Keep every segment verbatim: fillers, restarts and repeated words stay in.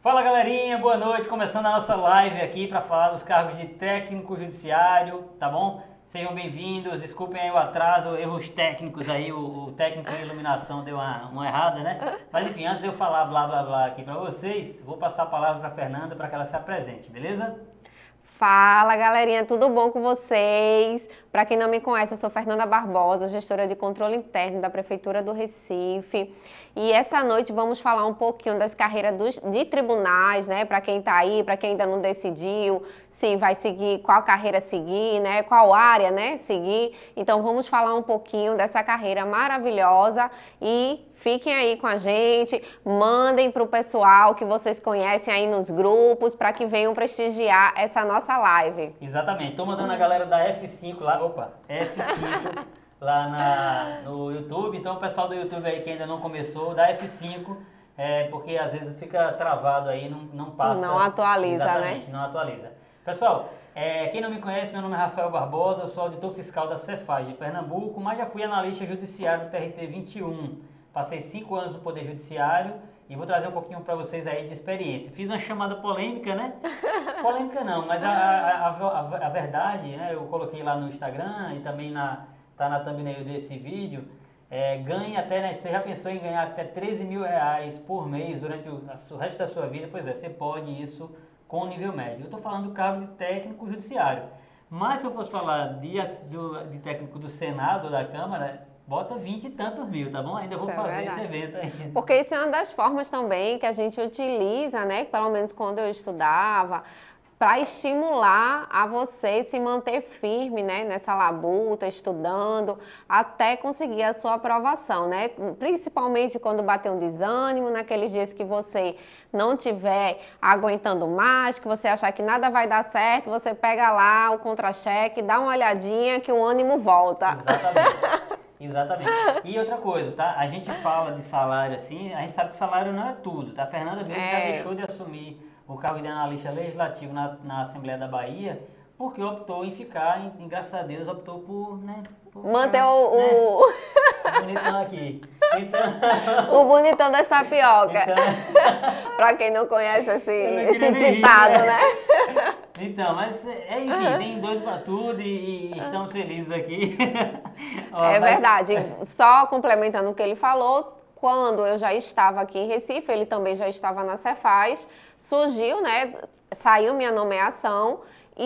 Fala galerinha, boa noite, começando a nossa live aqui para falar dos cargos de técnico judiciário, tá bom? Sejam bem-vindos, desculpem aí o atraso, erros técnicos aí, o, o técnico em iluminação deu uma, uma errada, né? Mas enfim, antes de eu falar blá blá blá aqui para vocês, vou passar a palavra para Fernanda para que ela se apresente, beleza? Fala galerinha, tudo bom com vocês? Para quem não me conhece, eu sou Fernanda Barbosa, gestora de controle interno da Prefeitura do Recife. E essa noite vamos falar um pouquinho das carreiras dos, de tribunais, né? Para quem está aí, para quem ainda não decidiu se vai seguir, qual carreira seguir, né? Qual área, né? Seguir. Então vamos falar um pouquinho dessa carreira maravilhosa e fiquem aí com a gente, mandem para o pessoal que vocês conhecem aí nos grupos para que venham prestigiar essa nossa live. Exatamente, estou mandando a galera da F cinco lá, opa, F cinco lá na, no YouTube, então o pessoal do YouTube aí que ainda não começou, da F cinco, é, porque às vezes fica travado aí, não, não passa. Não atualiza, exatamente, né? não atualiza. Pessoal, é, quem não me conhece, meu nome é Rafael Barbosa, eu sou auditor fiscal da Cefaz de Pernambuco, mas já fui analista judiciário do T R T vinte e um. Passei cinco anos no Poder Judiciário e vou trazer um pouquinho para vocês aí de experiência. Fiz uma chamada polêmica, né? Polêmica não, mas a, a, a, a verdade, né? Eu coloquei lá no Instagram e também na, tá na thumbnail desse vídeo. É, ganhe até, né? Você já pensou em ganhar até treze mil reais por mês durante o, o resto da sua vida? Pois é, você pode isso com nível médio. Eu estou falando do cargo de técnico judiciário. Mas se eu fosse falar de, de, de técnico do Senado ou da Câmara, bota vinte e tantos mil, tá bom? Ainda vou Isso é fazer verdade. esse evento aí. Porque isso é uma das formas também que a gente utiliza, né? Pelo menos quando eu estudava, para estimular a você se manter firme, né, nessa labuta, estudando, até conseguir a sua aprovação, né? Principalmente quando bater um desânimo, naqueles dias que você não tiver aguentando mais, que você achar que nada vai dar certo, você pega lá o contra-cheque, dá uma olhadinha que o ânimo volta. Exatamente. Exatamente. E outra coisa, tá? A gente fala de salário assim, a gente sabe que salário não é tudo, tá? A Fernanda mesmo já É. deixou de assumir o cargo de analista legislativo na, na Assembleia da Bahia, porque optou em ficar, em, em, graças a Deus, optou por, né? Por Manter ficar, o, né, o... bonitão aqui. Então, o bonitão das tapioca. então, Pra quem não conhece esse, eu não esse queria nem rir, ditado, né? né? Então, mas é, enfim, tem doido pra tudo e, e estamos felizes aqui. Ó, É mas- verdade. Só complementando o que ele falou, quando eu já estava aqui em Recife, ele também já estava na Cefaz, surgiu, né? Saiu minha nomeação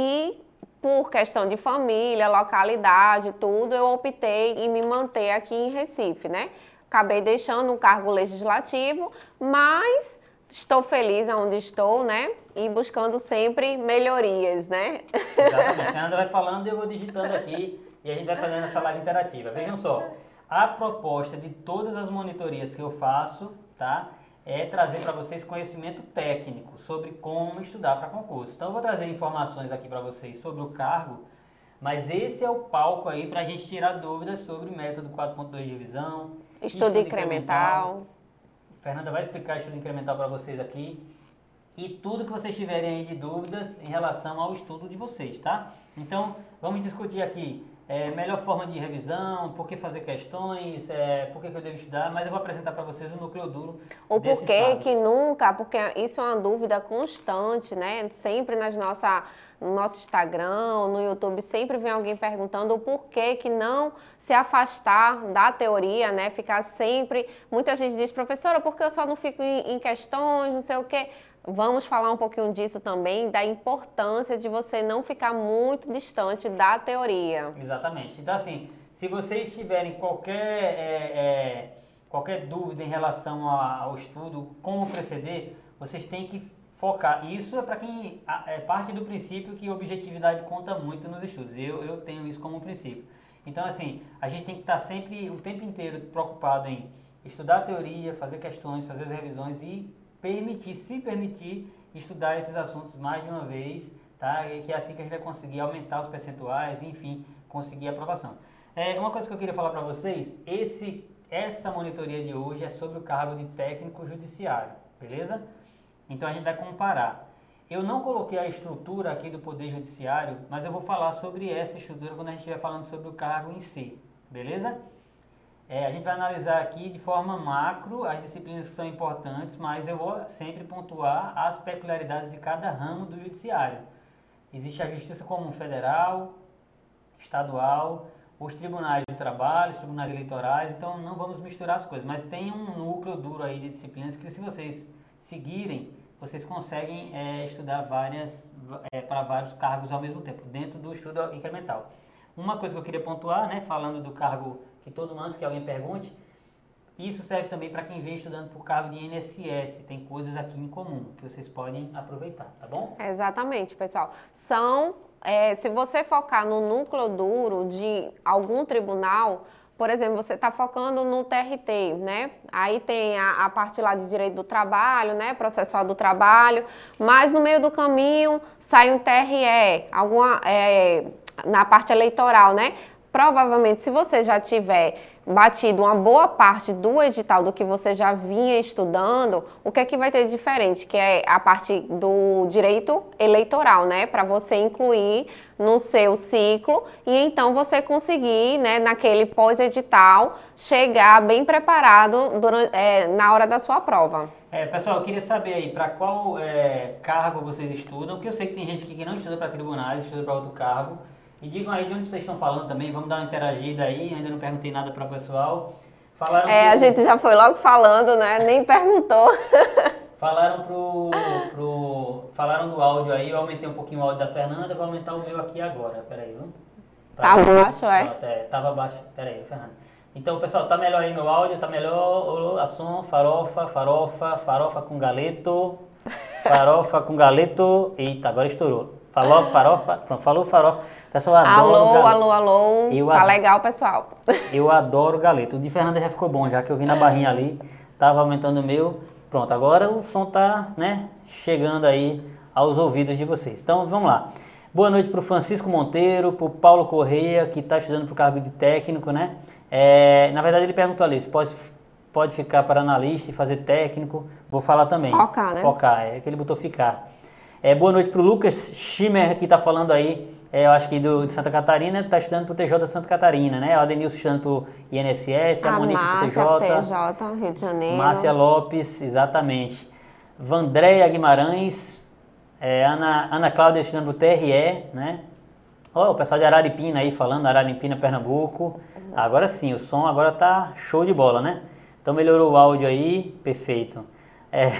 e por questão de família, localidade, tudo, eu optei em me manter aqui em Recife, né? Acabei deixando um cargo legislativo, mas estou feliz onde estou, né? E buscando sempre melhorias, né? Exatamente. A Fernanda vai falando e eu vou digitando aqui e a gente vai fazendo essa live interativa. Vejam só, a proposta de todas as monitorias que eu faço, tá? É trazer para vocês conhecimento técnico sobre como estudar para concurso. Então eu vou trazer informações aqui para vocês sobre o cargo, mas esse é o palco aí para a gente tirar dúvidas sobre o método quatro ponto dois de revisão, Estudo incremental. Fernanda vai explicar estudo incremental para vocês aqui. E tudo que vocês tiverem aí de dúvidas em relação ao estudo de vocês, tá? Então, vamos discutir aqui é, melhor forma de revisão, por que fazer questões, é, por que, que eu devo estudar, mas eu vou apresentar para vocês o núcleo duro O desses porquê cargos. que nunca, porque isso é uma dúvida constante, né? Sempre nas nossa, no nosso Instagram, no YouTube, sempre vem alguém perguntando o porquê que não se afastar da teoria, né? Ficar sempre... Muita gente diz, professora, por que eu só não fico em, em questões, não sei o quê... Vamos falar um pouquinho disso também, da importância de você não ficar muito distante da teoria. Exatamente. Então, assim, se vocês tiverem qualquer, é, é, qualquer dúvida em relação ao estudo, como proceder, vocês têm que focar. Isso é para quem é parte do princípio que objetividade conta muito nos estudos. Eu, eu tenho isso como princípio. Então, assim, a gente tem que estar sempre, o tempo inteiro, preocupado em estudar a teoria, fazer questões, fazer as revisões e permitir, se permitir, estudar esses assuntos mais de uma vez, tá? E que é assim que a gente vai conseguir aumentar os percentuais, enfim, conseguir a aprovação. É, uma coisa que eu queria falar para vocês, esse, essa monitoria de hoje é sobre o cargo de técnico judiciário, beleza? Então a gente vai comparar. Eu não coloquei a estrutura aqui do Poder Judiciário, mas eu vou falar sobre essa estrutura quando a gente estiver falando sobre o cargo em si, beleza? É, a gente vai analisar aqui de forma macro as disciplinas que são importantes, mas eu vou sempre pontuar as peculiaridades de cada ramo do judiciário. Existe a Justiça Comum Federal, Estadual, os tribunais do trabalho, os tribunais eleitorais, então não vamos misturar as coisas, mas tem um núcleo duro aí de disciplinas que, se vocês seguirem, vocês conseguem é, estudar várias, é, para vários cargos ao mesmo tempo, dentro do estudo incremental. Uma coisa que eu queria pontuar, né, falando do cargo que todo mundo, antes que alguém pergunte, isso serve também para quem vem estudando para o cargo de I N S S, tem coisas aqui em comum que vocês podem aproveitar, tá bom? Exatamente, pessoal. São, é, se você focar no núcleo duro de algum tribunal, por exemplo, você está focando no T R T, né? Aí tem a, a parte lá de direito do trabalho, né? Processual do trabalho, mas no meio do caminho sai um T R E, alguma, é, na parte eleitoral, né? Provavelmente, se você já tiver batido uma boa parte do edital do que você já vinha estudando, o que é que vai ter de diferente? Que é a parte do direito eleitoral, né? Para você incluir no seu ciclo e então você conseguir, né, naquele pós-edital, chegar bem preparado durante, é, na hora da sua prova. É, pessoal, eu queria saber aí para qual é, cargo vocês estudam, porque eu sei que tem gente aqui que não estuda para tribunais, estuda para outro cargo. E digam aí de onde vocês estão falando também, vamos dar uma interagida aí, ainda não perguntei nada para o pessoal. Falaram é, pro... a gente já foi logo falando, né? Nem perguntou. Falaram pro, pro... Falaram do áudio aí, eu aumentei um pouquinho o áudio da Fernanda, vou aumentar o meu aqui agora, peraí, viu? Tá baixo, é? Pronto, é, tava baixo, peraí, Fernanda. Então, pessoal, tá melhor aí meu áudio, tá melhor a som, farofa, farofa, farofa com galeto, farofa com galeto, eita, agora estourou. Falou farofa, pronto, falou farofa. Pessoal, adoro alô, galeto. alô, alô, eu tá adoro, legal, pessoal. Eu adoro galeto. O de Fernanda já ficou bom, já que eu vi na barrinha ali, tava aumentando o meu. Pronto, agora o som tá, né, chegando aí aos ouvidos de vocês. Então, vamos lá. Boa noite para o Francisco Monteiro, para o Paulo Correia, que está estudando para o cargo de técnico, né? É, na verdade, ele perguntou ali, se pode, pode ficar para analista e fazer técnico. Vou falar também. Focar, né? Focar, é que ele botou ficar. É, boa noite para o Lucas Schimmer, que está falando aí, é, eu acho que do, de Santa Catarina, está estudando para o T J de Santa Catarina, né? O Adenilson estudando para o I N S S, a, a Monique para o T J. T J, Rio de Janeiro. Márcia Lopes, exatamente. Vandréia Guimarães, é, Ana, Ana Cláudia estudando para o T R E, né? Ó, o pessoal de Araripina aí falando, Araripina, Pernambuco. Agora sim, o som agora tá show de bola, né? Então melhorou o áudio aí, perfeito. É,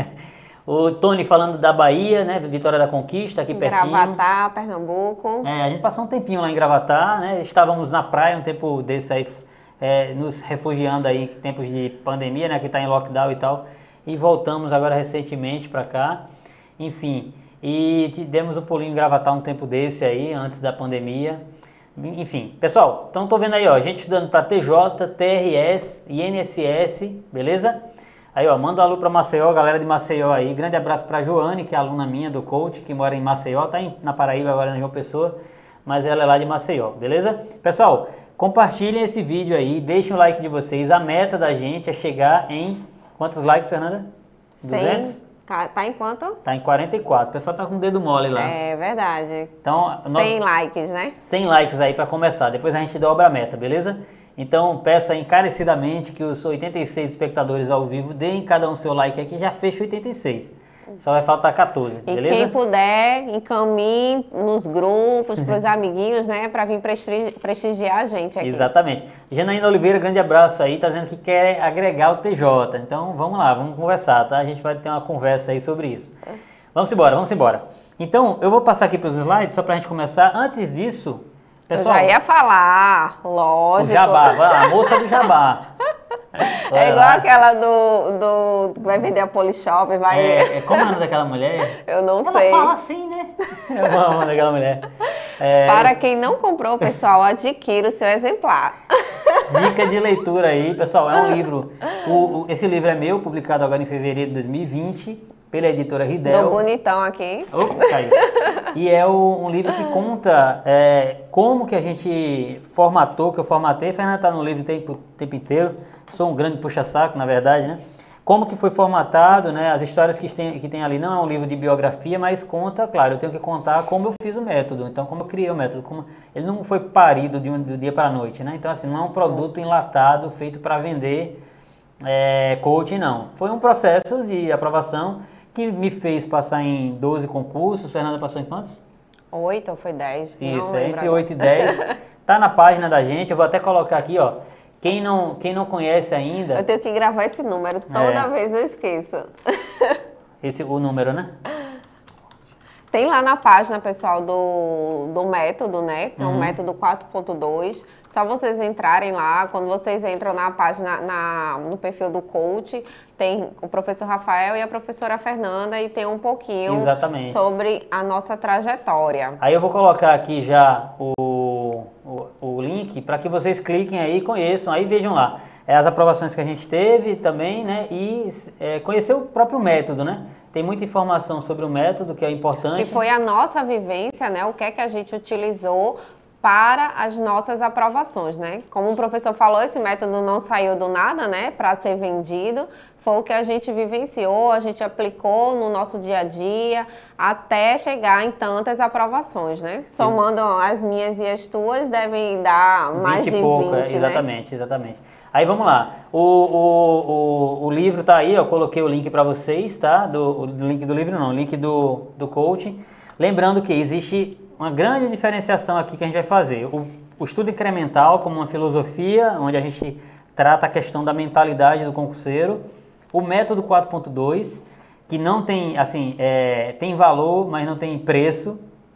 o Tony falando da Bahia, né? Vitória da Conquista, aqui pertinho. Gravatar, Pernambuco. É, a gente passou um tempinho lá em Gravatar, né? Estávamos na praia um tempo desse aí, é, nos refugiando aí em tempos de pandemia, né? Que tá em lockdown e tal. E voltamos agora recentemente para cá. Enfim, e demos um pulinho em Gravatar um tempo desse aí, antes da pandemia. Enfim, pessoal, então tô vendo aí, ó, gente estudando para T J, T R S, I N S S, beleza? Aí, ó, manda um alô para Maceió, galera de Maceió aí. Grande abraço para Joane, que é aluna minha do coach, que mora em Maceió, tá em, na Paraíba agora, na João Pessoa, mas ela é lá de Maceió, beleza? Pessoal, compartilhem esse vídeo aí, deixem o like de vocês. A meta da gente é chegar em quantos likes, Fernanda? duzentos? Tá em quanto? Tá em quarenta e quatro. O pessoal tá com o dedo mole lá. É verdade. Então, cem likes, né? cem likes aí para começar. Depois a gente dobra a meta, beleza? Então, peço aí encarecidamente que os oitenta e seis espectadores ao vivo deem cada um seu like aqui, já fecha oitenta e seis. Só vai faltar quatorze, e beleza? E quem puder, encaminhe nos grupos, para os amiguinhos, né? Para vir prestigi prestigiar a gente aqui. Exatamente. Janaína Oliveira, grande abraço aí, tá dizendo que quer agregar o T J. Então, vamos lá, vamos conversar, tá? A gente vai ter uma conversa aí sobre isso. Vamos embora, vamos embora. Então, eu vou passar aqui para os slides, só para a gente começar. Antes disso, pessoal... Eu já ia falar, lógico. O jabá, a moça do jabá. É igual lá. Aquela do, do... vai vender a Polishop, vai... É, é, como é o nome daquela mulher? Eu não Ela sei. Ela fala assim, né? Eu amo o nome daquela mulher. É... Para quem não comprou, pessoal, adquira o seu exemplar. Dica de leitura aí, pessoal, é um livro... O, o, esse livro é meu, publicado agora em fevereiro de dois mil e vinte, pela editora Ridel. Tô bonitão aqui. Opa, caiu. E é o, um livro que conta é, como que a gente formatou, que eu formatei. A Fernanda tá no livro o tempo, tempo inteiro. Sou um grande puxa-saco, na verdade, né? como que foi formatado, né? As histórias que tem, que tem ali não é um livro de biografia, mas conta, claro, eu tenho que contar como eu fiz o método, então como eu criei o método, como ele não foi parido de um, do dia para a noite, né? Então assim, não é um produto enlatado feito para vender é, coaching, não. Foi um processo de aprovação que me fez passar em doze concursos. Fernanda passou em quantos? Oito ou foi dez? Isso, é entre oito e dez. Tá na página da gente, eu vou até colocar aqui, ó. Quem não, quem não conhece ainda... Eu tenho que gravar esse número, toda é, vez eu esqueço. Esse, o número, né? Tem lá na página, pessoal, do, do método, né? Que é o método quatro ponto dois. Só vocês entrarem lá, quando vocês entram na página, na, no perfil do coach, tem o professor Rafael e a professora Fernanda e tem um pouquinho Exatamente. sobre a nossa trajetória. Aí eu vou colocar aqui já o, o, o link para que vocês cliquem aí e conheçam, aí vejam lá. É, as aprovações que a gente teve também, né? E é, conhecer o próprio método, né? Tem muita informação sobre o método, que é importante. Que foi a nossa vivência, né? O que é que a gente utilizou para as nossas aprovações, né? Como o professor falou, esse método não saiu do nada, né? Para ser vendido. Foi o que a gente vivenciou, a gente aplicou no nosso dia a dia, até chegar em tantas aprovações, né? Somando as minhas e as tuas, devem dar mais de pouco, vinte, é, né? Exatamente, exatamente. Aí vamos lá, o, o, o, o livro tá aí, eu coloquei o link para vocês, tá? Do, o link do livro não, o link do, do coaching. Lembrando que existe uma grande diferenciação aqui que a gente vai fazer. O, o estudo incremental como uma filosofia, onde a gente trata a questão da mentalidade do concurseiro. O método quatro ponto dois, que não tem, assim, é, tem valor, mas não tem preço.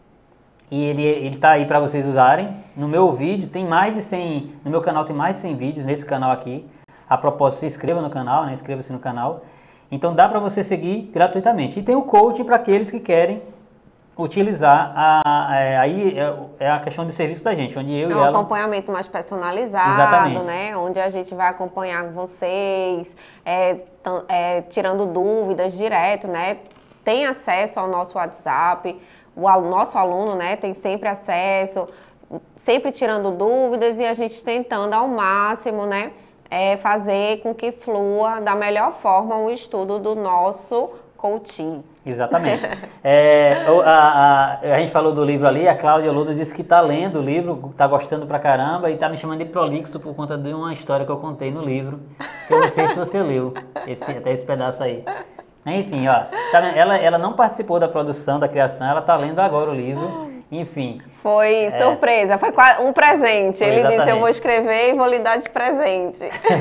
E ele ele tá aí para vocês usarem. No meu vídeo tem mais de cem, no meu canal tem mais de cem vídeos nesse canal aqui. A propósito, se inscreva no canal, né? Inscreva-se no canal. Então dá para você seguir gratuitamente. E tem o coaching para aqueles que querem utilizar a, a, aí é, é a questão do serviço da gente, onde eu é e um ela... acompanhamento mais personalizado, Exatamente. né? Onde a gente vai acompanhar vocês, é, é, tirando dúvidas direto, né? Tem acesso ao nosso WhatsApp, o nosso aluno, né, tem sempre acesso, sempre tirando dúvidas e a gente tentando ao máximo, né, é, fazer com que flua da melhor forma o estudo do nosso coaching. Exatamente. É, a, a, a gente falou do livro ali, a Cláudia Ludo disse que está lendo o livro, está gostando pra caramba e está me chamando de prolixo por conta de uma história que eu contei no livro, que eu não sei se você leu, esse, até esse pedaço aí. Enfim, ó, tá, ela, ela não participou da produção, da criação, ela está lendo agora o livro, enfim. Foi é, surpresa, foi um presente. Ele exatamente. disse, eu vou escrever e vou lhe dar de presente.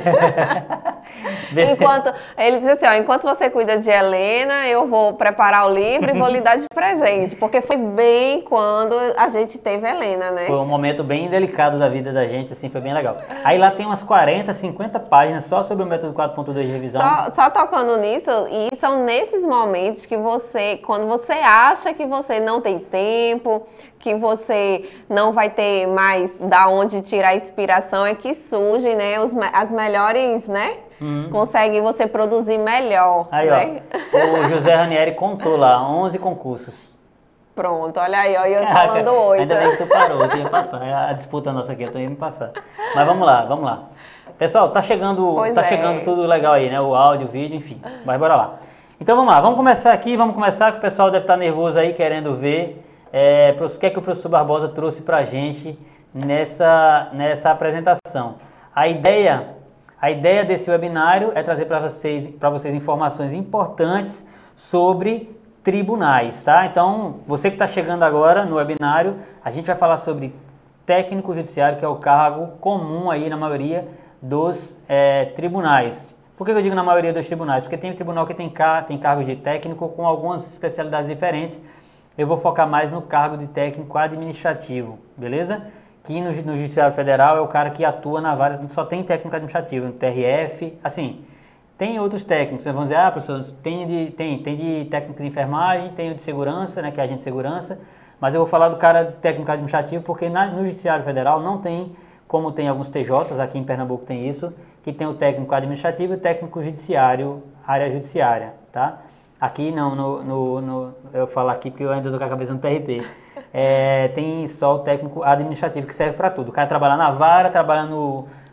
enquanto, ele disse assim, ó, enquanto você cuida de Helena, eu vou preparar o livro e vou lhe dar de presente. Porque foi bem quando a gente teve Helena, né? Foi um momento bem delicado da vida da gente, assim, foi bem legal. Aí lá tem umas quarenta, cinquenta páginas só sobre o método quatro ponto dois de revisão. Só, só tocando nisso, e são nesses momentos que você, quando você acha que você não tem tempo, que você não vai ter mais da onde tirar inspiração, é que surgem, né, os, as melhores, né, uhum. Consegue você produzir melhor. Aí, né? ó, o José Ranieri contou lá, onze concursos. Pronto, olha aí, ó, eu Caraca, falando oito. Ainda bem que tu parou, eu ia passar, a disputa nossa aqui, eu tô indo passar. Mas vamos lá, vamos lá. Pessoal, tá chegando, pois tá é. chegando tudo legal aí, né, o áudio, o vídeo, enfim, mas bora lá. Então vamos lá, vamos começar aqui, vamos começar, que o pessoal deve estar nervoso aí, querendo ver é, o que é que o professor Barbosa trouxe pra gente nessa, nessa apresentação. A ideia, a ideia desse webinário é trazer para vocês, para vocês informações importantes sobre tribunais, tá? Então, você que está chegando agora no webinário, a gente vai falar sobre técnico judiciário, que é o cargo comum aí na maioria dos é, tribunais. Por que eu digo na maioria dos tribunais? Porque tem tribunal que tem, car tem cargos de técnico com algumas especialidades diferentes. Eu vou focar mais no cargo de técnico administrativo, beleza? Que no, no Judiciário Federal é o cara que atua na várias, só tem técnico administrativo, no T R F, assim, tem outros técnicos, vocês vão dizer, ah, professor, tem de, tem, tem de técnico de enfermagem, tem o de segurança, né, que é agente de segurança, mas eu vou falar do cara técnico administrativo porque na, no Judiciário Federal não tem, como tem alguns T Js, aqui em Pernambuco tem isso, que tem o técnico administrativo e o técnico judiciário, área judiciária, tá? Aqui não, no, no, no, eu falo aqui porque eu ainda estou com a cabeça no T R T. É, tem só o técnico administrativo que serve para tudo. O cara trabalha na vara, trabalha no,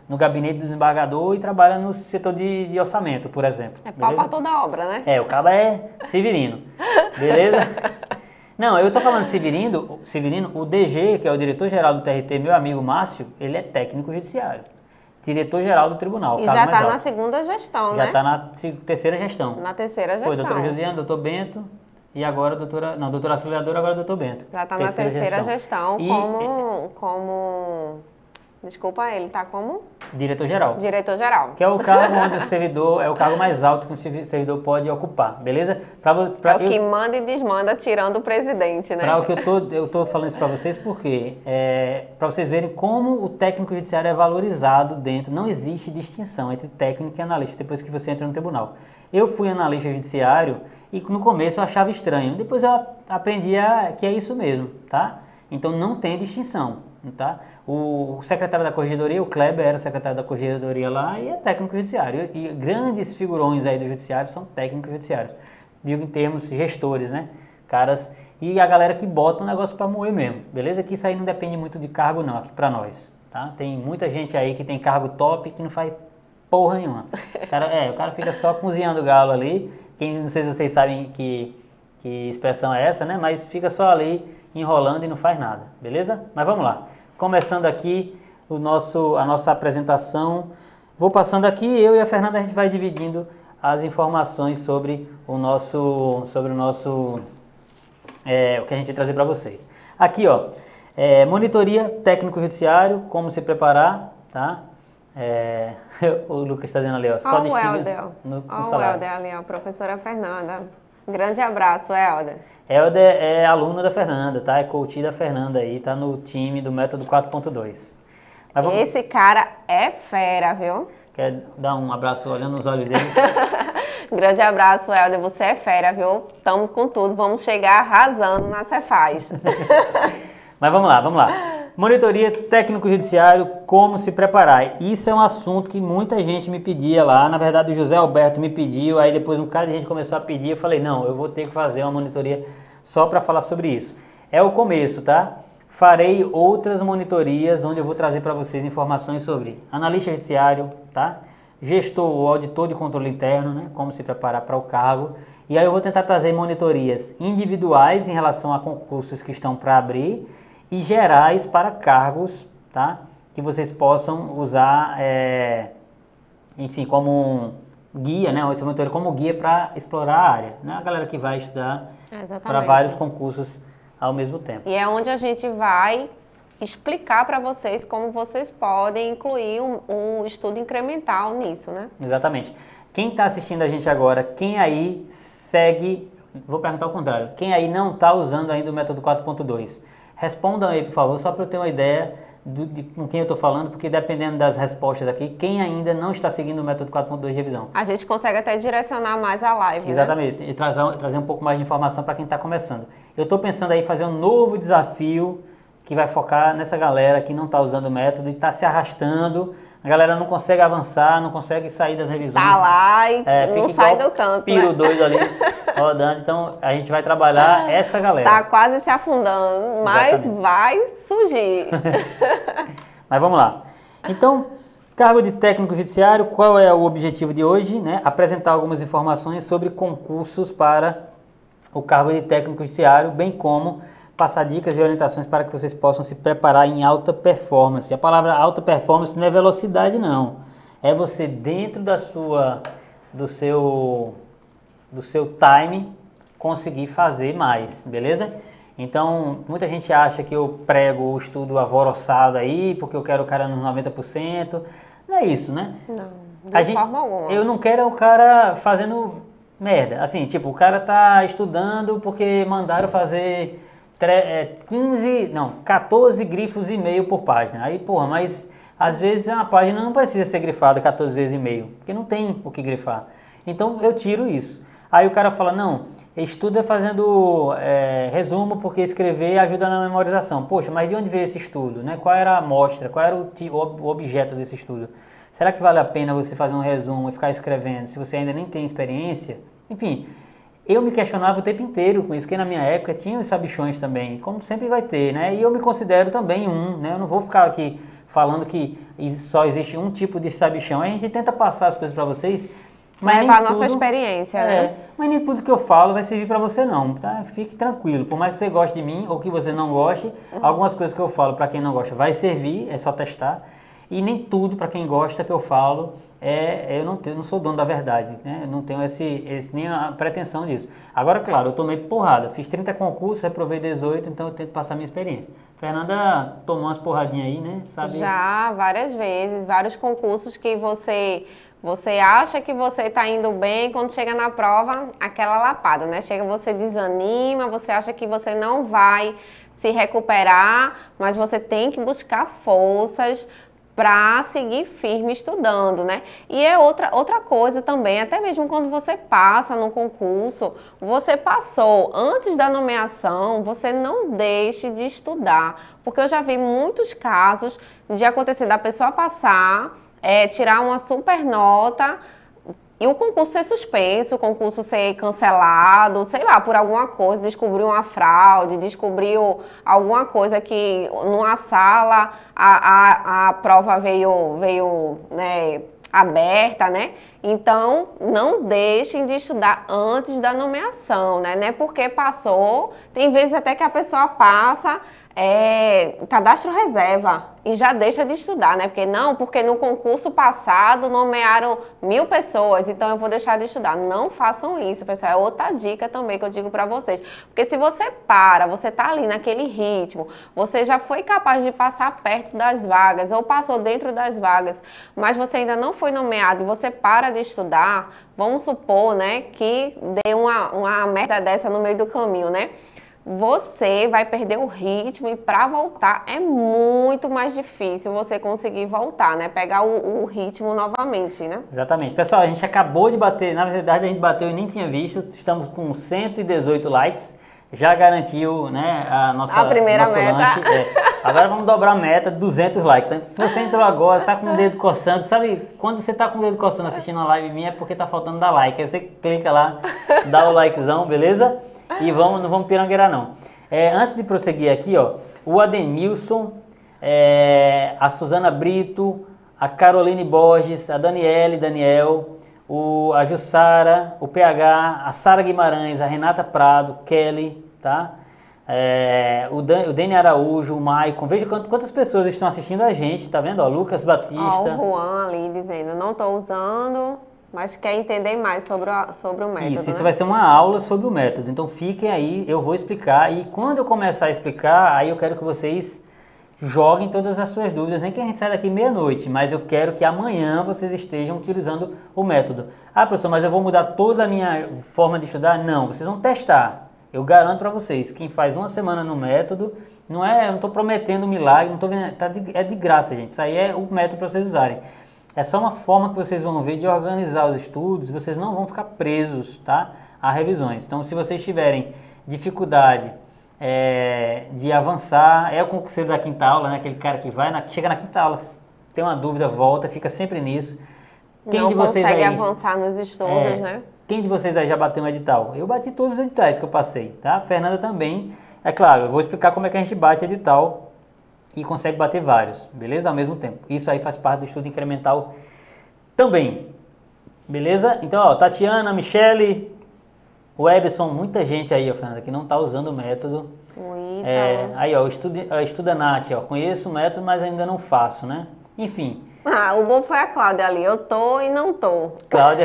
no gabinete do desembargador e trabalha no setor de, de orçamento, por exemplo. É pau para toda obra, né? É, o cara é Severino, beleza? Não, eu tô falando Severino, Severino, o D G, que é o diretor-geral do T R T, meu amigo Márcio, ele é técnico judiciário, diretor-geral do tribunal. E já está na segunda gestão, já né? Já está na terceira gestão. Na terceira gestão. Foi doutora Josiane, doutor Bento e agora doutora, não, doutora auxiliadora, agora doutor Bento. Já está na terceira gestão, gestão e, como, como, desculpa, ele está como? Diretor-geral. Diretor-geral. Que é o cargo onde o servidor, é o cargo mais alto que o servidor pode ocupar, beleza? Pra, pra, é o que eu, manda e desmanda, tirando o presidente, né? Para o que eu tô, eu tô falando isso para vocês, porque é, para vocês verem como o técnico judiciário é valorizado dentro, não existe distinção entre técnico e analista depois que você entra no tribunal. Eu fui analista judiciário e no começo eu achava estranho, depois eu aprendi a, que é isso mesmo, tá? Então não tem distinção, tá? O secretário da Corregedoria, o Kleber, era o secretário da Corregedoria lá e é técnico judiciário. E grandes figurões aí do judiciário são técnicos judiciários. Digo em termos gestores, né? Caras, e a galera que bota o negócio para moer mesmo, beleza? Que isso aí não depende muito de cargo não, aqui para nós, tá? Tem muita gente aí que tem cargo top que não faz porra nenhuma. O cara, é, o cara fica só cozinhando o galo ali. Quem, não sei se vocês sabem que, que expressão é essa, né? Mas fica só ali enrolando e não faz nada, beleza? Mas vamos lá. Começando aqui o nosso, a nossa apresentação. Vou passando aqui, eu e a Fernanda, a gente vai dividindo as informações sobre o nosso, sobre o nosso, é, o que a gente vai trazer para vocês. Aqui, ó, é, monitoria técnico-judiciário, como se preparar, tá? É, o Lucas está dizendo ali, ó, só oh, de Helder. no, no Olha o Helder ali, ó, professora Fernanda. Grande abraço, Helder. Helder é aluno da Fernanda, tá? É coach da Fernanda aí, tá no time do método quatro ponto dois. Vamos... Esse cara é fera, viu? Quer dar um abraço olhando nos olhos dele? Grande abraço, Helder. Você é fera, viu? Tamo com tudo. Vamos chegar arrasando na Cefaz. Mas vamos lá, vamos lá. Monitoria técnico-judiciário, como se preparar. Isso é um assunto que muita gente me pedia lá. Na verdade, o José Alberto me pediu, aí depois um cara de gente começou a pedir. Eu falei, não, eu vou ter que fazer uma monitoria só para falar sobre isso. É o começo, tá? Farei outras monitorias onde eu vou trazer para vocês informações sobre analista judiciário, tá? Gestor ou auditor de controle interno, né? Como se preparar para o cargo. E aí eu vou tentar trazer monitorias individuais em relação a concursos que estão para abrir e gerais para cargos, tá? Que vocês possam usar, é, enfim, como guia, né? Essa monitoria como guia para explorar a área, né? A galera que vai estudar para vários concursos ao mesmo tempo. E é onde a gente vai explicar para vocês como vocês podem incluir um, um estudo incremental nisso, né? Exatamente. Quem está assistindo a gente agora, quem aí segue, vou perguntar ao contrário, quem aí não está usando ainda o método quatro ponto dois? Respondam aí, por favor, só para eu ter uma ideia do, de com quem eu estou falando, porque dependendo das respostas aqui, quem ainda não está seguindo o método quatro ponto dois de revisão. A gente consegue até direcionar mais a live, Exatamente, né? E trazer, trazer um pouco mais de informação para quem está começando. Eu estou pensando aí em fazer um novo desafio que vai focar nessa galera que não está usando o método e está se arrastando. A galera não consegue avançar, não consegue sair das revisões. Tá lá e é, não sai do canto, piro né? doido ali, rodando. Então, a gente vai trabalhar essa galera. Tá quase se afundando, mas Exatamente. Vai surgir. Mas vamos lá. Então, cargo de técnico judiciário, qual é o objetivo de hoje? Né? Apresentar algumas informações sobre concursos para o cargo de técnico judiciário, bem como passar dicas e orientações para que vocês possam se preparar em alta performance. A palavra alta performance não é velocidade, não. É você dentro da sua, do seu, do seu time conseguir fazer mais, beleza? Então, muita gente acha que eu prego o estudo alvoroçado aí, porque eu quero o cara nos noventa por cento. Não é isso, né? Não, de a gente, forma alguma. Eu não quero o cara fazendo merda. Assim, tipo, o cara tá estudando porque mandaram fazer quinze, não, quatorze grifos e meio por página. Aí, porra, mas às vezes uma página não precisa ser grifada quatorze vezes e meio, porque não tem o que grifar. Então eu tiro isso. Aí o cara fala, não, estuda fazendo é, resumo porque escrever ajuda na memorização. Poxa, mas de onde veio esse estudo? Né? Qual era a amostra? Qual era o, o objeto desse estudo? Será que vale a pena você fazer um resumo e ficar escrevendo se você ainda nem tem experiência? Enfim, eu me questionava o tempo inteiro com isso, porque na minha época tinha os sabichões também, como sempre vai ter, né? E eu me considero também um, né? Eu não vou ficar aqui falando que só existe um tipo de sabichão. A gente tenta passar as coisas para vocês, mas levar a nem nossa tudo, experiência, é, né? mas nem tudo que eu falo vai servir para você não, tá? Fique tranquilo, por mais que você goste de mim ou que você não goste, uhum. algumas coisas que eu falo para quem não gosta vai servir, é só testar. E nem tudo para quem gosta que eu falo, é, eu não, tenho, não sou dono da verdade, né? Eu não tenho esse, esse, nem a pretensão disso. Agora, claro, eu tomei porrada, fiz trinta concursos, reprovei dezoito, então eu tento passar a minha experiência. Fernanda tomou umas porradinhas aí, né? Sabe? Já, várias vezes, vários concursos que você... Você acha que você está indo bem, quando chega na prova, aquela lapada, né? Chega, você desanima, você acha que você não vai se recuperar, mas você tem que buscar forças para seguir firme estudando, né? E é outra, outra coisa também, até mesmo quando você passa no concurso, você passou antes da nomeação, você não deixe de estudar, porque eu já vi muitos casos de acontecer da pessoa passar, É, tirar uma super nota e o concurso ser suspenso, o concurso ser cancelado, sei lá, por alguma coisa, descobriu uma fraude, descobriu alguma coisa que numa sala a, a, a prova veio, veio né, aberta, né? Então, não deixem de estudar antes da nomeação, né? Não é porque passou, tem vezes até que a pessoa passa... É, cadastro reserva e já deixa de estudar, né? Porque não, porque no concurso passado nomearam mil pessoas, então eu vou deixar de estudar. Não façam isso, pessoal. É outra dica também que eu digo pra vocês. Porque se você para, você tá ali naquele ritmo, você já foi capaz de passar perto das vagas ou passou dentro das vagas, mas você ainda não foi nomeado e você para de estudar, vamos supor, né, que dê uma, uma merda dessa no meio do caminho, né? Você vai perder o ritmo e para voltar é muito mais difícil você conseguir voltar, né? Pegar o, o ritmo novamente, né? Exatamente. Pessoal, a gente acabou de bater, na verdade a gente bateu e nem tinha visto, estamos com cento e dezoito likes, já garantiu, né, a nossa a primeira nosso meta. lanche. É. Agora vamos dobrar a meta, duzentos likes. Então, se você entrou agora, tá com o dedo coçando, sabe, quando você tá com o dedo coçando assistindo a live minha é porque tá faltando dar like. Aí você clica lá, dá o likezão, beleza? E vamos, não vamos pirangueirar não. É, antes de prosseguir aqui, ó, o Adenilson, é, a Suzana Brito, a Caroline Borges, a Daniele, Daniel, o, a Jussara, o P H, a Sara Guimarães, a Renata Prado, Kelly, tá? É, o, Dan, o Dani Araújo, o Maicon, veja quantas, quantas pessoas estão assistindo a gente, tá vendo? Ó, Lucas Batista. Ó, o Juan ali dizendo, não estou usando... Mas quer entender mais sobre o, sobre o método, Isso, né? isso vai ser uma aula sobre o método. Então fiquem aí, eu vou explicar. E quando eu começar a explicar, aí eu quero que vocês joguem todas as suas dúvidas. Nem que a gente saia daqui meia-noite, mas eu quero que amanhã vocês estejam utilizando o método. Ah, professor, mas eu vou mudar toda a minha forma de estudar? Não, vocês vão testar. Eu garanto para vocês, quem faz uma semana no método, não é, eu não estou prometendo um milagre, não tô vendo, tá de, é de graça, gente. Isso aí é o método para vocês usarem. É só uma forma que vocês vão ver de organizar os estudos, vocês não vão ficar presos, tá, a revisões. Então, se vocês tiverem dificuldade é, de avançar, é o concurseiro da quinta aula, né, aquele cara que vai, na, chega na quinta aula, tem uma dúvida, volta, fica sempre nisso. Quem não de vocês consegue aí, avançar nos estudos, é, né? Quem de vocês aí já bateu um edital? Eu bati todos os editais que eu passei, tá? A Fernanda também. É claro, eu vou explicar como é que a gente bate edital e consegue bater vários, beleza? Ao mesmo tempo. Isso aí faz parte do estudo incremental também, beleza? Então, ó, Tatiana, Michele, o Ebson, muita gente aí, ó, Fernanda, que não está usando o método. Ui, é, tá. Aí, ó, estuda, estuda Nath, ó, conheço o método, mas ainda não faço, né? Enfim. Ah, o bom foi a Cláudia ali, eu tô e não tô. Cláudia.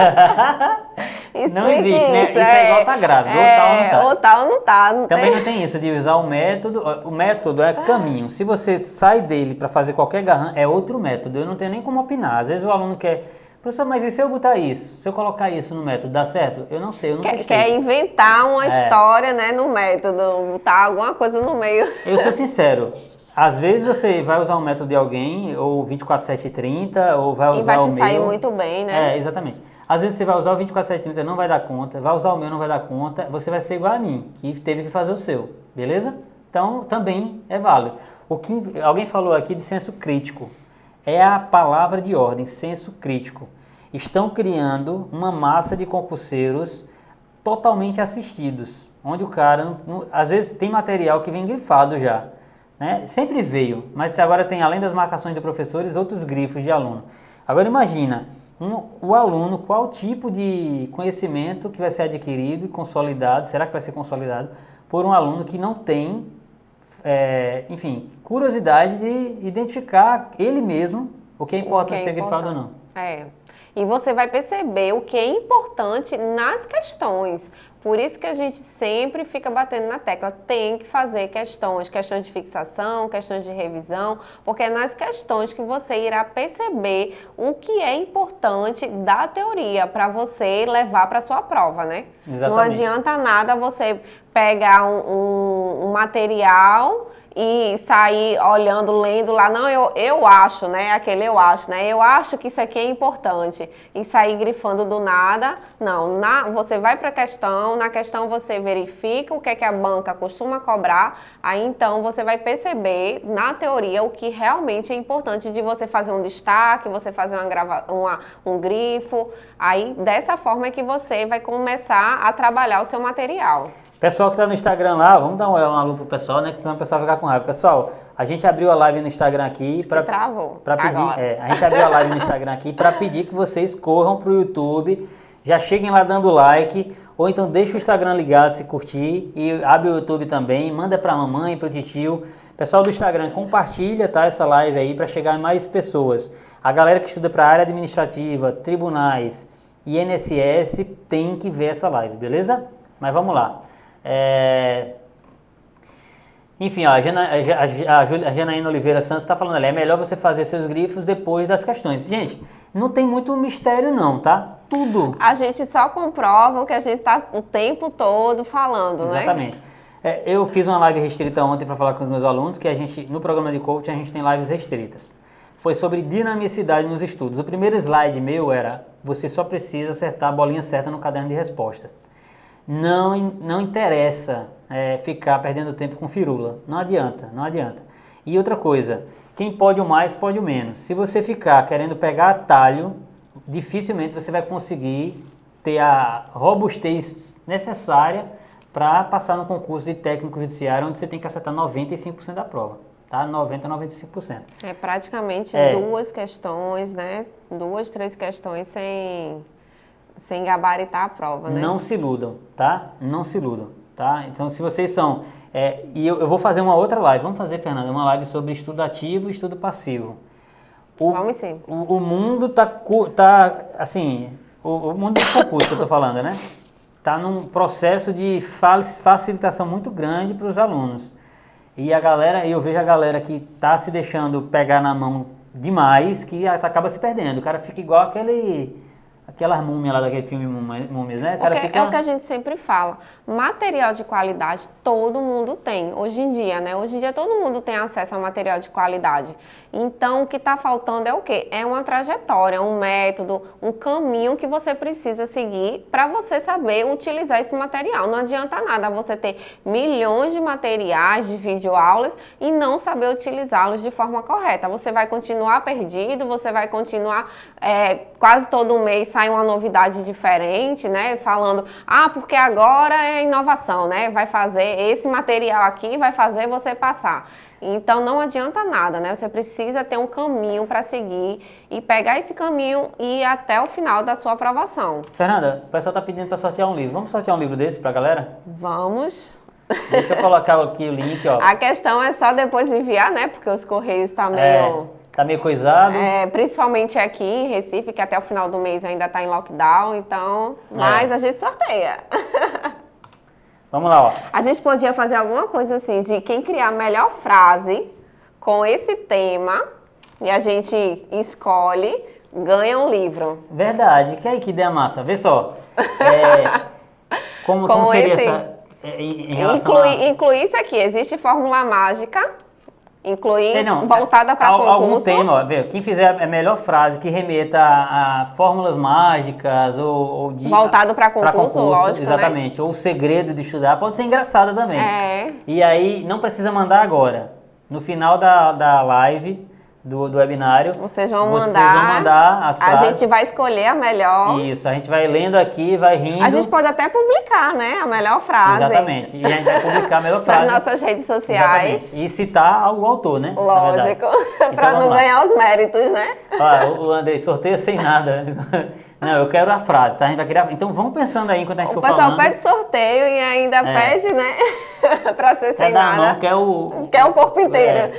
Não existe, isso, né? Isso é, é igual tá grávida, é, ou tá ou não tá. Ou tá ou não tá. Não Também tem... não tem isso de usar o método. O método é caminho. Se você sai dele para fazer qualquer garran, é outro método. Eu não tenho nem como opinar. Às vezes o aluno quer, professor, mas e se eu botar isso? Se eu colocar isso no método, dá certo? Eu não sei, eu não Quer, quer inventar uma é. história, né, no método, botar alguma coisa no meio. Eu sou sincero. Às vezes você vai usar um método de alguém, ou vinte e quatro, sete e trinta, ou vai usar o meu. E vai se sair muito bem, né? É, exatamente. Às vezes você vai usar o vinte e quatro, sete e trinta e não vai dar conta, vai usar o meu não vai dar conta, você vai ser igual a mim, que teve que fazer o seu, beleza? Então, também é válido. O que alguém falou aqui de senso crítico, é a palavra de ordem, senso crítico. Estão criando uma massa de concurseiros totalmente assistidos, onde o cara, não, não, às vezes tem material que vem grifado já. né? Sempre veio, mas agora tem, além das marcações de professores, outros grifos de aluno. Agora imagina, um, o aluno, qual tipo de conhecimento que vai ser adquirido e consolidado, será que vai ser consolidado por um aluno que não tem, é, enfim, curiosidade de identificar ele mesmo o que é importante que é ser grifado ou não. É. E você vai perceber o que é importante nas questões. Por isso que a gente sempre fica batendo na tecla, tem que fazer questões, questões de fixação, questões de revisão, porque é nas questões que você irá perceber o que é importante da teoria para você levar para sua prova, né? Exatamente. Não adianta nada você pegar um, um, um material e sair olhando, lendo lá, não, eu, eu acho, né, aquele eu acho, né, eu acho que isso aqui é importante, e sair grifando do nada, não, na, você vai para a questão, na questão você verifica o que é que a banca costuma cobrar, aí então você vai perceber na teoria o que realmente é importante de você fazer um destaque, você fazer uma grava, uma, um grifo, aí dessa forma é que você vai começar a trabalhar o seu material. Pessoal que está no Instagram lá, vamos dar um alô pro pessoal, né? Que senão o pessoal vai ficar com raiva. Pessoal, a gente abriu a live no Instagram aqui para pedir. É, a gente abriu a live no Instagram aqui para pedir que vocês corram pro YouTube, já cheguem lá dando like, ou então deixa o Instagram ligado se curtir e abre o YouTube também, manda para a mamãe, para o titio. Pessoal do Instagram, compartilha, tá, essa live aí para chegar a mais pessoas. A galera que estuda para a área administrativa, tribunais e I N S S tem que ver essa live, beleza? Mas vamos lá. É... Enfim, ó, a, Jana, a, a, a Janaína Oliveira Santos está falando ali, é melhor você fazer seus grifos depois das questões. Gente, não tem muito mistério não, tá? Tudo. A gente só comprova o que a gente está o tempo todo falando, né? Exatamente. É, eu fiz uma live restrita ontem para falar com os meus alunos, que a gente, no programa de coaching, a gente tem lives restritas. Foi sobre dinamicidade nos estudos. O primeiro slide meu era, você só precisa acertar a bolinha certa no caderno de resposta. Não, não interessa é, ficar perdendo tempo com firula, não adianta, não adianta. E outra coisa, quem pode o mais, pode o menos. Se você ficar querendo pegar atalho, dificilmente você vai conseguir ter a robustez necessária para passar no concurso de técnico judiciário, onde você tem que acertar noventa e cinco por cento da prova, tá? noventa, noventa e cinco por cento. É praticamente é. duas questões, né? Duas, três questões sem... sem gabaritar a prova, né? Não se iludam, tá? Não se iludam, tá? Então, se vocês são... É, e eu, eu vou fazer uma outra live. Vamos fazer, Fernanda, uma live sobre estudo ativo e estudo passivo. O, Vamos sim. O, o mundo tá, tá assim... O, o mundo do concurso que eu tô falando, né? Tá num processo de facilitação muito grande para os alunos. E a galera... Eu vejo a galera que tá se deixando pegar na mão demais, que acaba se perdendo. O cara fica igual aquele... Aquelas múmias lá daquele filme Múmias, né? Cara fica... É o que a gente sempre fala. Material de qualidade todo mundo tem. Hoje em dia, né? Hoje em dia todo mundo tem acesso a material de qualidade. Então, o que está faltando é o quê? É uma trajetória, um método, um caminho que você precisa seguir para você saber utilizar esse material. Não adianta nada você ter milhões de materiais, de videoaulas e não saber utilizá-los de forma correta. Você vai continuar perdido, você vai continuar é, quase todo mês sai uma novidade diferente, né? Falando, ah, porque agora é inovação, né? Vai fazer esse material aqui, vai fazer você passar. Então não adianta nada, né? Você precisa ter um caminho para seguir e pegar esse caminho e ir até o final da sua aprovação. Fernanda, o pessoal está pedindo para sortear um livro. Vamos sortear um livro desse para a galera? Vamos. Deixa eu colocar aqui o link, ó. A questão é só depois enviar, né? Porque os correios estão tá meio... É. Tá meio coisado. É, principalmente aqui em Recife, que até o final do mês ainda tá em lockdown, então... Mas é. a gente sorteia. Vamos lá, ó. A gente podia fazer alguma coisa assim, de quem criar a melhor frase com esse tema, e a gente escolhe, ganha um livro. Verdade. Que aí que ideia massa. Vê só. É, como, como seria esse, essa... É, em, em relação inclui, a... incluir isso aqui. Existe fórmula mágica... Incluir, é, não, voltada para concurso. Algum tema, ó, vê, quem fizer a melhor frase que remeta a, a fórmulas mágicas ou, ou de... Voltado para concurso, concurso, lógico, exatamente. Né? Ou o segredo de estudar, pode ser engraçada também. É. E aí, não precisa mandar agora. No final da, da live, do, do webinário. Vocês vão Vocês mandar. vão mandar as frases. A gente vai escolher a melhor. Isso, a gente vai lendo aqui, vai rindo. A gente pode até publicar, né? A melhor frase. Exatamente. E a gente vai publicar a melhor frase. Nas nossas redes sociais. Exatamente. E citar o autor, né? Lógico. Então, para não lá. ganhar os méritos, né? Olha, o Andrei sorteia sem nada. Não, eu quero a frase, tá? A gente vai criar. Então vamos pensando aí enquanto a gente o for falando. O pessoal pede sorteio e ainda é. pede, né? Para ser quer sem dar nada. A mão, quer o... Quer o corpo inteiro. É.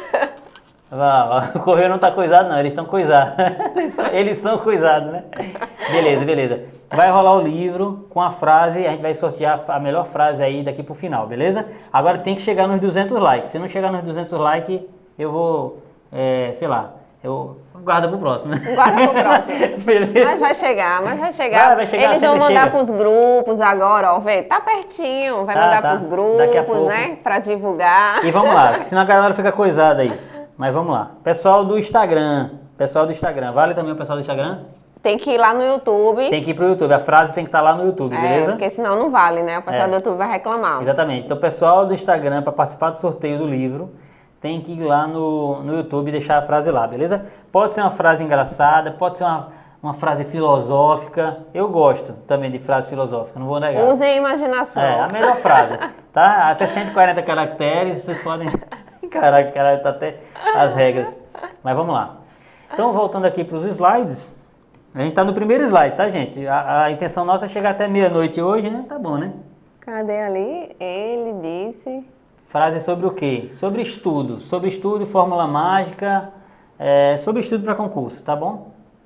Ah, o correio não tá coisado não, eles estão coisados. Eles são coisados, né? Beleza, beleza. Vai rolar o livro com a frase, a gente vai sortear a melhor frase aí daqui pro final, beleza? Agora tem que chegar nos duzentos likes. Se não chegar nos duzentos likes, eu vou, é, sei lá, eu guardo pro próximo, né? Guarda pro próximo. Beleza. Mas vai chegar, mas vai chegar. Vai, vai chegar, eles vão mandar chega. pros grupos agora, ó, vê, tá pertinho, vai tá, mandar tá. pros grupos, né, pra divulgar. E vamos lá, senão a galera fica coisada aí. Mas vamos lá. Pessoal do Instagram, pessoal do Instagram, vale também o pessoal do Instagram? Tem que ir lá no YouTube. Tem que ir pro YouTube, a frase tem que estar lá no YouTube, é, beleza? Porque senão não vale, né? O pessoal é. do YouTube vai reclamar. Exatamente. Então o pessoal do Instagram, para participar do sorteio do livro, tem que ir lá no, no YouTube e deixar a frase lá, beleza? Pode ser uma frase engraçada, pode ser uma, uma frase filosófica. Eu gosto também de frase filosófica, não vou negar. Usem a imaginação. É, a melhor frase, tá? Até cento e quarenta caracteres, vocês podem... Caraca, cara, tá até as regras. Mas vamos lá. Então, voltando aqui para os slides. A gente tá no primeiro slide, tá, gente? A, a intenção nossa é chegar até meia-noite hoje, né? Tá bom, né? Cadê ali? Ele disse... Frase sobre o quê? Sobre estudo. Sobre estudo, fórmula mágica. É, sobre estudo para concurso, tá bom?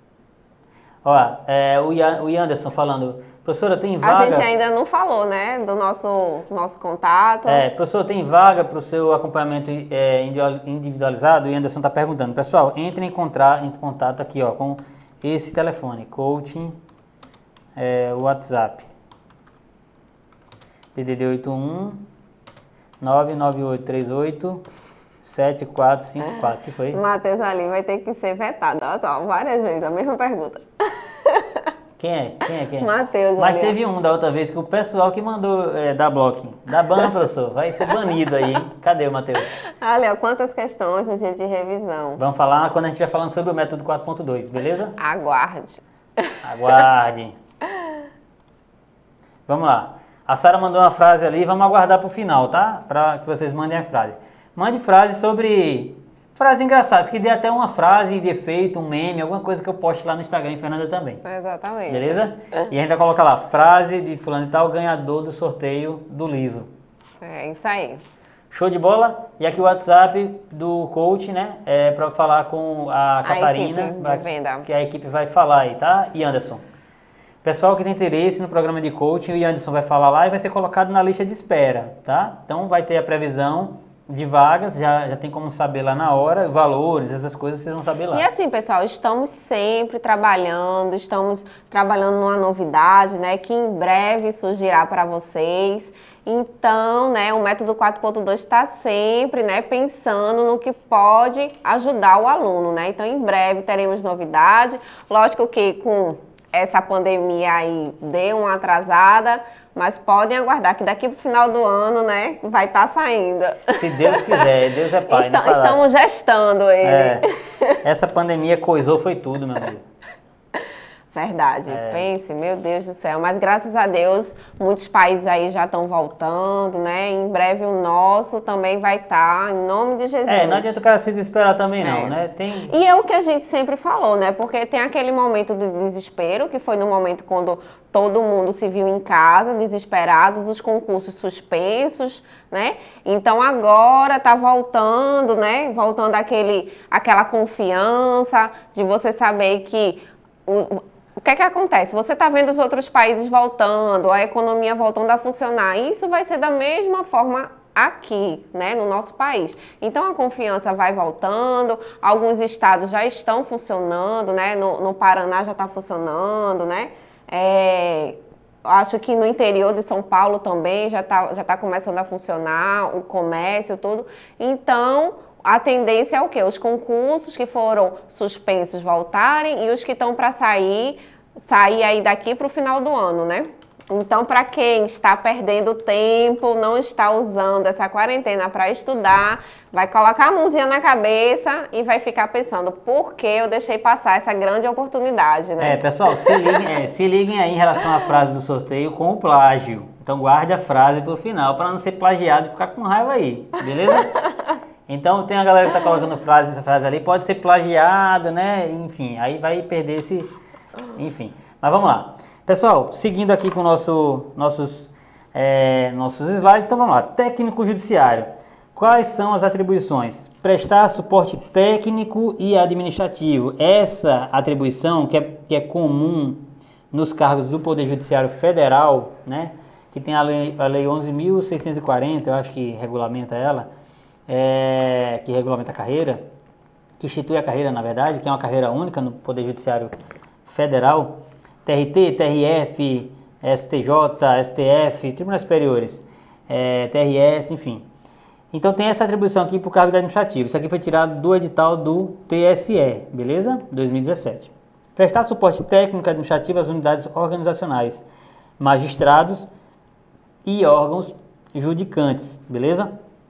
Ó, é, o, Ian, o Anderson falando... Professora, tem vaga... A gente ainda não falou, né, do nosso, nosso contato. É, professor, tem vaga para o seu acompanhamento é, individualizado? O Anderson está perguntando. Pessoal, entre em, contra, em contato aqui, ó, com esse telefone, coaching, é, WhatsApp. D D D oito um nove nove oito três oito sete quatro cinco quatro. Que foi? Matheus ali vai ter que ser vetado. Olha só, várias vezes, a mesma pergunta. Quem é? Quem é? Quem é? Matheus. Mas ali, teve um da outra vez que o pessoal que mandou é, dar bloco. Dá ban, professor. Vai ser banido aí, hein? Cadê o Matheus? Olha, quantas questões no dia de revisão. Vamos falar quando a gente estiver falando sobre o método quatro ponto dois, beleza? Aguarde. Aguarde. Vamos lá. A Sara mandou uma frase ali, vamos aguardar para o final, tá? Para que vocês mandem a frase. Mande frase sobre... Frases engraçadas, que dê até uma frase de efeito, um meme, alguma coisa que eu poste lá no Instagram e Fernanda também. Exatamente. Beleza? E a gente vai colocar lá, frase de fulano e tal, ganhador do sorteio do livro. É isso aí. Show de bola? E aqui o WhatsApp do coach, né? É para falar com a Catarina, a equipe de venda. Que a equipe vai falar aí, tá? E Anderson. Pessoal que tem interesse no programa de coaching, o Anderson vai falar lá e vai ser colocado na lista de espera, tá? Então vai ter a previsão de vagas, já, já tem como saber lá na hora, valores, essas coisas vocês vão saber lá. E assim, pessoal, estamos sempre trabalhando, estamos trabalhando numa novidade, né, que em breve surgirá para vocês. Então, né, o método quatro ponto dois está sempre, né, pensando no que pode ajudar o aluno, né? Então, em breve teremos novidade. Lógico que com essa pandemia aí deu uma atrasada, mas podem aguardar que daqui pro final do ano, né, vai estar tá saindo. Se Deus quiser, Deus é pai. Estamos, estamos gestando ele. É, essa pandemia coisou foi tudo, meu amigo. Verdade, é. Pense, meu Deus do céu. Mas graças a Deus, muitos países aí já estão voltando, né? Em breve o nosso também vai estar, tá, em nome de Jesus. É, não adianta o cara se desesperar também não, é. né? Tem... E é o que a gente sempre falou, né? Porque tem aquele momento do desespero, que foi no momento quando todo mundo se viu em casa, desesperados, os concursos suspensos, né? Então agora tá voltando, né? Voltando aquele, aquela confiança de você saber que... O, O que é que acontece? Você está vendo os outros países voltando, a economia voltando a funcionar. Isso vai ser da mesma forma aqui, né, no nosso país. Então a confiança vai voltando, alguns estados já estão funcionando, né? No, no Paraná já está funcionando, né? É, acho que no interior de São Paulo também já está já tá começando a funcionar, o comércio, tudo. Então... a tendência é o quê? Os concursos que foram suspensos voltarem e os que estão para sair, sair aí daqui para o final do ano, né? Então, para quem está perdendo tempo, não está usando essa quarentena para estudar, vai colocar a mãozinha na cabeça e vai ficar pensando, por que eu deixei passar essa grande oportunidade, né? É, pessoal, se liguem, é, se liguem aí em relação à frase do sorteio com o plágio. Então guarde a frase pro final, para não ser plagiado e ficar com raiva aí, beleza? Então tem a galera que tá colocando frase, essa frase ali, pode ser plagiado, né? Enfim, aí vai perder esse... Enfim, mas vamos lá. Pessoal, seguindo aqui com nosso, nossos, é, nossos slides, então vamos lá. Técnico judiciário. Quais são as atribuições? Prestar suporte técnico e administrativo. Essa atribuição que é, que é comum nos cargos do Poder Judiciário Federal, né? Que tem a lei, a lei onze mil seiscentos e quarenta, eu acho que regulamenta ela, é, que regulamenta a carreira, que institui a carreira, na verdade, que é uma carreira única no Poder Judiciário Federal. T R T, T R F, S T J, S T F, Tribunais Superiores, é, T R S, enfim. Então tem essa atribuição aqui para o cargo administrativo. Isso aqui foi tirado do edital do T S E, beleza? dois mil e dezessete. Prestar suporte técnico e administrativo às unidades organizacionais, magistrados e órgãos judicantes, beleza?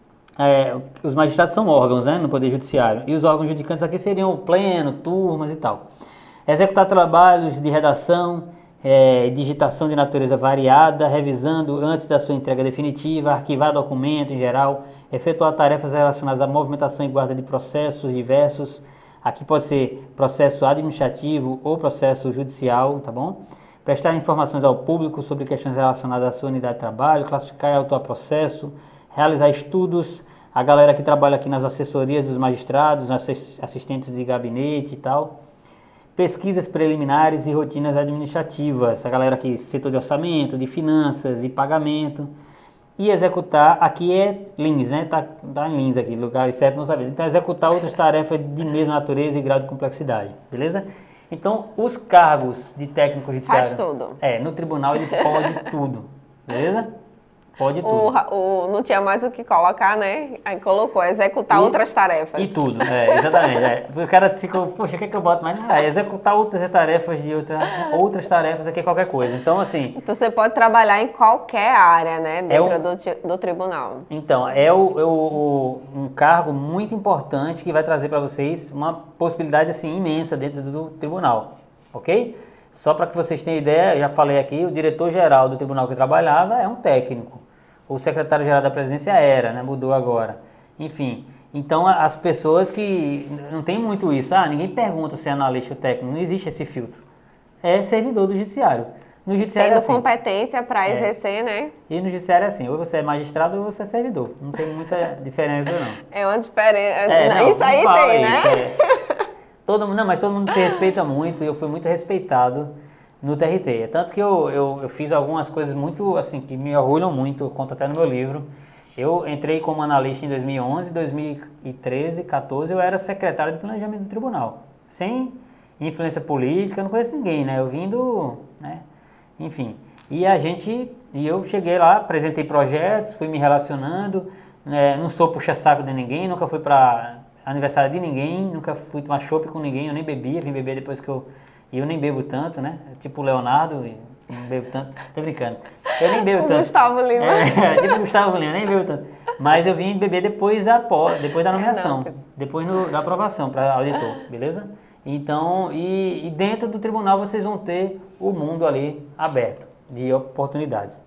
É, os magistrados são órgãos, né, no Poder Judiciário. E os órgãos judicantes aqui seriam o pleno, turmas e tal. Executar trabalhos de redação, é, digitação de natureza variada, revisando antes da sua entrega definitiva, arquivar documentos em geral, efetuar tarefas relacionadas à movimentação e guarda de processos diversos. Aqui pode ser processo administrativo ou processo judicial, tá bom? Prestar informações ao público sobre questões relacionadas à sua unidade de trabalho, classificar e autuar processo, realizar estudos, a galera que trabalha aqui nas assessorias dos magistrados, assistentes de gabinete e tal. Pesquisas preliminares e rotinas administrativas, a galera aqui, setor de orçamento, de finanças e pagamento. E executar, aqui é Lins, né? Tá, tá em Lins aqui, lugar certo não sabia. Então, executar outras tarefas de mesma natureza e grau de complexidade, beleza? Então, os cargos de técnico judiciário... Faz tudo. É, no tribunal ele pode tudo, beleza? Pode tudo. O, o, não tinha mais o que colocar, né? Aí colocou, executar e, outras tarefas. E tudo, é, exatamente. É. O cara ficou, poxa, o que é que eu boto mais? É, executar outras tarefas de outra, outras tarefas aqui é qualquer coisa. Então, assim... Então, você pode trabalhar em qualquer área, né? Dentro é um, do, do tribunal. Então, é, o, é o, um cargo muito importante que vai trazer para vocês uma possibilidade, assim, imensa dentro do tribunal, ok? Só para que vocês tenham ideia, eu já falei aqui, o diretor-geral do tribunal que eu trabalhava é um técnico. O secretário-geral da presidência era, né? Mudou agora. Enfim, então as pessoas que... Não tem muito isso. Ah, ninguém pergunta se é analista ou técnico. Não existe esse filtro. É servidor do judiciário. No judiciário Tendo é assim. competência para É. exercer, né? E no judiciário é assim. Ou você é magistrado ou você é servidor. Não tem muita diferença, não. É uma diferença. É, não, isso aí não fala tem, isso, né? É. Todo, não, mas todo mundo se respeita muito. E eu fui muito respeitado no T R T. Tanto que eu, eu, eu fiz algumas coisas muito, assim, que me orgulham muito, eu conto até no meu livro. Eu entrei como analista em dois mil e onze, dois mil e treze, quatorze, eu era secretário de planejamento do tribunal. Sem influência política, não conheço ninguém, né? Eu vim do, né? Enfim. E a gente, e eu cheguei lá, apresentei projetos, fui me relacionando, né? Não sou puxa-saco de ninguém, nunca fui para aniversário de ninguém, nunca fui tomar chopp com ninguém, eu nem bebia, vim beber depois que eu... E eu nem bebo tanto, né? Tipo o Leonardo, não bebo tanto. Tô brincando. Eu nem bebo O tanto. Gustavo Lima. É, tipo o Gustavo Lima, nem bebo tanto. Mas eu vim beber depois da, depois da nomeação. Não, depois no, da aprovação para auditor, beleza? Então, e, e dentro do tribunal vocês vão ter o mundo ali aberto, de oportunidades.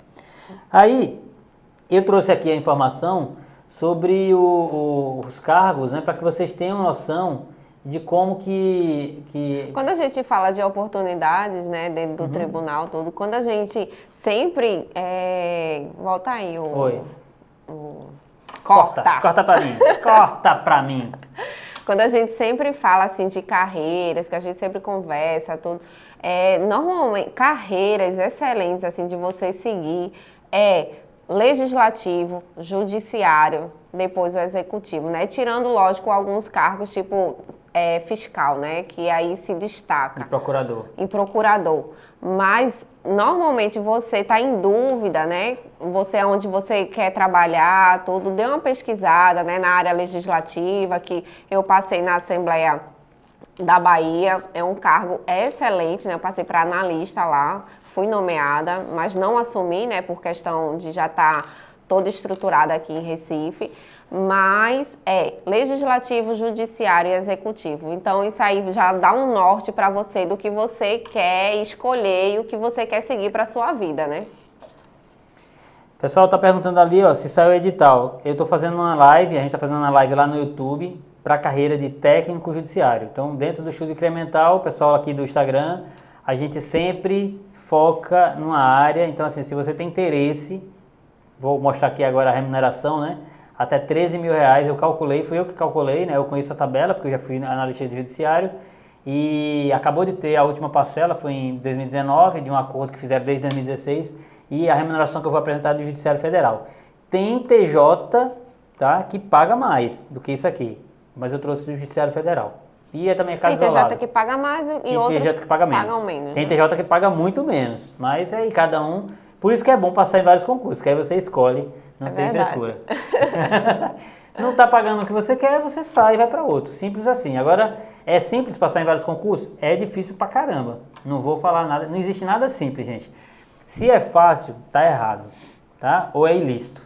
Aí, eu trouxe aqui a informação sobre o, o, os cargos, né? Para que vocês tenham noção de como que, que... Quando a gente fala de oportunidades, né, dentro do uhum. tribunal todo, quando a gente sempre... É... Volta aí o... Oi. o... Corta. Corta, corta pra mim. Corta pra mim. Quando a gente sempre fala, assim, de carreiras, que a gente sempre conversa, tudo... É, normalmente, carreiras excelentes, assim, de você seguir é... legislativo, judiciário, depois o executivo, né? Tirando, lógico, alguns cargos, tipo é, fiscal, né? Que aí se destaca. E procurador. E procurador. Mas, normalmente, você está em dúvida, né? Você é onde você quer trabalhar, tudo. Dê uma pesquisada, né? Na área legislativa, que eu passei na Assembleia da Bahia, é um cargo excelente, né? Eu passei para analista lá, fui nomeada, mas não assumi, né, por questão de já estar toda estruturada aqui em Recife, mas é legislativo, judiciário e executivo. Então isso aí já dá um norte para você do que você quer escolher e o que você quer seguir para sua vida, né? O pessoal está perguntando ali, ó, se saiu o edital. Eu estou fazendo uma live, a gente está fazendo uma live lá no YouTube para a carreira de técnico judiciário. Então, dentro do estudo incremental, o pessoal aqui do Instagram, a gente sempre foca numa área. Então, assim, se você tem interesse, vou mostrar aqui agora a remuneração, né? Até treze mil reais eu calculei, fui eu que calculei, né? Eu conheço a tabela, porque eu já fui analista de judiciário. E acabou de ter a última parcela, foi em dois mil e dezenove, de um acordo que fizeram desde dois mil e dezesseis. E a remuneração que eu vou apresentar é do Judiciário Federal. Tem T J, tá, que paga mais do que isso aqui, mas eu trouxe do Judiciário Federal. E é também a casa Tem isolada. T J que paga mais e Tem outros T J que paga menos. pagam menos. Tem né? T J que paga muito menos, mas aí cada um... Por isso que é bom passar em vários concursos, que aí você escolhe, não É tem verdade. frescura. Não está pagando o que você quer, você sai e vai para outro. Simples assim. Agora, é simples passar em vários concursos? É difícil pra caramba. Não vou falar nada, não existe nada simples, gente. Se é fácil, tá errado, tá? Ou é ilícito.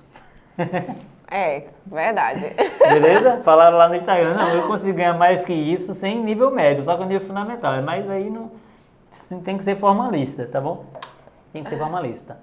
É, verdade. Beleza? Falaram lá no Instagram, não, eu consigo ganhar mais que isso sem nível médio, só com nível fundamental. Mas aí não tem que ser formalista, tá bom? Tem que ser formalista.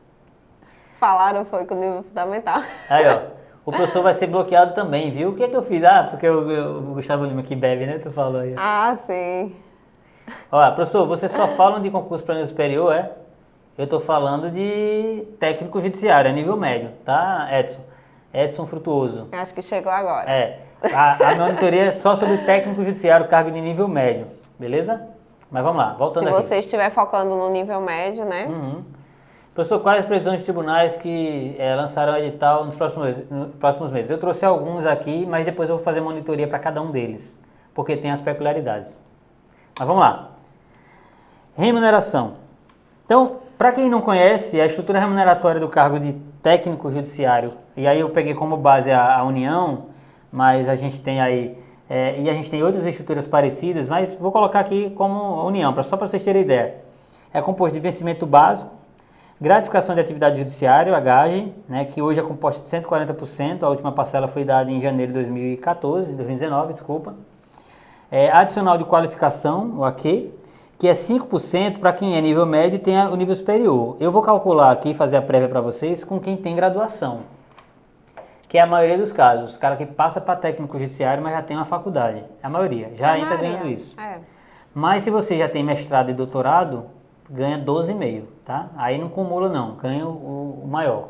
Falaram foi com nível fundamental. Aí, ó, o professor vai ser bloqueado também, viu? O que é que eu fiz? Ah, porque eu, eu, o Gustavo Lima que bebe, né? Tu falou aí. Ah, sim. Ó, professor, vocês só falam de concurso para nível superior, é? Eu tô falando de técnico judiciário, é nível médio, tá, Edson? Edson Frutuoso. Acho que chegou agora. É, a, a monitoria é só sobre técnico judiciário, cargo de nível médio, beleza? Mas vamos lá, voltando Se aqui. você estiver focando no nível médio, né? Uhum. Professor, quais as previsões de tribunais que é, lançarão edital nos próximos, nos próximos meses? Eu trouxe alguns aqui, mas depois eu vou fazer monitoria para cada um deles, porque tem as peculiaridades. Mas vamos lá. Remuneração. Então, para quem não conhece, a estrutura remuneratória do cargo de técnico judiciário, e aí eu peguei como base a, a União, mas a gente tem aí, é, e a gente tem outras estruturas parecidas, mas vou colocar aqui como União, pra, só para vocês terem ideia. É composto de vencimento básico, gratificação de atividade judiciária, a gage, né, que hoje é composta de cento e quarenta por cento, a última parcela foi dada em janeiro de dois mil e quatorze, dois mil e dezenove, desculpa. É, adicional de qualificação, o A Q, que é cinco por cento para quem é nível médio e tem o nível superior. Eu vou calcular aqui, fazer a prévia para vocês, com quem tem graduação, que é a maioria dos casos, os caras que passam para técnico judiciário, mas já tem uma faculdade, a maioria, já É entra maioria. ganhando isso. É. Mas se você já tem mestrado e doutorado, ganha doze vírgula cinco, tá? Aí não cumula não, ganha o, o maior.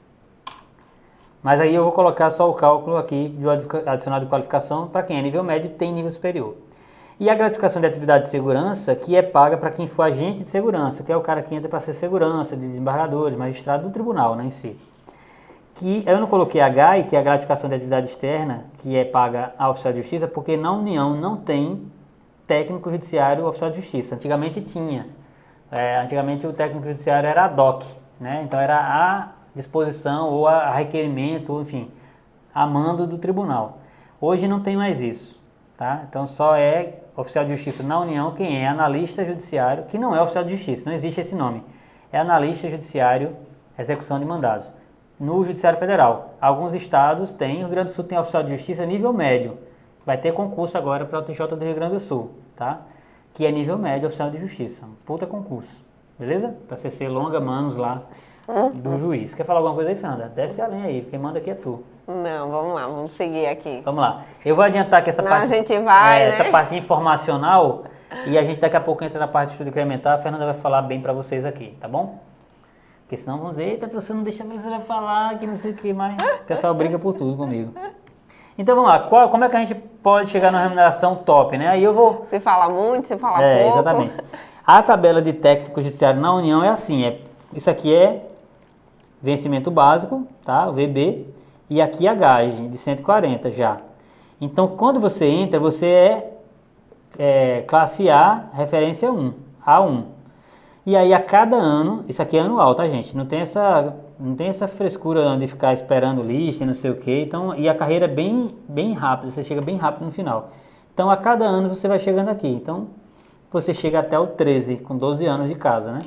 Mas aí eu vou colocar só o cálculo aqui do adicional de qualificação para quem é nível médio e tem nível superior. E a gratificação de atividade de segurança, que é paga para quem for agente de segurança, que é o cara que entra para ser segurança, de desembargadores, magistrado do tribunal, né, em si. Que eu não coloquei a G A I, que é a gratificação de atividade externa, que é paga ao oficial de justiça, porque na União não tem técnico judiciário oficial de justiça. Antigamente tinha. É, antigamente o técnico judiciário era ad hoc, né? Então era a disposição ou a requerimento, ou, enfim, a mando do tribunal. Hoje não tem mais isso, tá? Então só é oficial de justiça na União quem é analista judiciário, que não é oficial de justiça, não existe esse nome. É analista judiciário, execução de mandados. No Judiciário Federal, alguns estados têm, o Rio Grande do Sul tem oficial de justiça nível médio. Vai ter concurso agora para o T J do Rio Grande do Sul, tá? Que é nível médio oficial de justiça. Um puta concurso, beleza? Para você ser longa manos lá do juiz. Quer falar alguma coisa aí, Fernanda? Desce a linha aí, quem manda aqui é tu. Não, vamos lá, vamos seguir aqui. Vamos lá. Eu vou adiantar que essa Não, parte, a gente vai, é, né? essa parte informacional, e a gente daqui a pouco entra na parte de estudo incremental, a Fernanda vai falar bem para vocês aqui, tá bom? Porque senão vamos dizer, eita, professor, não deixa a professora falar, que não sei o que, mas o pessoal briga por tudo comigo. Então vamos lá, qual, como é que a gente pode chegar numa remuneração top, né? Aí eu vou... Se fala muito, se fala É, pouco. exatamente. A tabela de técnico judiciário na União é assim, é, isso aqui é vencimento básico, tá? O V B, e aqui a gage de cento e quarenta já. Então, quando você entra, você é, é classe A, referência um, A um. E aí, a cada ano, isso aqui é anual, tá, gente? Não tem essa, não tem essa frescura de ficar esperando lista e não sei o quê. Então, e a carreira é bem, bem rápida, você chega bem rápido no final. Então, a cada ano você vai chegando aqui. Então, você chega até o treze, com doze anos de casa, né?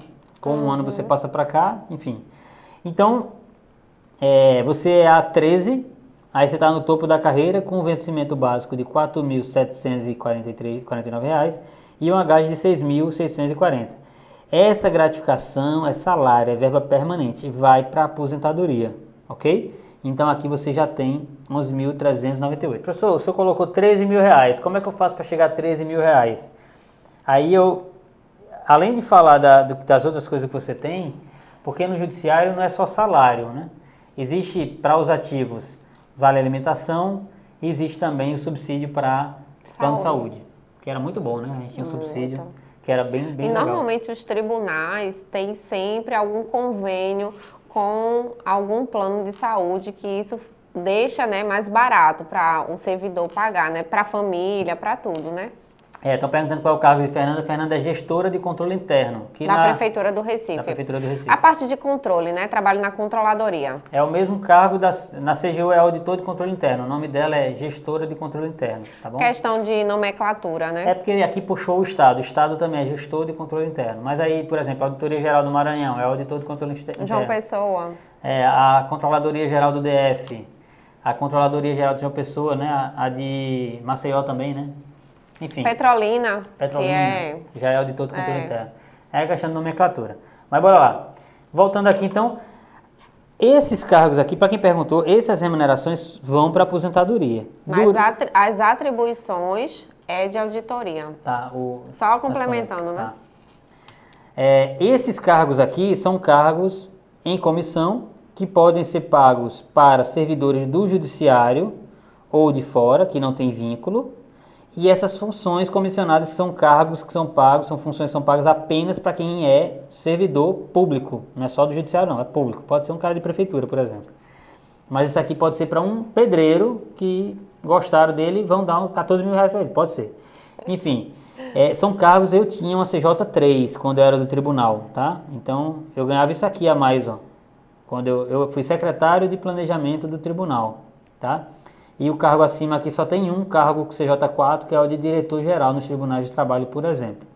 Com um uhum. ano você passa para cá, enfim. Então, é, você é A treze, aí você está no topo da carreira com um vencimento básico de quatro mil setecentos e quarenta e nove reais e uma gás de seis mil seiscentos e quarenta. Essa gratificação é salário, é verba permanente, vai para a aposentadoria, ok? Então aqui você já tem onze mil trezentos e noventa e oito. Professor, o senhor colocou treze mil reais, como é que eu faço para chegar a treze mil reais? Aí eu, além de falar da, das outras coisas que você tem, porque no judiciário não é só salário, né? Existe para os ativos vale alimentação e existe também o subsídio para plano de saúde, que era muito bom, né? A gente tinha um muito. subsídio que era bem, bem e legal. Normalmente os tribunais têm sempre algum convênio com algum plano de saúde que isso deixa, né, mais barato para o servidor pagar, né, para a família, para tudo, né? É, estão perguntando qual é o cargo de Fernanda. Fernanda é gestora de controle interno. Que da na, Prefeitura do Recife. Da Prefeitura do Recife. A parte de controle, né? Trabalho na controladoria. É o mesmo cargo da, na C G U, é auditor de controle interno. O nome dela é gestora de controle interno, tá bom? Questão de nomenclatura, né? É porque aqui puxou o Estado. O Estado também é gestor de controle interno. Mas aí, por exemplo, a Auditoria Geral do Maranhão é auditor de controle interno. João Pessoa. É, a Controladoria Geral do D F. A Controladoria Geral de João Pessoa, né? A, a de Maceió também, né? Enfim. Petrolina, Petrolina, que é... já é auditor de controle é. interno. É questão de nomenclatura. Mas bora lá. Voltando aqui, então, esses cargos aqui, para quem perguntou, essas remunerações vão para aposentadoria. Mas Do... atri as atribuições é de auditoria. Tá, o... Só complementando, né? Tá. É, esses cargos aqui são cargos em comissão que podem ser pagos para servidores do judiciário ou de fora, que não tem vínculo. E essas funções comissionadas são cargos que são pagos, são funções que são pagas apenas para quem é servidor público. Não é só do judiciário não, é público. Pode ser um cara de prefeitura, por exemplo. Mas isso aqui pode ser para um pedreiro que gostaram dele e vão dar uns quatorze mil reais para ele, pode ser. Enfim, é, são cargos, eu tinha uma C J três quando eu era do tribunal, tá? Então eu ganhava isso aqui a mais, ó. Quando eu, eu fui secretário de planejamento do tribunal, tá? E o cargo acima aqui só tem um cargo com C J quatro, que é o de diretor-geral nos tribunais de trabalho, por exemplo.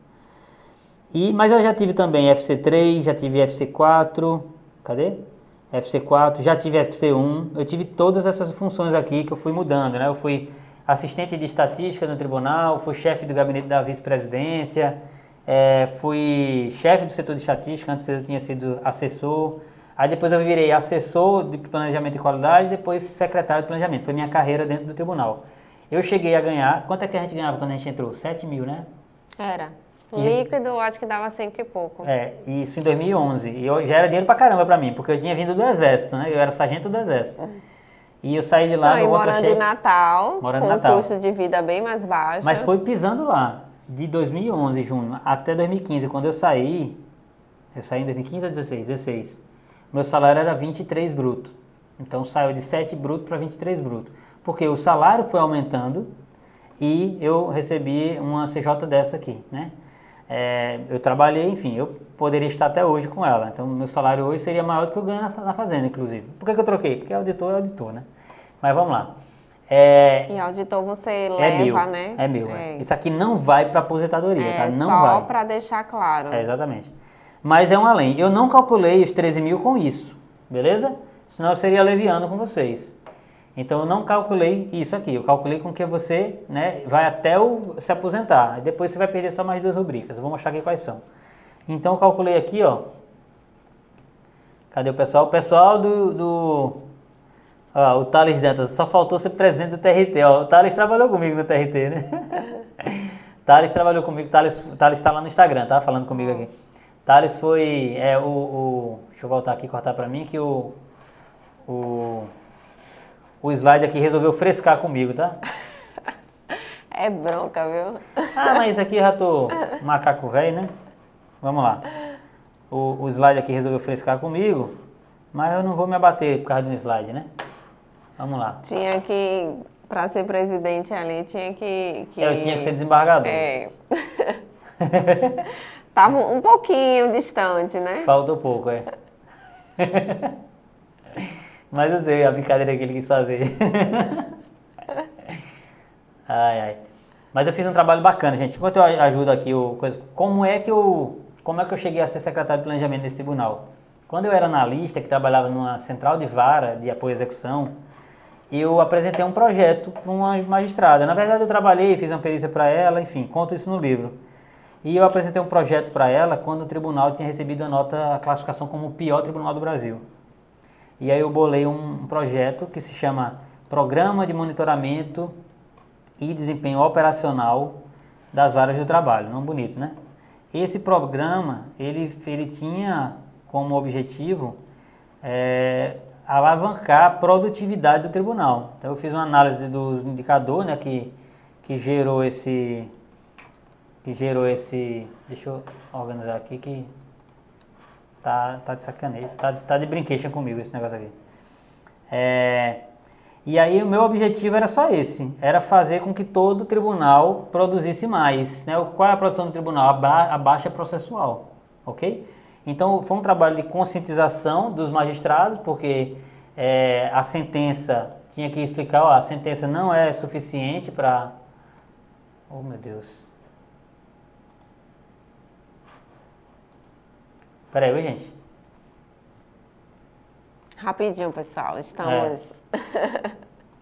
E, mas eu já tive também F C três, já tive F C quatro, cadê? F C quatro, já tive F C um, eu tive todas essas funções aqui que eu fui mudando, né? Eu fui assistente de estatística no tribunal, fui chefe do gabinete da vice-presidência, é, fui chefe do setor de estatística, antes eu tinha sido assessor. Aí depois eu virei assessor de planejamento e qualidade e depois secretário de planejamento. Foi minha carreira dentro do tribunal. Eu cheguei a ganhar... Quanto é que a gente ganhava quando a gente entrou? sete mil, né? Era. Líquido, acho que dava cinco e pouco. É, isso em dois mil e onze. E eu, já era dinheiro pra caramba pra mim, porque eu tinha vindo do Exército, né? Eu era sargento do Exército. E eu saí de lá... Não, e morando em Natal, morando com em Natal. um custo de vida bem mais baixo. Mas foi pisando lá. De dois mil e onze, junho, até dois mil e quinze, quando eu saí... Eu saí em dois mil e quinze ou dezesseis? dezesseis. Meu salário era vinte e três bruto. Então saiu de sete bruto para vinte e três bruto. Porque o salário foi aumentando e eu recebi uma C J dessa aqui, né? É, eu trabalhei, enfim, eu poderia estar até hoje com ela. Então meu salário hoje seria maior do que eu ganho na, na fazenda, inclusive. Por que, que eu troquei? Porque auditor é auditor, né? Mas vamos lá. É, e auditor você leva, é meu, né? É meu, é. é. Isso aqui não vai para aposentadoria, é, tá? Não só vai. para deixar claro. É, exatamente. Mas é um além. Eu não calculei os treze mil com isso, beleza? Senão eu seria leviano com vocês. Então eu não calculei isso aqui. Eu calculei com que você, né, vai até o, se aposentar. E depois você vai perder só mais duas rubricas. Eu vou mostrar aqui quais são. Então eu calculei aqui, ó. Cadê o pessoal? O pessoal do... do ó, o Thales Dantas. Só faltou ser presidente do T R T. Ó, o Thales trabalhou comigo no T R T, né? Thales trabalhou comigo. Thales está lá no Instagram, tá? Falando comigo aqui. Thales foi, é, o, o, deixa eu voltar aqui e cortar pra mim, que o, o, o slide aqui resolveu frescar comigo, tá? É bronca, viu? Ah, mas aqui eu já tô macaco velho, né? Vamos lá. O, o slide aqui resolveu frescar comigo, mas eu não vou me abater por causa de um slide, né? Vamos lá. Tinha que, pra ser presidente ali, tinha que... que... Eu tinha que ser desembargador. É... Tava um pouquinho distante, né? Falta um pouco, é. Mas eu sei a brincadeira que ele quis fazer. Ai, ai. Mas eu fiz um trabalho bacana, gente. Enquanto eu ajudo aqui, o, coisa, como é que eu como é que eu cheguei a ser secretário de planejamento desse tribunal? Quando eu era analista, que trabalhava numa central de vara de apoio à execução, eu apresentei um projeto para uma magistrada. Na verdade, eu trabalhei, fiz uma perícia para ela, enfim, conto isso no livro. E eu apresentei um projeto para ela quando o tribunal tinha recebido a nota, a classificação como o pior tribunal do Brasil. E aí eu bolei um projeto que se chama Programa de Monitoramento e Desempenho Operacional das Varas do Trabalho. Não bonito, né? Esse programa, ele, ele tinha como objetivo é, alavancar a produtividade do tribunal. Então eu fiz uma análise do indicador, né, que, que gerou esse... que gerou esse... Deixa eu organizar aqui que tá, tá de sacaneio, tá, tá de brinquedo comigo esse negócio aqui. É, e aí o meu objetivo era só esse, era fazer com que todo tribunal produzisse mais, né? Qual é a produção do tribunal? A, ba a baixa processual, ok? Então foi um trabalho de conscientização dos magistrados, porque é, a sentença, tinha que explicar, ó, a sentença não é suficiente para... Oh meu Deus... Peraí, viu, gente? Rapidinho, pessoal, estamos... É.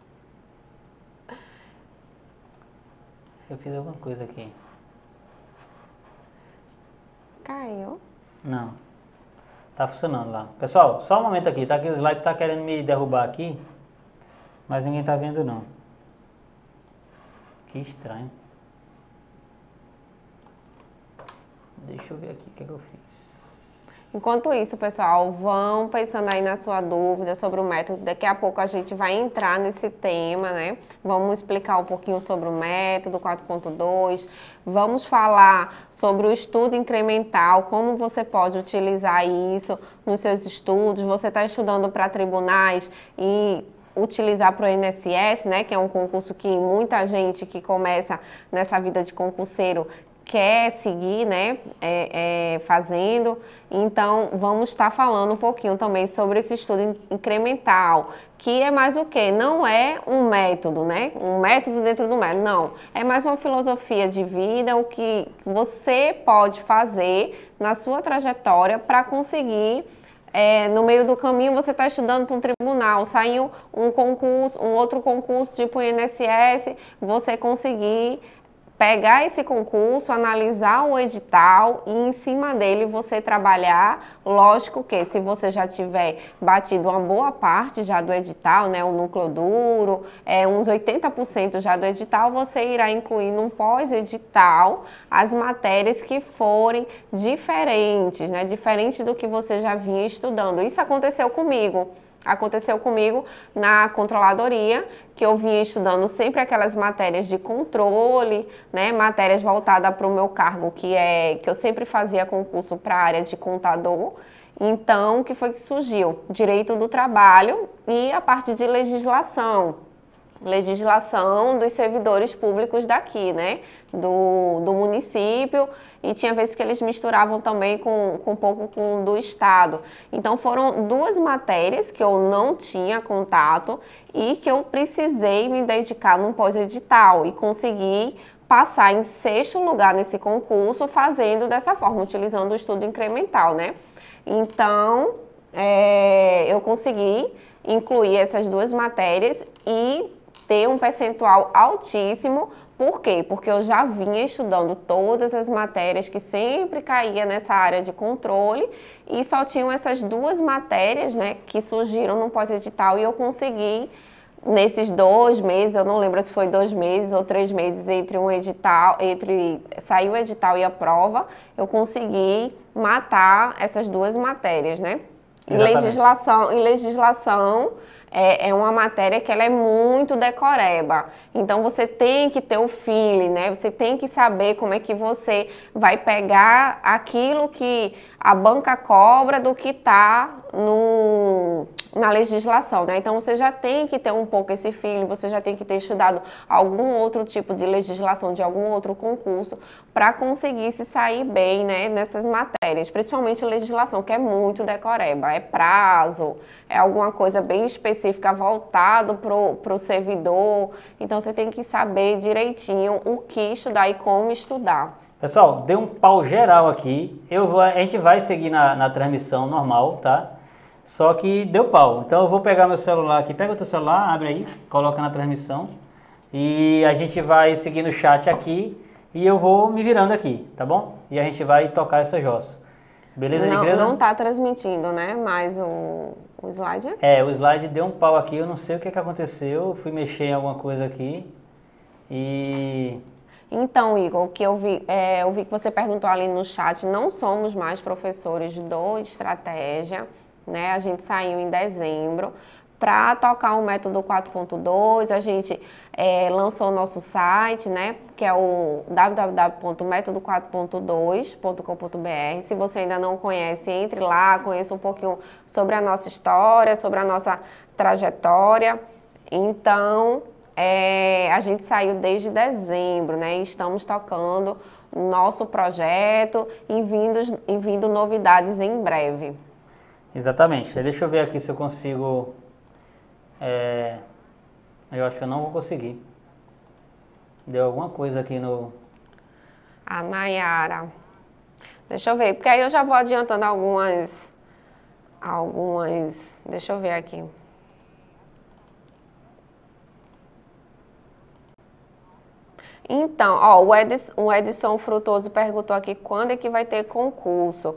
Eu fiz alguma coisa aqui. Caiu? Não. Tá funcionando lá. Pessoal, só um momento aqui, tá? Que o slide tá querendo me derrubar aqui, mas ninguém tá vendo não. Que estranho. Deixa eu ver aqui o que, é que eu fiz. Enquanto isso, pessoal, vão pensando aí na sua dúvida sobre o método. Daqui a pouco a gente vai entrar nesse tema, né? Vamos explicar um pouquinho sobre o método quatro ponto dois. Vamos falar sobre o estudo incremental, como você pode utilizar isso nos seus estudos. Você está estudando para tribunais e utilizar para o I N S S, né? Que é um concurso que muita gente que começa nessa vida de concurseiro quer seguir, né, é, é, fazendo. Então, vamos estar falando um pouquinho também sobre esse estudo incremental, que é mais o quê? Não é um método, né, um método dentro do método, não. É mais uma filosofia de vida, o que você pode fazer na sua trajetória para conseguir, é, no meio do caminho você está estudando para um tribunal, saiu um concurso, um outro concurso tipo I N S S, você conseguir pegar esse concurso, analisar o edital e em cima dele você trabalhar. Lógico que se você já tiver batido uma boa parte já do edital, né, o núcleo duro, é, uns oitenta por cento já do edital, você irá incluir num pós-edital as matérias que forem diferentes, né, diferente do que você já vinha estudando. Isso aconteceu comigo. Aconteceu comigo na controladoria, que eu vinha estudando sempre aquelas matérias de controle, né, matérias voltadas para o meu cargo, que é que eu sempre fazia concurso para a área de contador. Então, o que foi que surgiu? Direito do trabalho e a parte de legislação. Legislação dos servidores públicos daqui, né, do, do município, e tinha vezes que eles misturavam também com, com um pouco com do estado. Então foram duas matérias que eu não tinha contato e que eu precisei me dedicar num pós-edital e consegui passar em sexto lugar nesse concurso fazendo dessa forma, utilizando o estudo incremental, né. Então, é, eu consegui incluir essas duas matérias e ter um percentual altíssimo. Por quê? Porque eu já vinha estudando todas as matérias que sempre caía nessa área de controle e só tinham essas duas matérias, né, que surgiram no pós-edital e eu consegui, nesses dois meses, eu não lembro se foi dois meses ou três meses entre um edital, entre sair o edital e a prova, eu consegui matar essas duas matérias, né? Em legislação, em legislação é, é uma matéria que ela é muito decoreba. Então você tem que ter o feeling, né? Você tem que saber como é que você vai pegar aquilo que a banca cobra do que está no, na legislação, né? Então você já tem que ter um pouco esse feeling, você já tem que ter estudado algum outro tipo de legislação, de algum outro concurso, para conseguir se sair bem, né, nessas matérias, principalmente legislação, que é muito decoreba, é prazo, é alguma coisa bem específica voltado para o servidor. Então você tem que saber direitinho o que estudar e como estudar. Pessoal, deu um pau geral aqui. Eu vou, a gente vai seguir na, na transmissão normal, tá? Só que deu pau. Então eu vou pegar meu celular aqui. Pega o teu celular, abre aí, coloca na transmissão. E a gente vai seguir no chat aqui. E eu vou me virando aqui, tá bom? E a gente vai tocar essa jossa. Beleza, não, Negreza? Não tá transmitindo, né? Mas o, o slide... É, o slide deu um pau aqui. Eu não sei o que, que aconteceu. Eu fui mexer em alguma coisa aqui. E... Então, Igor, o que eu vi, é, eu vi que você perguntou ali no chat, não somos mais professores do Estratégia, né? A gente saiu em dezembro para tocar o método quatro ponto dois, a gente é, lançou o nosso site, né? Que é o w w w ponto método quatro ponto dois ponto com ponto b r. Se você ainda não conhece, entre lá, conheça um pouquinho sobre a nossa história, sobre a nossa trajetória. Então... É, a gente saiu desde dezembro, né? E estamos tocando nosso projeto e vindo, e vindo novidades em breve. Exatamente. Deixa eu ver aqui se eu consigo... É, eu acho que eu não vou conseguir. Deu alguma coisa aqui no... A Nayara. Deixa eu ver, porque aí eu já vou adiantando algumas... Algumas... Deixa eu ver aqui. Então, ó, o Edson, o Edson Frutoso perguntou aqui quando é que vai ter concurso.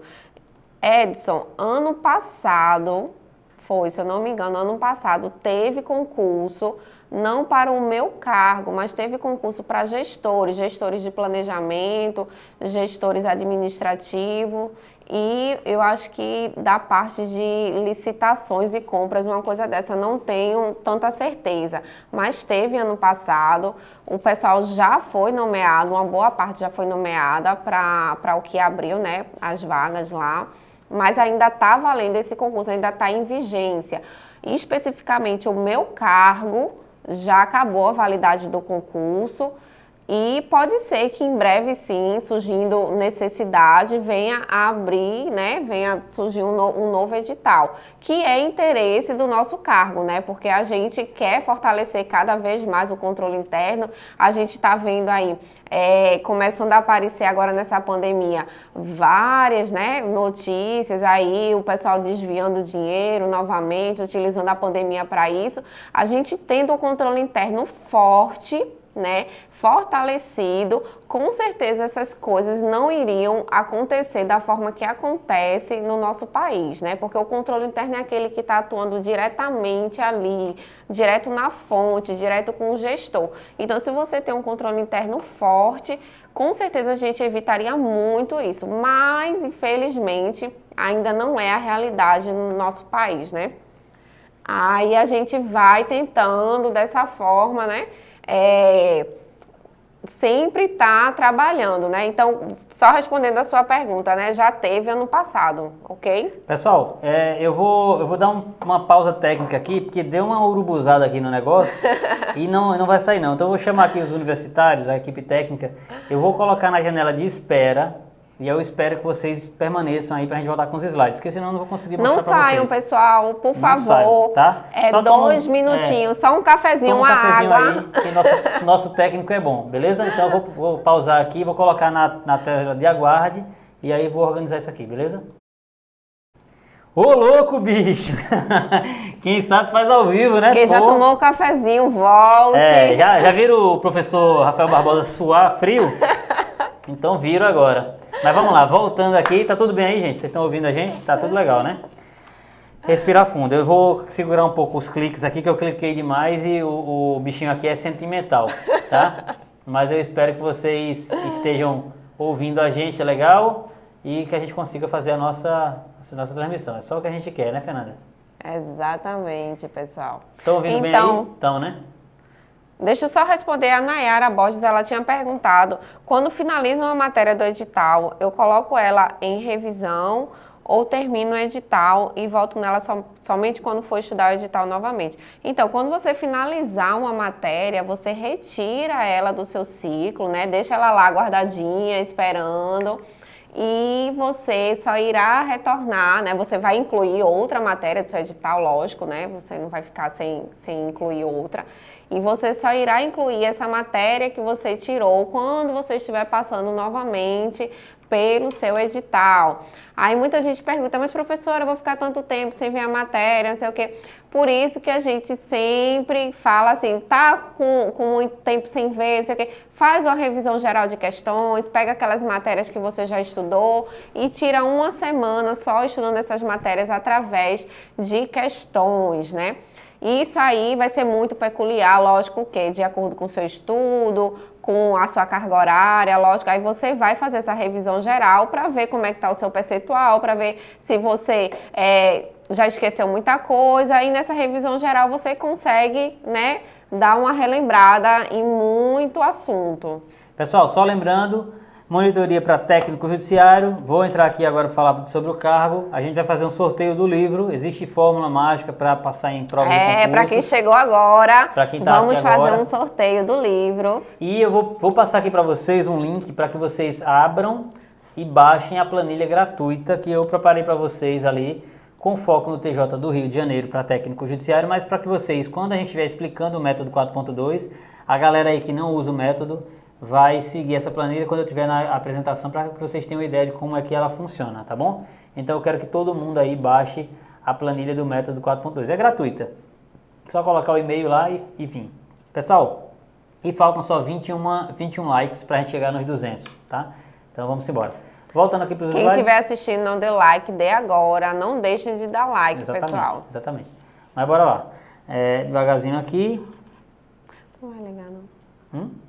Edson, ano passado, foi, se eu não me engano, ano passado teve concurso, não para o meu cargo, mas teve concurso para gestores, gestores de planejamento, gestores administrativos e eu acho que da parte de licitações e compras, uma coisa dessa, não tenho tanta certeza, mas teve ano passado, o pessoal já foi nomeado, uma boa parte já foi nomeada para o que abriu, né, as vagas lá, mas ainda está valendo esse concurso, ainda está em vigência. E, especificamente, o meu cargo já acabou a validade do concurso e pode ser que em breve, sim, surgindo necessidade, venha a abrir, né, venha surgir um, no, um novo edital, que é interesse do nosso cargo, né, porque a gente quer fortalecer cada vez mais o controle interno, a gente está vendo aí, é, começando a aparecer agora nessa pandemia, várias, né, notícias aí, o pessoal desviando dinheiro novamente, utilizando a pandemia para isso, a gente tendo um controle interno forte, né, fortalecido, com certeza essas coisas não iriam acontecer da forma que acontece no nosso país, né? Porque o controle interno é aquele que está atuando diretamente ali, direto na fonte, direto com o gestor. Então, se você tem um controle interno forte, com certeza a gente evitaria muito isso, mas infelizmente ainda não é a realidade no nosso país, né? Aí a gente vai tentando dessa forma, né? É, sempre tá trabalhando, né? Então, só respondendo a sua pergunta, né? Já teve ano passado, ok? Pessoal, é, eu, vou, eu vou dar um, uma pausa técnica aqui, porque deu uma urubuzada aqui no negócio e não, não vai sair não. Então eu vou chamar aqui os universitários, a equipe técnica, eu vou colocar na janela de espera e eu espero que vocês permaneçam aí pra gente voltar com os slides, porque senão eu não vou conseguir mostrar Não pra vocês. saiam, pessoal, por Não favor. saiam, tá? É Só dois toma- minutinhos, é, só um cafezinho, Toma um uma cafezinho água. aí, que nosso, nosso técnico é bom, beleza? Então eu vou, vou pausar aqui, vou colocar na, na tela de aguarde e aí vou organizar isso aqui, beleza? Ô louco, bicho! Quem sabe faz ao vivo, né? Quem já Pô. tomou o cafezinho, volte. É, já, já viram o professor Rafael Barbosa suar frio? Então viram agora. Mas vamos lá, voltando aqui, tá tudo bem aí, gente? Vocês estão ouvindo a gente? Tá tudo legal, né? Respirar fundo. Eu vou segurar um pouco os cliques aqui, que eu cliquei demais e o, o bichinho aqui é sentimental, tá? Mas eu espero que vocês estejam ouvindo a gente, é legal? E que a gente consiga fazer a nossa, a nossa transmissão. É só o que a gente quer, né, Fernanda? Exatamente, pessoal. Estão ouvindo bem Então, aí? Estão, né? Deixa eu só responder a Nayara Borges, ela tinha perguntado, quando finalizo uma matéria do edital, eu coloco ela em revisão ou termino o edital e volto nela som, somente quando for estudar o edital novamente? Então, quando você finalizar uma matéria, você retira ela do seu ciclo, né? Deixa ela lá guardadinha, esperando. e você só irá retornar, né? Você vai incluir outra matéria do seu edital, lógico, né? Você não vai ficar sem, sem incluir outra. E você só irá incluir essa matéria que você tirou quando você estiver passando novamente pelo seu edital. Aí muita gente pergunta, mas professora, eu vou ficar tanto tempo sem ver a matéria, não sei o quê. Por isso que a gente sempre fala assim, tá com, com muito tempo sem ver, não sei o quê, faz uma revisão geral de questões, pega aquelas matérias que você já estudou e tira uma semana só estudando essas matérias através de questões, né? Isso aí vai ser muito peculiar, lógico que de acordo com o seu estudo, com a sua carga horária, lógico, aí você vai fazer essa revisão geral para ver como é que está o seu percentual, para ver se você é, já esqueceu muita coisa, e nessa revisão geral você consegue, né, dar uma relembrada em muito assunto. Pessoal, só lembrando, monitoria para técnico judiciário, vou entrar aqui agora para falar sobre o cargo, a gente vai fazer um sorteio do livro, existe fórmula mágica para passar em prova de concurso. É, para quem chegou agora, quem tá vamos fazer agora. um sorteio do livro. E eu vou, vou passar aqui para vocês um link para que vocês abram e baixem a planilha gratuita que eu preparei para vocês ali, com foco no T J do Rio de Janeiro para técnico judiciário, mas para que vocês, quando a gente estiver explicando o método quatro ponto dois, a galera aí que não usa o método, vai seguir essa planilha quando eu tiver na apresentação para que vocês tenham uma ideia de como é que ela funciona, tá bom? Então eu quero que todo mundo aí baixe a planilha do método quatro ponto dois. É gratuita. Só colocar o e-mail lá e, e vir. Pessoal, e faltam só vinte e um, vinte e um likes para a gente chegar nos duzentos, tá? Então vamos embora. Voltando aqui para os Quem slides. estiver assistindo não deu like, dê agora. Não deixem de dar like, exatamente, pessoal. Exatamente. Mas bora lá. É, devagarzinho aqui. Não vai ligar, não. Hum?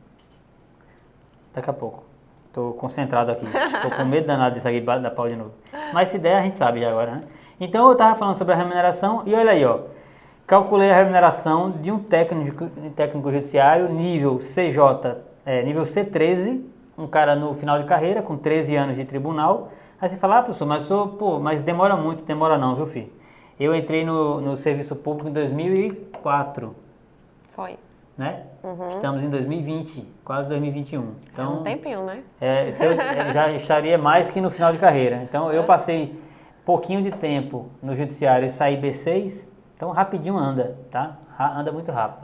Daqui a pouco. Tô concentrado aqui. Tô com medo danado disso aqui da pau de novo. Mas se der, a gente sabe já agora, né? Então eu tava falando sobre a remuneração e olha aí, ó. Calculei a remuneração de um técnico, técnico judiciário nível C J, é, nível C treze, um cara no final de carreira, com treze anos de tribunal. Aí você fala, ah, professor, mas, sou, pô, mas demora muito, demora não, viu, filho? Eu entrei no, no serviço público em dois mil e quatro. Foi. Né? Uhum. Estamos em dois mil e vinte, quase dois mil e vinte e um. Então, é um tempinho, né? É, eu já estaria mais que no final de carreira. Então eu passei pouquinho de tempo no judiciário e saí B seis, então rapidinho anda, tá? Anda muito rápido.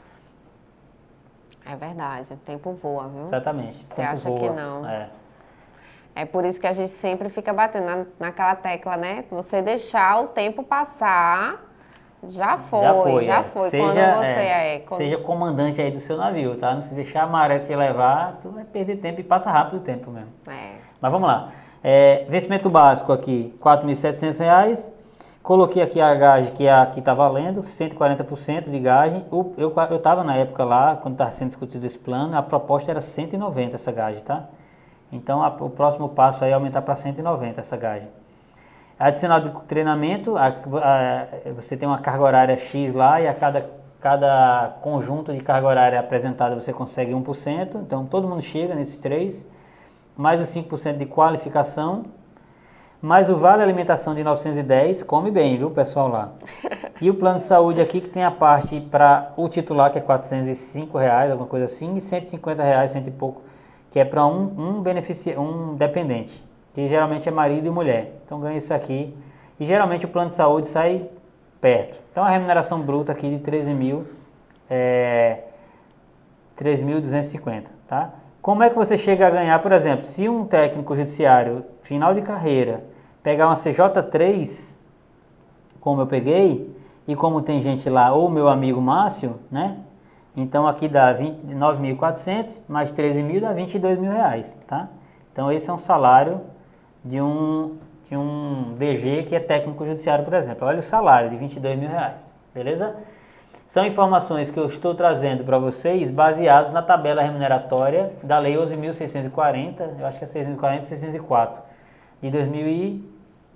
É verdade, o tempo voa, viu? Exatamente. Você acha voa. que não? É. É por isso que a gente sempre fica batendo na, naquela tecla, né? Você deixar o tempo passar... Já foi, já foi. Já é. foi. Seja, quando você é, é quando... seja comandante aí do seu navio, tá? Não se deixar a maré te levar, tu vai perder tempo e passa rápido o tempo mesmo. É. Mas vamos lá. É, vencimento básico aqui, quatro mil e setecentos reais. Coloquei aqui a gagem que aqui está valendo, cento e quarenta por cento de gagem. Eu eu estava na época lá, quando estava sendo discutido esse plano, a proposta era cento e noventa essa gagem, tá? Então a, o próximo passo aí é aumentar para cento e noventa essa gagem. Adicional de treinamento, a, a, você tem uma carga horária X lá e a cada, cada conjunto de carga horária apresentada você consegue um por cento, então todo mundo chega nesses três, mais os cinco por cento de qualificação, mais o vale alimentação de novecentos e dez, come bem, viu, pessoal lá. E o plano de saúde aqui que tem a parte para o titular, que é quatrocentos e cinco reais, alguma coisa assim, e cento e cinquenta reais, cento e pouco, que é para um, um, benefici- um dependente, que geralmente é marido e mulher. Então ganha isso aqui. E geralmente o plano de saúde sai perto. Então a remuneração bruta aqui de treze mil, é, treze mil duzentos e cinquenta, tá? Como é que você chega a ganhar, por exemplo, se um técnico judiciário, final de carreira, pegar uma C J três, como eu peguei, e como tem gente lá, ou meu amigo Márcio, né? Então aqui dá nove mil e quatrocentos, mais treze mil dá vinte e dois mil reais, tá? Então esse é um salário de um, de um D G que é técnico judiciário, por exemplo. Olha o salário de vinte e dois mil reais, beleza? São informações que eu estou trazendo para vocês baseados na tabela remuneratória da Lei onze mil seiscentos e quarenta, eu acho que é seiscentos e quarenta e seiscentos e quatro, de dois mil e...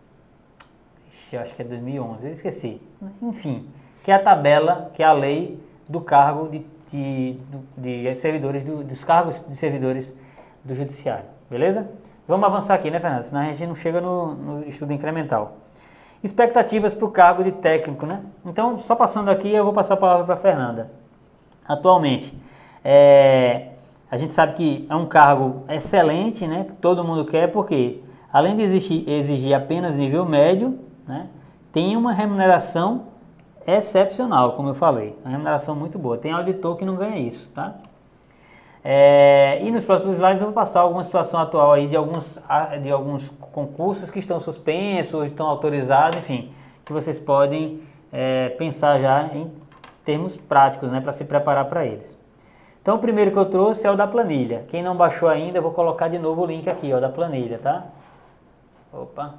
Ixi, eu acho que é dois mil e onze, eu esqueci. Enfim, que é a tabela, que é a lei do cargo de, de, de servidores, do, dos cargos de servidores do judiciário, beleza? Vamos avançar aqui, né, Fernando? Senão a gente não chega no, no estudo incremental. Expectativas para o cargo de técnico, né? Então, só passando aqui, eu vou passar a palavra para a Fernanda. Atualmente, é, a gente sabe que é um cargo excelente, né? Que todo mundo quer, porque além de exigir, exigir apenas nível médio, né, tem uma remuneração excepcional, como eu falei, uma remuneração muito boa. Tem auditor que não ganha isso, tá? É, e nos próximos slides eu vou passar alguma situação atual aí de alguns, de alguns concursos que estão suspensos, estão autorizados, enfim, que vocês podem é, pensar já em termos práticos, né, para se preparar para eles. Então o primeiro que eu trouxe é o da planilha. Quem não baixou ainda, eu vou colocar de novo o link aqui, ó, da planilha, tá? Opa!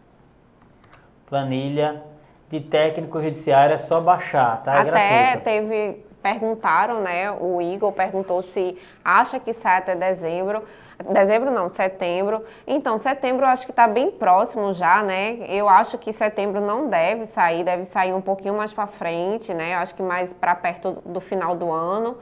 Planilha de técnico judiciário é só baixar, tá? É Até gratuita. teve, perguntaram, né? O Igor perguntou se acha que sai até dezembro. Dezembro não, setembro. Então, setembro eu acho que está bem próximo já, né? Eu acho que setembro não deve sair, deve sair um pouquinho mais para frente, né? Eu acho que mais para perto do final do ano.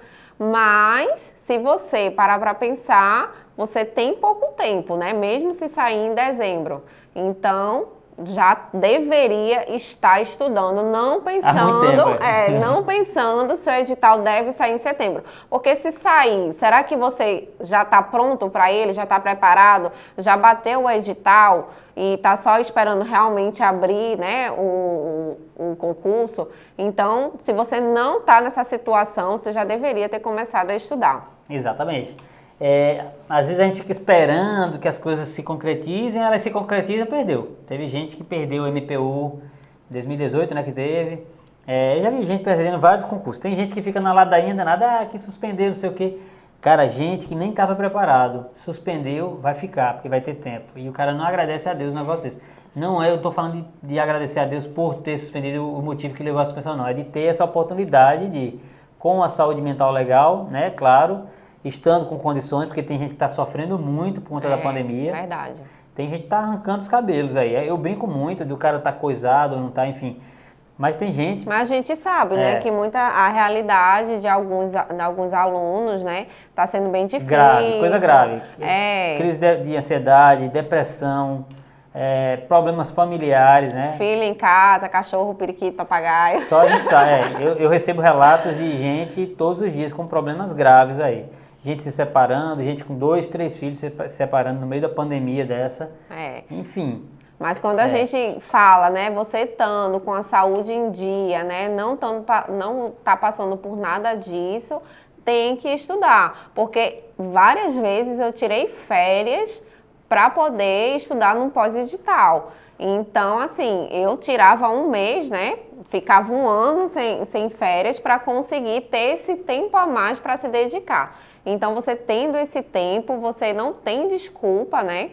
Mas, se você parar para pensar, você tem pouco tempo, né? Mesmo se sair em dezembro. Então, já deveria estar estudando, não pensando, é, não pensando se o edital deve sair em setembro. Porque se sair, será que você já está pronto para ele, já está preparado, já bateu o edital e está só esperando realmente abrir, né, o, o, o concurso? Então, se você não está nessa situação, você já deveria ter começado a estudar. Exatamente. É, às vezes a gente fica esperando que as coisas se concretizem, elas se concretizam e perdeu. Teve gente que perdeu o M P U em dois mil e dezoito, né, que teve. É, eu já vi gente perdendo vários concursos. Tem gente que fica na ladainha danada, ah, que suspendeu, não sei o quê. Cara, gente que nem estava preparado, suspendeu, vai ficar, porque vai ter tempo. E o cara não agradece a Deus um negócio desse. Não é, eu estou falando de, de agradecer a Deus por ter suspendido o motivo que levou à suspensão, não. É de ter essa oportunidade de, com a saúde mental legal, né, claro, estando com condições, porque tem gente que está sofrendo muito por conta É, da pandemia. Verdade. Tem gente que está arrancando os cabelos aí. Eu brinco muito do cara estar tá coisado ou não tá, enfim. Mas tem gente... Mas a gente sabe, é, né, que muita, a realidade de alguns, de alguns alunos, né, está sendo bem difícil. Grave, coisa grave. É. Crise de, de ansiedade, depressão, é, problemas familiares, né? Filho em casa, cachorro, periquito, papagaio. Só isso, é. Eu, eu recebo relatos de gente todos os dias com problemas graves aí. Gente se separando, gente com dois, três filhos se separando no meio da pandemia dessa. É. Enfim. Mas quando a é. gente fala, né, você estando com a saúde em dia, né, não, tando, não tá passando por nada disso, tem que estudar. Porque várias vezes eu tirei férias para poder estudar num pós-edital. Então, assim, eu tirava um mês, né, ficava um ano sem, sem férias para conseguir ter esse tempo a mais para se dedicar. Então, você tendo esse tempo, você não tem desculpa, né,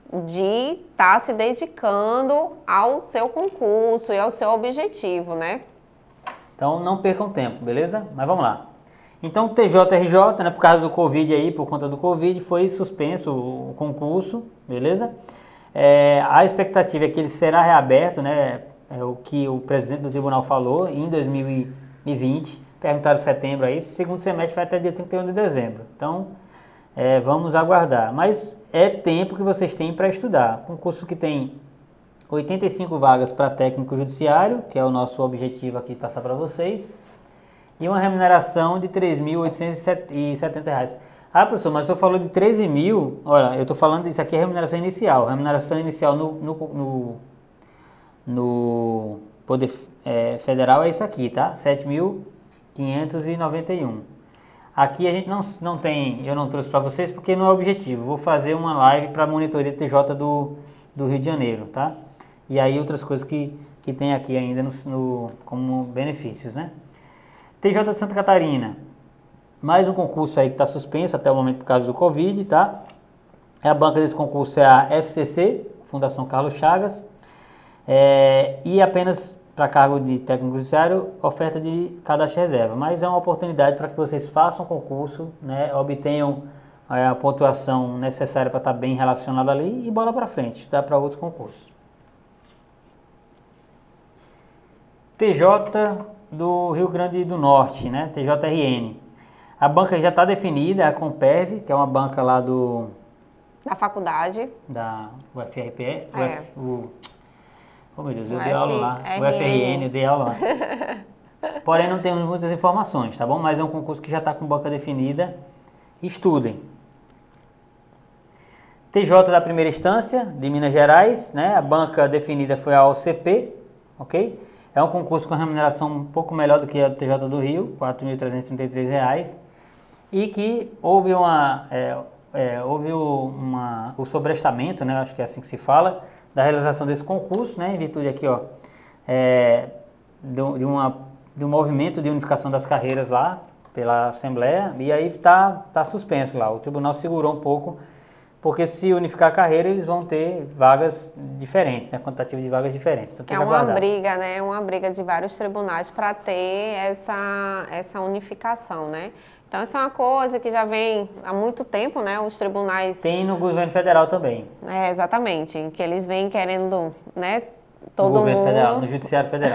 de estar tá se dedicando ao seu concurso e ao seu objetivo, né? Então, não percam tempo, beleza? Mas vamos lá. Então, o T J R J, né, por causa do Covid aí, por conta do Covid, foi suspenso o concurso, beleza? É, a expectativa é que ele será reaberto, né, é o que o presidente do tribunal falou, em dois mil e vinte, perguntaram setembro aí, segundo semestre vai até dia trinta e um de dezembro. Então, é, vamos aguardar. Mas é tempo que vocês têm para estudar. Concurso que tem oitenta e cinco vagas para técnico judiciário, que é o nosso objetivo aqui passar para vocês, e uma remuneração de três mil oitocentos e setenta reais. Ah, professor, mas o senhor falou de treze mil, olha, eu estou falando, isso aqui é a remuneração inicial. A remuneração inicial no, no, no, no Poder é, Federal é isso aqui, tá? sete mil quinhentos e noventa e um. Aqui a gente não, não tem, eu não trouxe para vocês porque não é objetivo. Vou fazer uma live para a monitoria T J do, do Rio de Janeiro, tá? E aí outras coisas que, que tem aqui ainda no, no, como benefícios, né? T J de Santa Catarina, mais um concurso aí que está suspenso até o momento por causa do Covid, tá? A banca desse concurso é a F C C, Fundação Carlos Chagas, é, e apenas para cargo de técnico judiciário, oferta de cadastro de reserva. Mas é uma oportunidade para que vocês façam o concurso, né, obtenham é, a pontuação necessária para estar bem relacionado ali e bola para frente, dá para outros concursos. T J do Rio Grande do Norte, né, T J R N. A banca já está definida, é a Comperv, que é uma banca lá do... Da faculdade. Da U F R P E, é. o, oh meu Deus, eu o dei aula lá, o F R N, eu dei aula lá. Porém não temos muitas informações, tá bom? Mas é um concurso que já está com banca definida, estudem. T J da primeira instância, de Minas Gerais, né? A banca definida foi a O C P, ok? É um concurso com remuneração um pouco melhor do que a T J do Rio, quatro mil trezentos e trinta e três reais, e que houve uma, é, é, houve uma, o sobrestamento, né? Acho que é assim que se fala, da realização desse concurso, né? Em virtude aqui, ó, é, de, de, uma, de um movimento de unificação das carreiras lá pela Assembleia, e aí está tá suspenso lá. O tribunal segurou um pouco, porque se unificar a carreira, eles vão ter vagas diferentes, né? Quantitativa de vagas diferentes. Então, é uma aguardar. briga, né? Uma briga de vários tribunais para ter essa, essa unificação, né? Então, isso é uma coisa que já vem há muito tempo, né? Os tribunais... Tem no governo federal também. É, exatamente. Que eles vêm querendo, né? Todo no governo mundo... federal, no judiciário federal.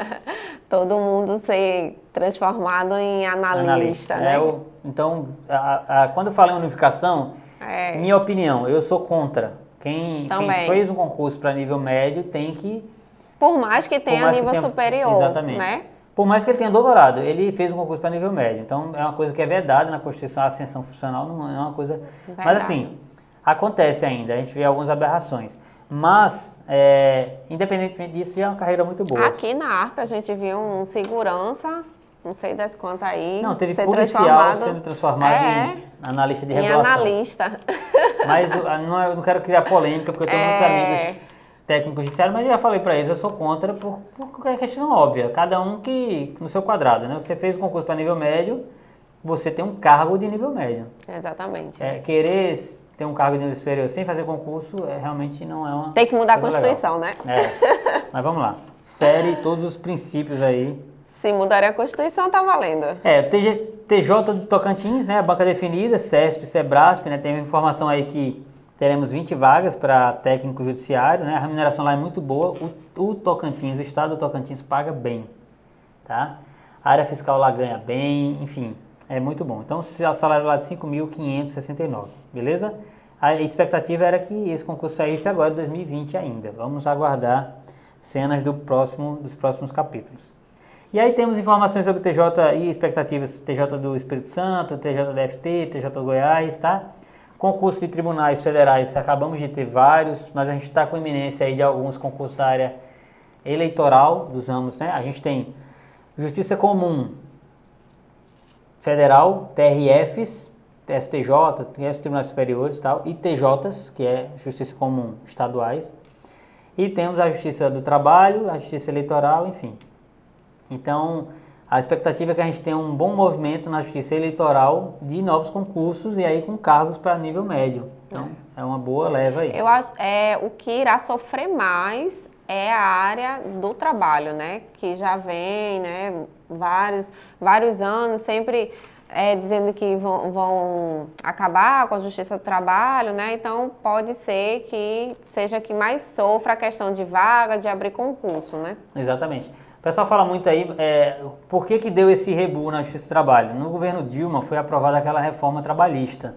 Todo mundo ser transformado em analista, analista. né? É o, então, a, a, quando eu falo em unificação... É. Minha opinião, eu sou contra. Quem, quem fez um concurso para nível médio tem que... Por mais que tenha mais nível que tenha, superior, exatamente. Né? Por mais que ele tenha doutorado, ele fez um concurso para nível médio. Então, é uma coisa que é vedada na Constituição, a ascensão funcional não é uma coisa... Verdade. Mas assim, acontece ainda, a gente vê algumas aberrações. Mas, é, independentemente disso, já é uma carreira muito boa. Aqui na A R P a gente viu um segurança... Não sei das quantas aí. Não, teve ser policial transformado... sendo transformado é, em analista de regulação. Em analista. Mas eu não, eu não quero criar polêmica, porque eu tenho é... muitos amigos técnicos judiciários, mas eu já falei para eles, eu sou contra por, por uma questão óbvia. Cada um que no seu quadrado, né? Você fez um concurso para nível médio, você tem um cargo de nível médio. Exatamente. É, querer ter um cargo de nível superior sem fazer concurso, é, realmente não é uma... Tem que mudar a Constituição, legal. né? É. Mas vamos lá. Fere todos os princípios aí. Se mudarem a Constituição, tá valendo. É, T J do Tocantins, né, a banca definida, CESP, SEBRASP, né, tem informação aí que teremos vinte vagas para técnico judiciário, né, a remuneração lá é muito boa, o, o Tocantins, o estado do Tocantins paga bem, tá? A área fiscal lá ganha bem, enfim, é muito bom. Então, o salário lá é de cinco mil quinhentos e sessenta e nove, beleza? A expectativa era que esse concurso saísse agora em dois mil e vinte ainda. Vamos aguardar cenas do próximo, dos próximos capítulos. E aí temos informações sobre T J e expectativas, T J do Espírito Santo, T J da F T, T J do Goiás, tá? Concursos de tribunais federais, acabamos de ter vários, mas a gente está com iminência aí de alguns concursos da área eleitoral dos ramos, né? A gente tem Justiça Comum Federal, T R Fs, S T J, Tribunais Superiores e tal, e T Js, que é Justiça Comum Estaduais. E temos a Justiça do Trabalho, a Justiça Eleitoral, enfim. Então, a expectativa é que a gente tenha um bom movimento na justiça eleitoral de novos concursos e aí com cargos para nível médio. Então, é uma boa leva aí. Eu acho, é, o que irá sofrer mais é a área do trabalho, né? Que já vem, né, vários, vários anos sempre é, dizendo que vão, vão acabar com a justiça do trabalho, né? Então, pode ser que seja que mais sofra a questão de vaga, de abrir concurso, né? Exatamente. O pessoal fala muito aí, é, por que que deu esse rebu na Justiça do Trabalho? No governo Dilma foi aprovada aquela reforma trabalhista.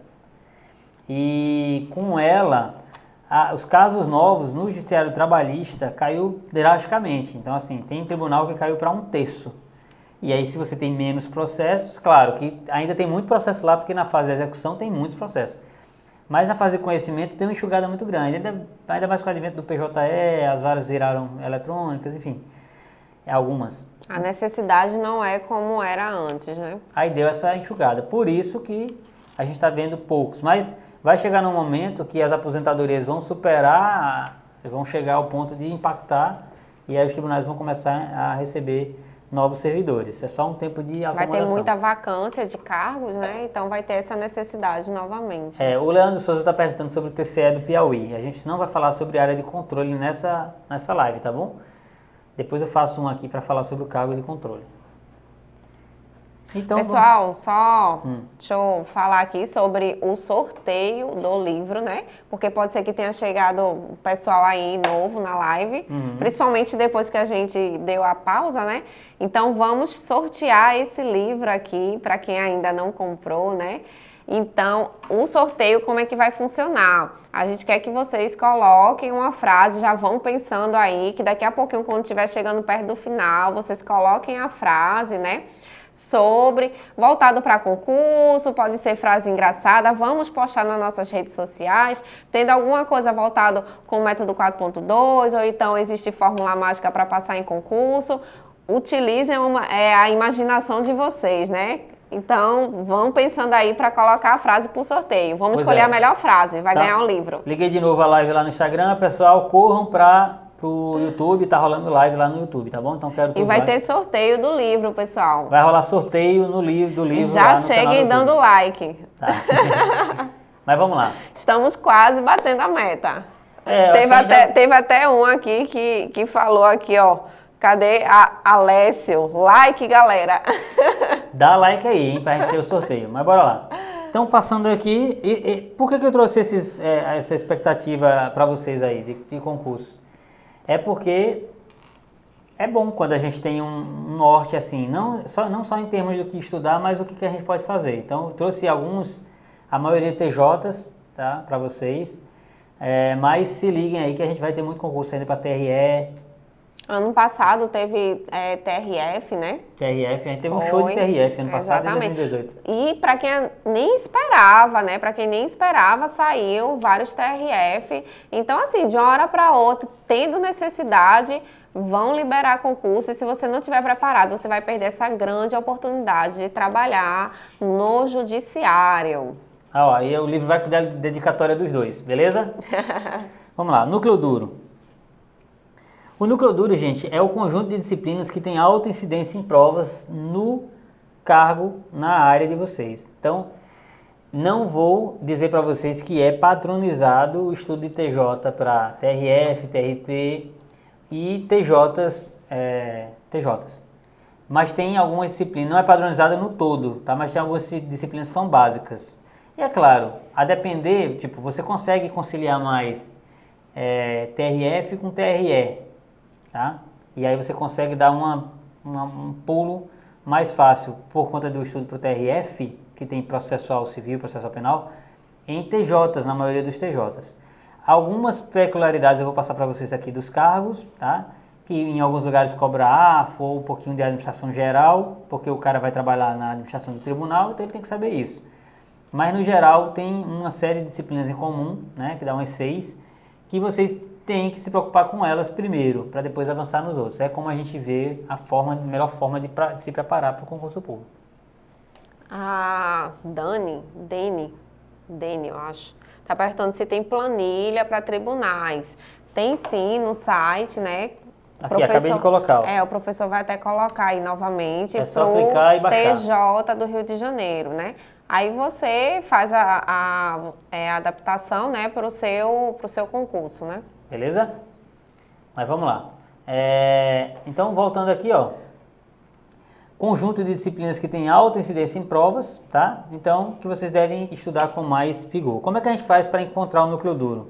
E com ela, a, os casos novos no Judiciário Trabalhista caiu drasticamente. Então, assim, tem tribunal que caiu para um terço. E aí, se você tem menos processos, claro que ainda tem muito processo lá, porque na fase de execução tem muitos processos. Mas na fase de conhecimento tem uma enxugada muito grande. Ainda, ainda mais com o advento do P J E, as varas viraram eletrônicas, enfim. Algumas. A necessidade não é como era antes, né? Aí deu essa enxugada. Por isso que a gente está vendo poucos. Mas vai chegar num momento que as aposentadorias vão superar, vão chegar ao ponto de impactar e aí os tribunais vão começar a receber novos servidores. É só um tempo de acomodação. Vai ter muita vacância de cargos, né? Então vai ter essa necessidade novamente. É, o Leandro Souza está perguntando sobre o T C E do Piauí. A gente não vai falar sobre área de controle nessa, nessa live, tá bom? Depois eu faço um aqui para falar sobre o cargo de controle. Então, pessoal, vamos... só hum. deixa eu falar aqui sobre o sorteio do livro, né? Porque pode ser que tenha chegado o pessoal aí novo na live, uhum. principalmente depois que a gente deu a pausa, né? Então vamos sortear esse livro aqui para quem ainda não comprou, né? Então, o sorteio, como é que vai funcionar? A gente quer que vocês coloquem uma frase, já vão pensando aí, que daqui a pouquinho, quando estiver chegando perto do final, vocês coloquem a frase, né? sobre, voltado para concurso, pode ser frase engraçada, vamos postar nas nossas redes sociais, tendo alguma coisa voltado com o método quatro ponto dois, ou então existe fórmula mágica para passar em concurso, utilizem uma, é, a imaginação de vocês, né? Então, vão pensando aí para colocar a frase para o sorteio. Vamos Pois escolher é. a melhor frase, vai Tá. ganhar um livro. Liguei de novo a live lá no Instagram, pessoal, corram para o YouTube, tá rolando live lá no YouTube, tá bom? Então quero E todos vai lá. ter sorteio do livro, pessoal. Vai rolar sorteio no livro, do livro lá Já no cheguem canal do dando YouTube. like. Tá. Mas vamos lá. Estamos quase batendo a meta. É, eu Teve acho que até, já- teve até um aqui que, que falou aqui, ó. Cadê a Alessio? Like, galera. Dá like aí, hein, pra gente ter o sorteio. Mas bora lá. Então, passando aqui, e, e, por que, que eu trouxe esses, é, essa expectativa para vocês aí de, de concurso? É porque é bom quando a gente tem um, um norte assim, não só, não só em termos do que estudar, mas o que, que a gente pode fazer. Então, eu trouxe alguns, a maioria T Js, tá, para vocês. É, mas se liguem aí que a gente vai ter muito concurso ainda para T R E. Ano passado teve é, T R F, né? T R F, a gente teve um Foi. show de T R F ano passado, Exatamente. em dois mil e dezoito. E para quem nem esperava, né? Para quem nem esperava, saiu vários T R F. Então, assim, de uma hora para outra, tendo necessidade, vão liberar concurso. E se você não estiver preparado, você vai perder essa grande oportunidade de trabalhar no judiciário. Ah, ó, aí o livro vai cuidar da dedicatória dos dois, beleza? Vamos lá, núcleo duro. O núcleo duro, gente, é o conjunto de disciplinas que tem alta incidência em provas no cargo, na área de vocês. Então, não vou dizer para vocês que é padronizado o estudo de T J para T R F, T R T e T Js, é, T Js. Mas tem algumas disciplinas, não é padronizada no todo, tá? Mas tem algumas disciplinas que são básicas. E é claro, a depender, tipo, você consegue conciliar mais é, T R F com T R E. Tá? E aí você consegue dar uma, uma, um pulo mais fácil por conta do estudo para o T R F, que tem processual civil, processual penal, em T Js, na maioria dos T Js. Algumas peculiaridades eu vou passar para vocês aqui dos cargos, tá? Que em alguns lugares cobra A F ou um pouquinho de administração geral, porque o cara vai trabalhar na administração do tribunal, então ele tem que saber isso. Mas no geral tem uma série de disciplinas em comum, né, que dá umas seis, que vocês tem que se preocupar com elas primeiro, para depois avançar nos outros. É como a gente vê a forma, a melhor forma de, pra, de se preparar para o concurso público. A Dani, Dani, Dani, eu acho, tá perguntando se tem planilha para tribunais. Tem sim no site, né? Aqui, professor, acabei de colocar. Ó. É, o professor vai até colocar aí novamente é só clicar e baixar. T J do Rio de Janeiro, né? Aí você faz a, a, é, a adaptação, né, para o seu, pro seu concurso, né? Beleza? Mas vamos lá. É, então, voltando aqui, ó. Conjunto de disciplinas que tem alta incidência em provas, tá? Então, que vocês devem estudar com mais vigor. Como é que a gente faz para encontrar o núcleo duro?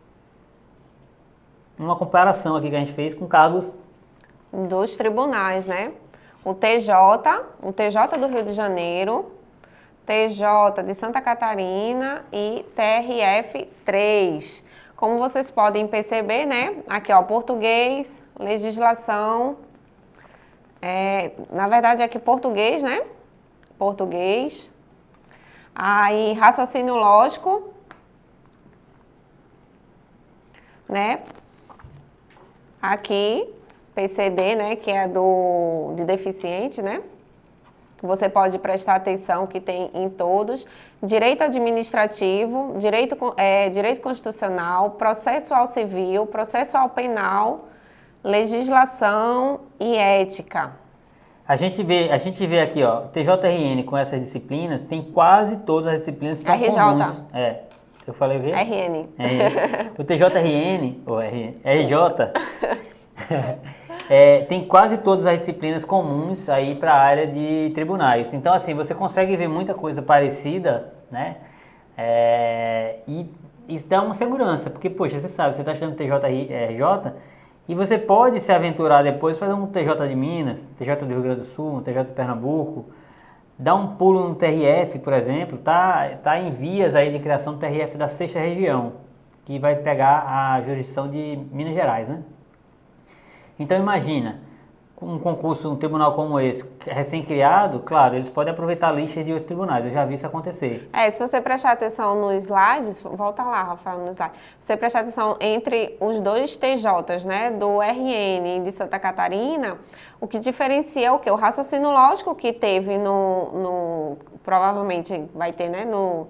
Uma comparação aqui que a gente fez com cargos dos tribunais, né? O T J, o T J do Rio de Janeiro, T J de Santa Catarina e T R F três. Como vocês podem perceber, né? Aqui, ó, português, legislação, é, na verdade aqui português, né? Português. Aí, raciocínio lógico, né? Aqui, P C D, né? Que é do de deficiente, né? Você pode prestar atenção que tem em todos. Direito administrativo, direito, é, direito constitucional, processual civil, processual penal, legislação e ética. A gente vê, a gente vê aqui, ó, T J R N com essas disciplinas, tem quase todas as disciplinas que são R J. comuns. É, eu falei o quê? R N. É, o T J R N, ou R J, é, tem quase todas as disciplinas comuns aí para a área de tribunais. Então, assim, você consegue ver muita coisa parecida, né? É, e isso dá uma segurança, porque, poxa, você sabe, você está estudando T J R J e você pode se aventurar depois, fazer um T J de Minas, T J do Rio Grande do Sul, um T J de Pernambuco, dar um pulo no T R F, por exemplo, tá, tá em vias aí de criação do T R F da sexta região, que vai pegar a jurisdição de Minas Gerais, né? Então imagina, um concurso, um tribunal como esse, recém-criado, claro, eles podem aproveitar listas de outros tribunais, eu já vi isso acontecer. É, se você prestar atenção nos slides, volta lá, Rafael, no slide. Se você prestar atenção entre os dois T Js, né, do R N e de Santa Catarina, o que diferencia é o quê? O raciocínio lógico que teve no, no provavelmente vai ter, né, no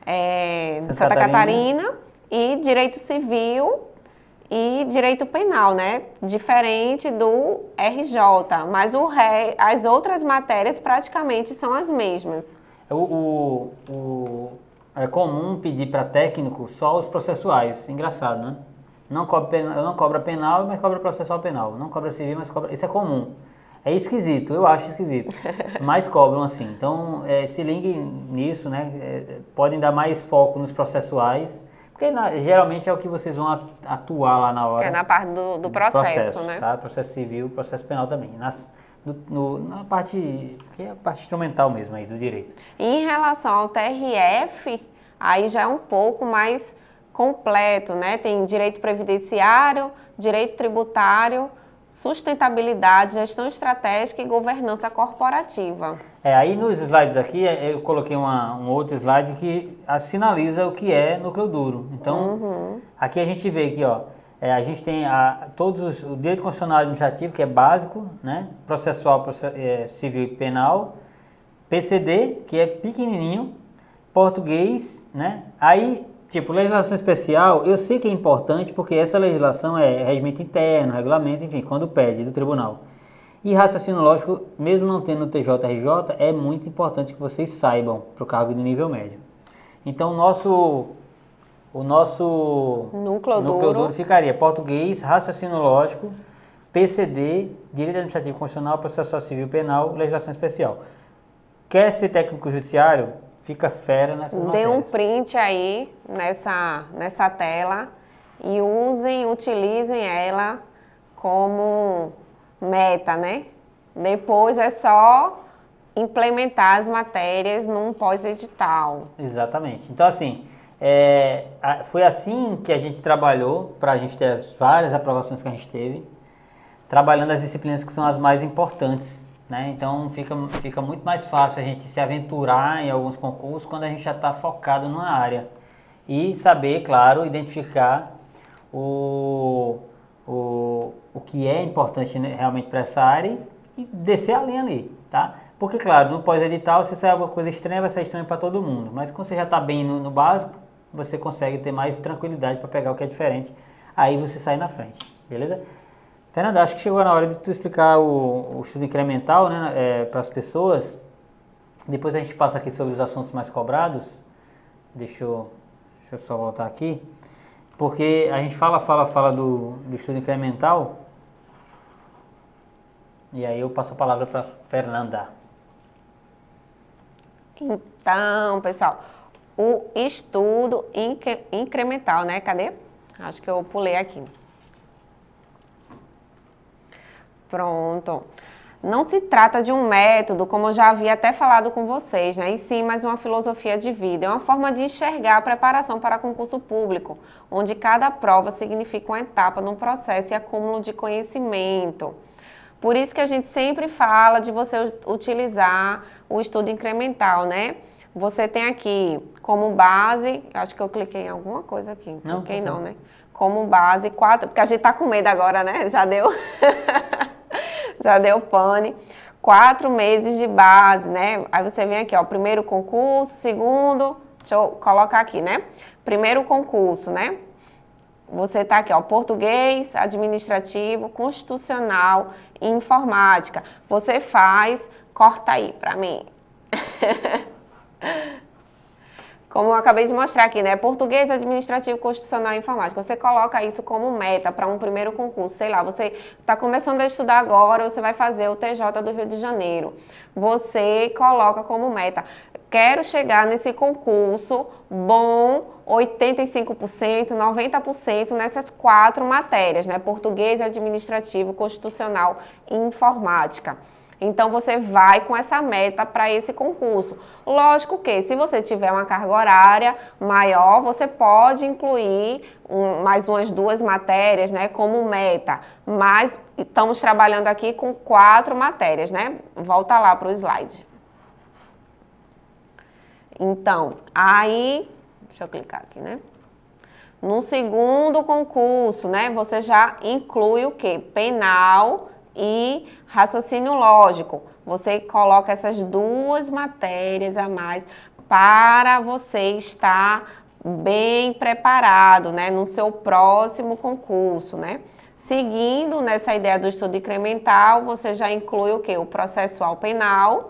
é, Santa Santa Catarina. Catarina, e direito civil e direito penal, né? Diferente do R J, mas o ré, as outras matérias praticamente são as mesmas. O, o, o- é comum pedir para técnico só os processuais, engraçado, né? Não cobra, pena- não cobra penal, mas cobra processual penal. Não cobra civil, mas cobra... Isso é comum. É esquisito, eu acho esquisito. Mas cobram assim. Então, é, se liguem nisso, né? É, podem dar mais foco nos processuais, porque na- geralmente é o que vocês vão a- atuar lá na hora. Que é na parte do, do processo, né? Tá? Processo civil, processo penal também. Nas, do- no- na parte, que é a parte instrumental mesmo aí, do direito. E em relação ao T R F, aí já é um pouco mais completo, né? Tem direito previdenciário, direito tributário, sustentabilidade, gestão estratégica e governança corporativa. É, aí nos slides aqui, é, eu coloquei uma, um outro slide que ah, sinaliza o que é núcleo duro. Então, Uhum. aqui a gente vê aqui, ó, é, a gente tem a, todos os, o direito constitucional administrativo, que é básico, né? Processual, proce- é, civil e penal, P C D, que é pequenininho, português, né? Aí, tipo, legislação especial, eu sei que é importante porque essa legislação é regimento interno, regulamento, enfim, quando pede do tribunal. E raciocínio lógico, mesmo não tendo no T J R J, é muito importante que vocês saibam para o cargo de nível médio. Então, o nosso, o nosso Núcleo núcleo duro. duro ficaria português, raciocínio lógico, P C D, direito administrativo constitucional, processual civil penal, legislação especial. Quer ser técnico judiciário? Fica fera nessas Dê um matérias. print aí nessa, nessa tela e usem, utilizem ela como meta, né? Depois é só implementar as matérias num pós-edital. Exatamente. Então, assim, é, a- foi assim que a gente trabalhou para a gente ter as várias aprovações que a gente teve, trabalhando as disciplinas que são as mais importantes, né? Então, fica, fica muito mais fácil a gente se aventurar em alguns concursos quando a gente já está focado numa área. E saber, claro, identificar o, o, o que é importante, né, realmente para essa área e descer a linha ali, tá? Porque, claro, no pós-edital, se sair alguma coisa estranha, vai ser estranho para todo mundo. Mas quando você já está bem no, no básico, você consegue ter mais tranquilidade para pegar o que é diferente. Aí você sai na frente, beleza? Fernanda, acho que chegou na hora de tu explicar o, o estudo incremental, né, é, para as pessoas. Depois a gente passa aqui sobre os assuntos mais cobrados. Deixa eu, deixa eu só voltar aqui. Porque a gente fala, fala, fala do, do estudo incremental. E aí eu passo a palavra para Fernanda. Então, pessoal, o estudo incre- incremental, né? Cadê? Acho que eu pulei aqui. Pronto. Não se trata de um método, como eu já havia até falado com vocês, né? E sim, mas uma filosofia de vida. É uma forma de enxergar a preparação para concurso público, onde cada prova significa uma etapa num processo e acúmulo de conhecimento. Por isso que a gente sempre fala de você utilizar o estudo incremental, né? Você tem aqui como base, acho que eu cliquei em alguma coisa aqui, Não, cliquei tá não, certo. né? Como base, quatro, porque a gente tá com medo agora, né? Já deu, já deu pane. Quatro meses de base, né? Aí você vem aqui, ó, primeiro concurso, segundo, deixa eu colocar aqui, né? Primeiro concurso, né? Você tá aqui, ó, português, administrativo, constitucional e informática. Você faz, corta aí pra mim. Como eu acabei de mostrar aqui, né? Português, administrativo, constitucional e informática. Você coloca isso como meta para um primeiro concurso. Sei lá, você está começando a estudar agora, você vai fazer o T J do Rio de Janeiro. Você coloca como meta, quero chegar nesse concurso bom, oitenta e cinco por cento, noventa por cento nessas quatro matérias, né? Português, administrativo, constitucional e informática. Então você vai com essa meta para esse concurso. Lógico que se você tiver uma carga horária maior, você pode incluir um, mais umas duas matérias, né, como meta. Mas estamos trabalhando aqui com quatro matérias, né? Volta lá para o slide. Então, aí, deixa eu clicar aqui, né? No segundo concurso, né, você já inclui o quê? Penal e raciocínio lógico. Você coloca essas duas matérias a mais para você estar bem preparado, né, no seu próximo concurso, né? Seguindo nessa ideia do estudo incremental, você já inclui o quê? O processual penal.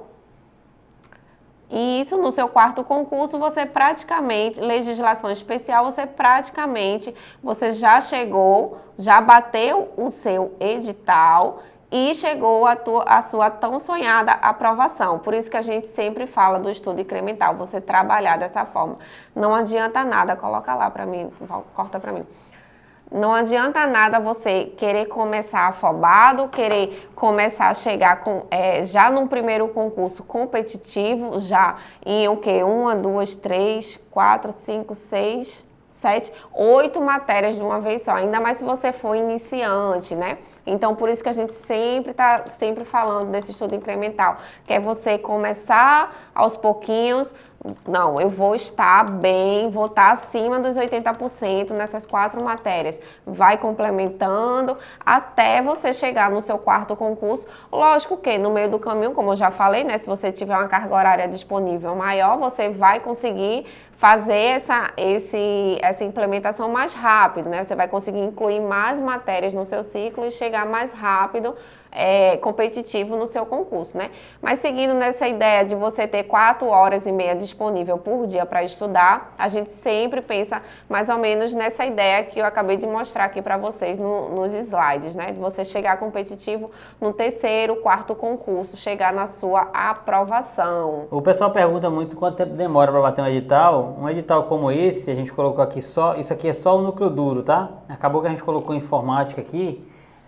E isso no seu quarto concurso, você praticamente, legislação especial, você praticamente, você já chegou, já bateu o seu edital e chegou a, tua, a sua tão sonhada aprovação. Por isso que a gente sempre fala do estudo incremental, você trabalhar dessa forma. Não adianta nada, coloca lá para mim, corta para mim. Não adianta nada você querer começar afobado, querer começar a chegar com, é, já num primeiro concurso competitivo, já em o quê? Uma, duas, três, quatro, cinco, seis, sete, oito matérias de uma vez só. Ainda mais se você for iniciante, né? Então, por isso que a gente sempre está sempre falando desse estudo incremental, que é você começar aos pouquinhos. Não, eu vou estar bem, vou estar acima dos oitenta por cento nessas quatro matérias. Vai complementando até você chegar no seu quarto concurso. Lógico que no meio do caminho, como eu já falei, né, se você tiver uma carga horária disponível maior, você vai conseguir fazer essa, esse, essa implementação mais rápido, né? Você vai conseguir incluir mais matérias no seu ciclo e chegar mais rápido, é, competitivo no seu concurso, né? Mas seguindo nessa ideia de você ter quatro horas e meia disponível por dia para estudar, a gente sempre pensa mais ou menos nessa ideia que eu acabei de mostrar aqui para vocês no, nos slides, né? De você chegar competitivo no terceiro, quarto concurso, chegar na sua aprovação. O pessoal pergunta muito quanto tempo demora para bater um edital. Um edital como esse, a gente colocou aqui só, isso aqui é só o núcleo duro, tá? Acabou que a gente colocou informática aqui,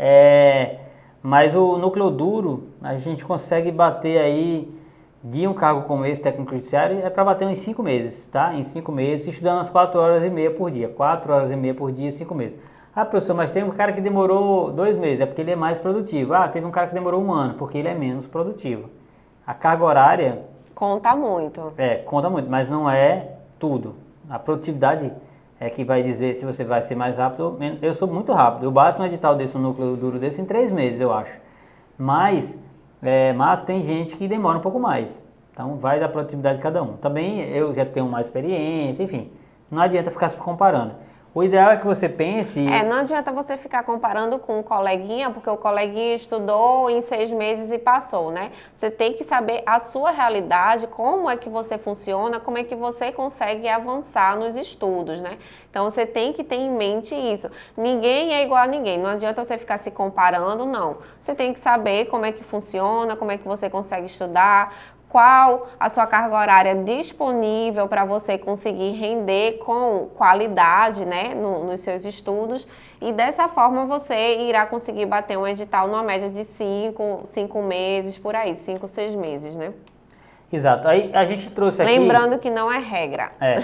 é... mas o núcleo duro, a gente consegue bater aí, de um cargo como esse, técnico judiciário, é para bater em cinco meses, tá? Em cinco meses, estudando as quatro horas e meia por dia. quatro horas e meia por dia, cinco meses. Ah, professor, mas tem um cara que demorou dois meses, é porque ele é mais produtivo. Ah, teve um cara que demorou um ano, porque ele é menos produtivo. A carga horária... Conta muito. É, conta muito, mas não é tudo. A produtividade é que vai dizer se você vai ser mais rápido ou menos. Eu sou muito rápido, eu bato um edital desse, um núcleo duro desse em três meses, eu acho. Mas, é, mas tem gente que demora um pouco mais. Então vai da produtividade de cada um. Também eu já tenho mais experiência, enfim. Não adianta ficar se comparando. O ideal é que você pense... É, não adianta você ficar comparando com um coleguinha, porque o coleguinha estudou em seis meses e passou, né? Você tem que saber a sua realidade, como é que você funciona, como é que você consegue avançar nos estudos, né? Então você tem que ter em mente isso. Ninguém é igual a ninguém, não adianta você ficar se comparando, não. Você tem que saber como é que funciona, como é que você consegue estudar, qual a sua carga horária disponível para você conseguir render com qualidade, né, no, nos seus estudos, e dessa forma você irá conseguir bater um edital numa média de cinco, cinco meses, por aí, cinco, seis meses, né? Exato. Aí a gente trouxe aqui... Lembrando que não é regra. É.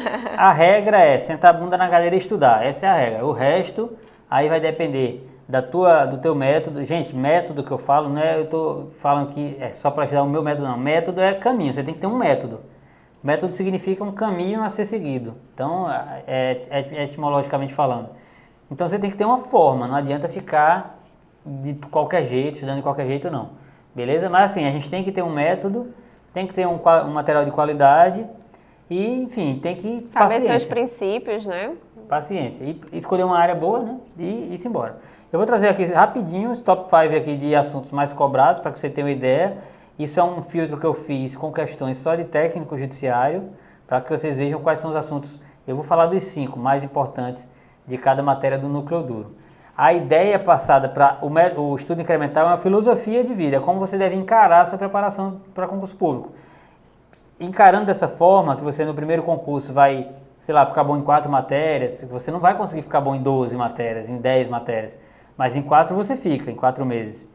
A regra é sentar a bunda na cadeira e estudar, essa é a regra. O resto, aí vai depender da tua, do teu método. Gente, método que eu falo, não é eu tô falando que é só para ajudar o meu método, não. Método é caminho, você tem que ter um método. Método significa um caminho a ser seguido, então, é, é, etimologicamente falando. Então você tem que ter uma forma, não adianta ficar de qualquer jeito, estudando de qualquer jeito não. Beleza? Mas assim, a gente tem que ter um método, tem que ter um, um material de qualidade e, enfim, tem que... Saber paciência. seus princípios, né? Paciência. E escolher uma área boa, né? E ir embora. Eu vou trazer aqui rapidinho os top cinco aqui de assuntos mais cobrados, para que você tenha uma ideia. Isso é um filtro que eu fiz com questões só de técnico judiciário, para que vocês vejam quais são os assuntos. Eu vou falar dos cinco mais importantes de cada matéria do núcleo duro. A ideia passada para o, o estudo incremental é uma filosofia de vida, é como você deve encarar a sua preparação para concurso público. Encarando dessa forma, que você no primeiro concurso vai, sei lá, ficar bom em quatro matérias, você não vai conseguir ficar bom em doze matérias, em dez matérias. Mas em quatro você fica, em quatro meses.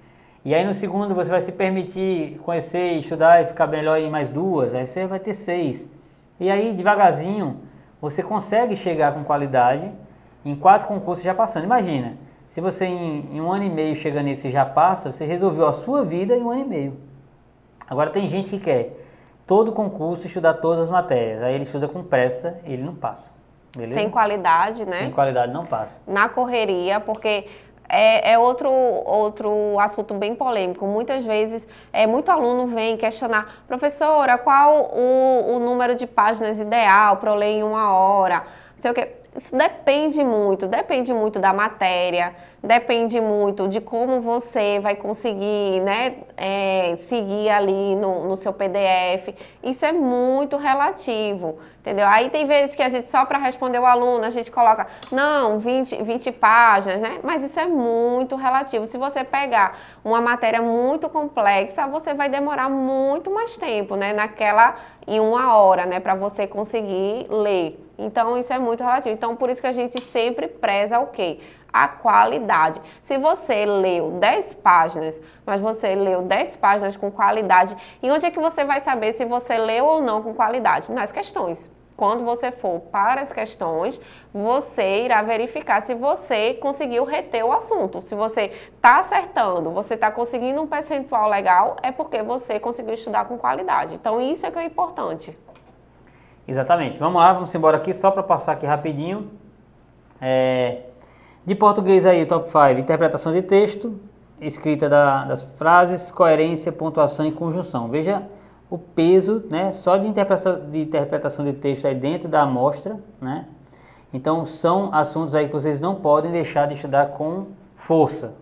E aí no segundo você vai se permitir conhecer, estudar e ficar melhor em mais duas, aí você vai ter seis. E aí devagarzinho você consegue chegar com qualidade em quatro concursos já passando. Imagina, se você em, em um ano e meio chega nisso e já passa, você resolveu a sua vida em um ano e meio. Agora tem gente que quer todo concurso estudar todas as matérias, aí ele estuda com pressa e ele não passa. Beleza? Sem qualidade, né? Sem qualidade não passa. Na correria, porque é, é outro, outro assunto bem polêmico. Muitas vezes, é, muito aluno vem questionar, professora, qual o, o número de páginas ideal para eu ler em uma hora? Não sei o quê. Isso depende muito, depende muito da matéria, depende muito de como você vai conseguir, né, é, seguir ali no, no seu P D F. Isso é muito relativo, entendeu? Aí tem vezes que a gente, só para responder o aluno, a gente coloca, não, vinte, vinte páginas, né? Mas isso é muito relativo. Se você pegar uma matéria muito complexa, você vai demorar muito mais tempo, né, naquela, em uma hora, né, para você conseguir ler. Então, isso é muito relativo. Então, por isso que a gente sempre preza o quê? A qualidade. Se você leu dez páginas, mas você leu dez páginas com qualidade, e onde é que você vai saber se você leu ou não com qualidade? Nas questões. Quando você for para as questões, você irá verificar se você conseguiu reter o assunto. Se você está acertando, você está conseguindo um percentual legal, é porque você conseguiu estudar com qualidade. Então, isso é que é importante. Exatamente. Vamos lá, vamos embora aqui, só para passar aqui rapidinho. É, de português aí, top cinco, interpretação de texto, escrita da, das frases, coerência, pontuação e conjunção. Veja o peso, né, só de interpretação, de interpretação de texto aí dentro da amostra, né? Então, são assuntos aí que vocês não podem deixar de estudar com força.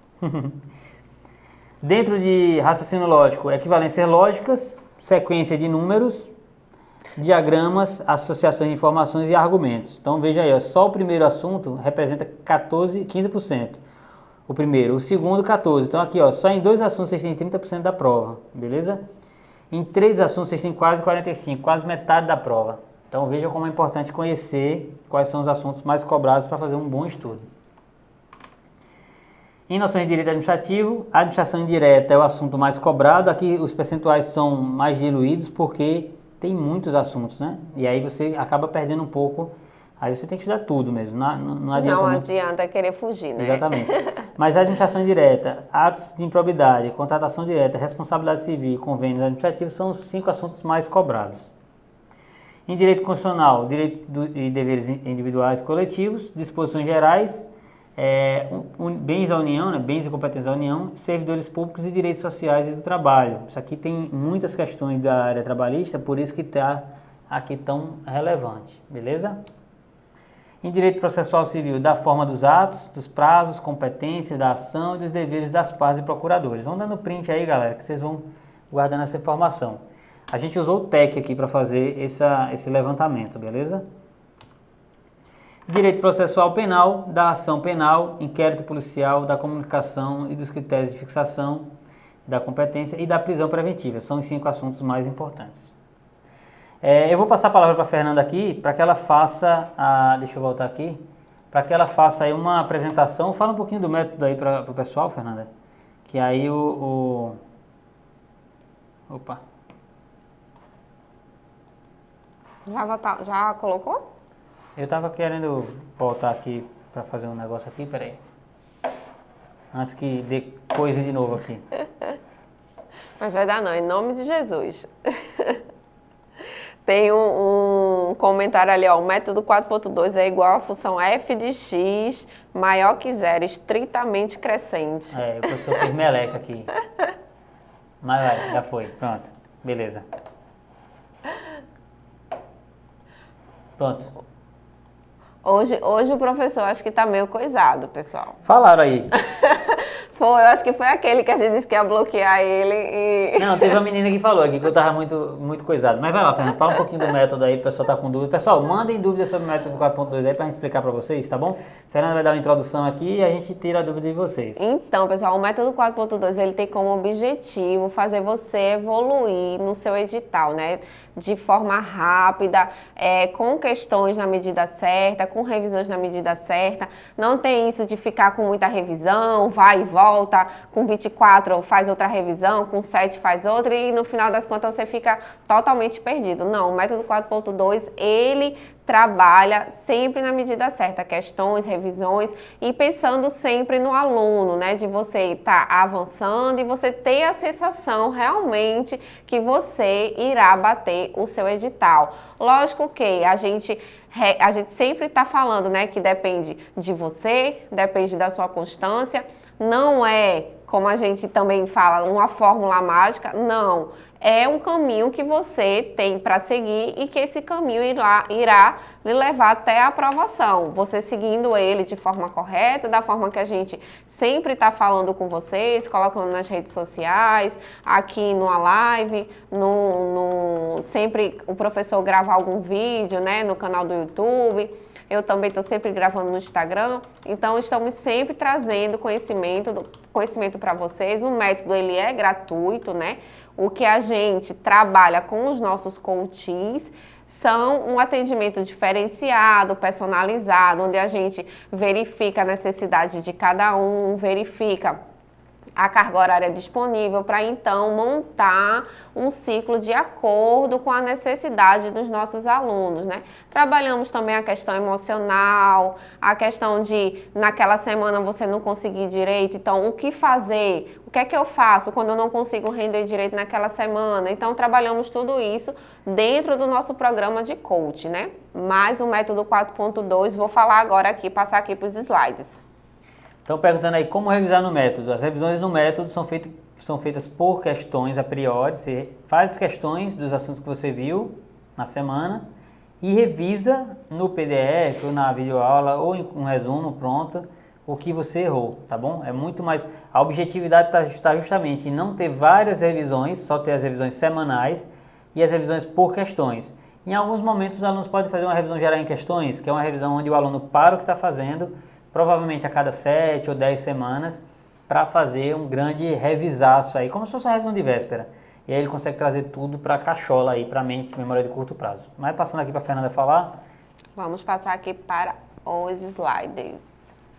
Dentro de raciocínio lógico, equivalências lógicas, sequência de números, diagramas, associações de informações e argumentos. Então veja aí, ó, só o primeiro assunto representa quatorze, quinze por cento. O primeiro, o segundo quatorze por cento. Então aqui, ó, só em dois assuntos vocês têm trinta por cento da prova, beleza? Em três assuntos vocês têm quase quarenta e cinco por cento, quase metade da prova. Então veja como é importante conhecer quais são os assuntos mais cobrados para fazer um bom estudo. Em noções de direito administrativo, a administração indireta é o assunto mais cobrado. Aqui os percentuais são mais diluídos porque tem muitos assuntos, né? E aí você acaba perdendo um pouco, aí você tem que estudar tudo mesmo, não, não, não adianta Não muito. adianta querer fugir, né? Exatamente. Mas a administração indireta, atos de improbidade, contratação direta, responsabilidade civil e convênios administrativos são os cinco assuntos mais cobrados. Em direito constitucional, direito do, e deveres individuais e coletivos, disposições gerais, é, um, um, bens da União, né, bens e competências da União, servidores públicos e direitos sociais e do trabalho. Isso aqui tem muitas questões da área trabalhista, por isso que está aqui tão relevante, beleza? Em direito processual civil, da forma dos atos, dos prazos, competências, da ação e dos deveres das partes e procuradores. Vão dando print aí, galera, que vocês vão guardando essa informação. A gente usou o T E C aqui para fazer essa, esse levantamento, beleza? Direito processual penal, da ação penal, inquérito policial, da comunicação e dos critérios de fixação da competência e da prisão preventiva. São os cinco assuntos mais importantes. É, eu vou passar a palavra para a Fernanda aqui, para que ela faça, a, deixa eu voltar aqui, para que ela faça aí uma apresentação. Fala um pouquinho do método aí para o pessoal, Fernanda. Que aí o, o... Opa. Já, volta, já colocou? Eu tava querendo voltar aqui para fazer um negócio aqui, peraí. Antes que dê coisa de novo aqui. Mas vai dar não, em nome de Jesus. Tem um, um comentário ali, ó, o método quatro ponto dois é igual à função f de x maior que zero, estritamente crescente. É, o professor fez meleca aqui. Mas vai, já foi, pronto, beleza. Pronto. Hoje, hoje o professor acho que tá meio coisado, pessoal. Falaram aí. Foi, eu acho que foi aquele que a gente disse que ia bloquear ele e... Não, teve uma menina que falou aqui que eu tava muito, muito coisado. Mas vai lá, Fernanda, fala um pouquinho do método aí, o pessoal tá com dúvida. Pessoal, mandem dúvidas sobre o método quatro ponto dois aí pra gente explicar pra vocês, tá bom? Fernanda vai dar uma introdução aqui e a gente tira a dúvida de vocês. Então, pessoal, o método quatro ponto dois ele tem como objetivo fazer você evoluir no seu edital, né? De forma rápida, é, com questões na medida certa, com revisões na medida certa, não tem isso de ficar com muita revisão, vai e volta, com vinte e quatro faz outra revisão, com sete faz outra e no final das contas você fica totalmente perdido. Não, o método quatro ponto dois, ele trabalha sempre na medida certa, questões, revisões e pensando sempre no aluno, né, de você estar tá avançando e você ter a sensação realmente que você irá bater o seu edital. Lógico que a gente, a gente sempre está falando, né, que depende de você, depende da sua constância, não é, como a gente também fala, uma fórmula mágica, não. É um caminho que você tem para seguir e que esse caminho irá, irá lhe levar até a aprovação. Você seguindo ele de forma correta, da forma que a gente sempre está falando com vocês, colocando nas redes sociais, aqui numa live, no, no, sempre o professor grava algum vídeo, né, no canal do YouTube. Eu também estou sempre gravando no Instagram, então estamos sempre trazendo conhecimento, conhecimento para vocês. O método ele é gratuito, né? O que a gente trabalha com os nossos coaches são um atendimento diferenciado, personalizado, onde a gente verifica a necessidade de cada um, verifica a carga horária disponível para então montar um ciclo de acordo com a necessidade dos nossos alunos, né? Trabalhamos também a questão emocional, a questão de naquela semana você não conseguir direito, então o que fazer? O que é que eu faço quando eu não consigo render direito naquela semana? Então trabalhamos tudo isso dentro do nosso programa de coach, né? Mais o método quatro ponto dois, vou falar agora aqui, passar aqui para os slides. Estão perguntando aí como revisar no método. As revisões no método são, feito, são feitas por questões a priori. Você faz as questões dos assuntos que você viu na semana e revisa no P D F ou na videoaula ou em um resumo pronto o que você errou, tá bom? É muito mais... A objetividade está justamente em não ter várias revisões, só ter as revisões semanais e as revisões por questões. Em alguns momentos os alunos podem fazer uma revisão geral em questões, que é uma revisão onde o aluno para o que está fazendo, provavelmente a cada sete ou dez semanas, para fazer um grande revisaço aí, como se fosse uma revisão de véspera. E aí ele consegue trazer tudo para a cachola aí, para a mente, memória de curto prazo. Mas passando aqui para a Fernanda falar. Vamos passar aqui para os slides.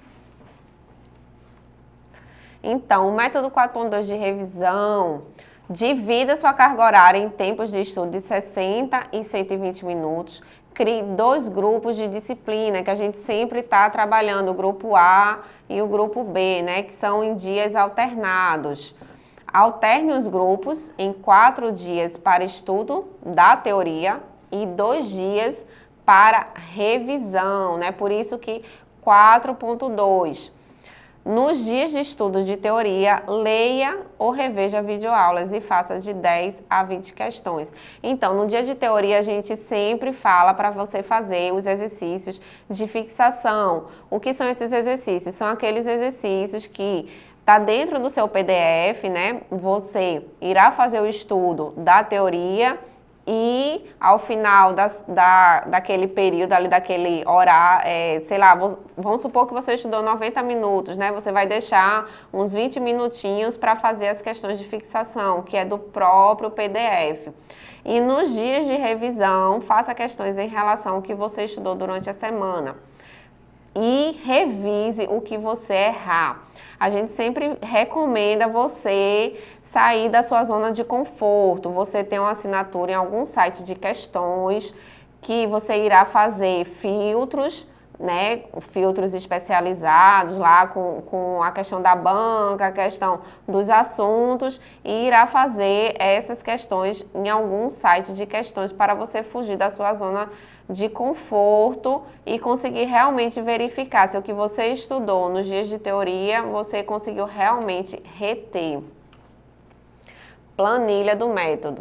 Então, o método quatro ponto dois de revisão divida sua carga horária em tempos de estudo de sessenta e cento e vinte minutos. Crie dois grupos de disciplina, que a gente sempre está trabalhando, o grupo A e o grupo B, né, que são em dias alternados. Alterne os grupos em quatro dias para estudo da teoria e dois dias para revisão, né, por isso que quatro ponto dois. Nos dias de estudo de teoria, leia ou reveja videoaulas e faça de dez a vinte questões. Então, no dia de teoria, a gente sempre fala para você fazer os exercícios de fixação. O que são esses exercícios? São aqueles exercícios que está dentro do seu P D F, né? Você irá fazer o estudo da teoria e ao final das, da, daquele período ali, daquele horário, é, sei lá, vamos supor que você estudou noventa minutos, né? Você vai deixar uns vinte minutinhos para fazer as questões de fixação, que é do próprio P D F. E nos dias de revisão, faça questões em relação ao que você estudou durante a semana. E revise o que você errar. A gente sempre recomenda você sair da sua zona de conforto. Você tem uma assinatura em algum site de questões que você irá fazer filtros, né? Filtros especializados lá com, com a questão da banca, a questão dos assuntos e irá fazer essas questões em algum site de questões para você fugir da sua zona de conforto e conseguir realmente verificar se o que você estudou nos dias de teoria você conseguiu realmente reter. Planilha do método.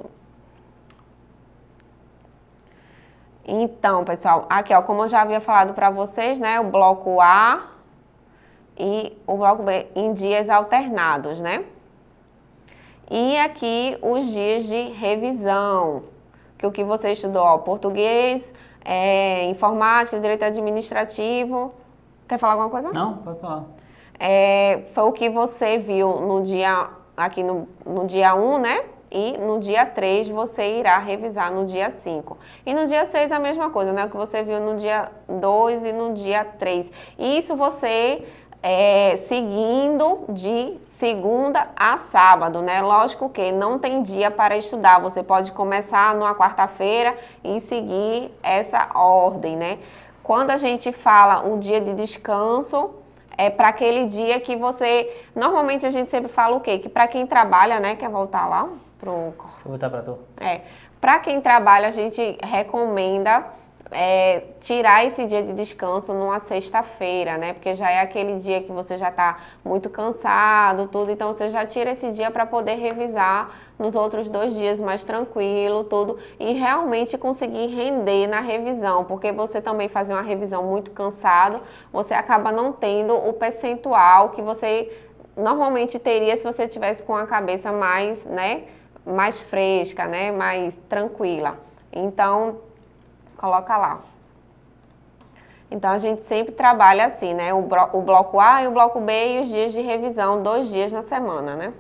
Então, pessoal, aqui ó, como eu já havia falado para vocês, né, o bloco A e o bloco B em dias alternados, né? E aqui os dias de revisão, que o que você estudou, ó, português, É, informática, direito administrativo. Quer falar alguma coisa? Não, pode falar. É, foi o que você viu no dia, aqui no, no dia um, né? e no dia três você irá revisar no dia cinco. E no dia seis a mesma coisa, né? O que você viu no dia dois e no dia três. Isso você é, seguindo de segunda a sábado, né? Lógico que não tem dia para estudar. Você pode começar numa quarta-feira e seguir essa ordem, né? Quando a gente fala o dia de descanso, é para aquele dia que você... Normalmente a gente sempre fala o quê? Que para quem trabalha, né? Quer voltar lá? Pro... Vou voltar para tu. É. Para quem trabalha, a gente recomenda é, tirar esse dia de descanso numa sexta-feira, né? Porque já é aquele dia que você já está muito cansado, tudo. Então, você já tira esse dia para poder revisar nos outros dois dias mais tranquilo, tudo. E realmente conseguir render na revisão. Porque você também fazer uma revisão muito cansado, você acaba não tendo o percentual que você normalmente teria se você tivesse com a cabeça mais, né? mais fresca, né? mais tranquila. Então, coloca lá. Então, a gente sempre trabalha assim, né? O, blo o bloco A e o bloco B e os dias de revisão, dois dias na semana, né?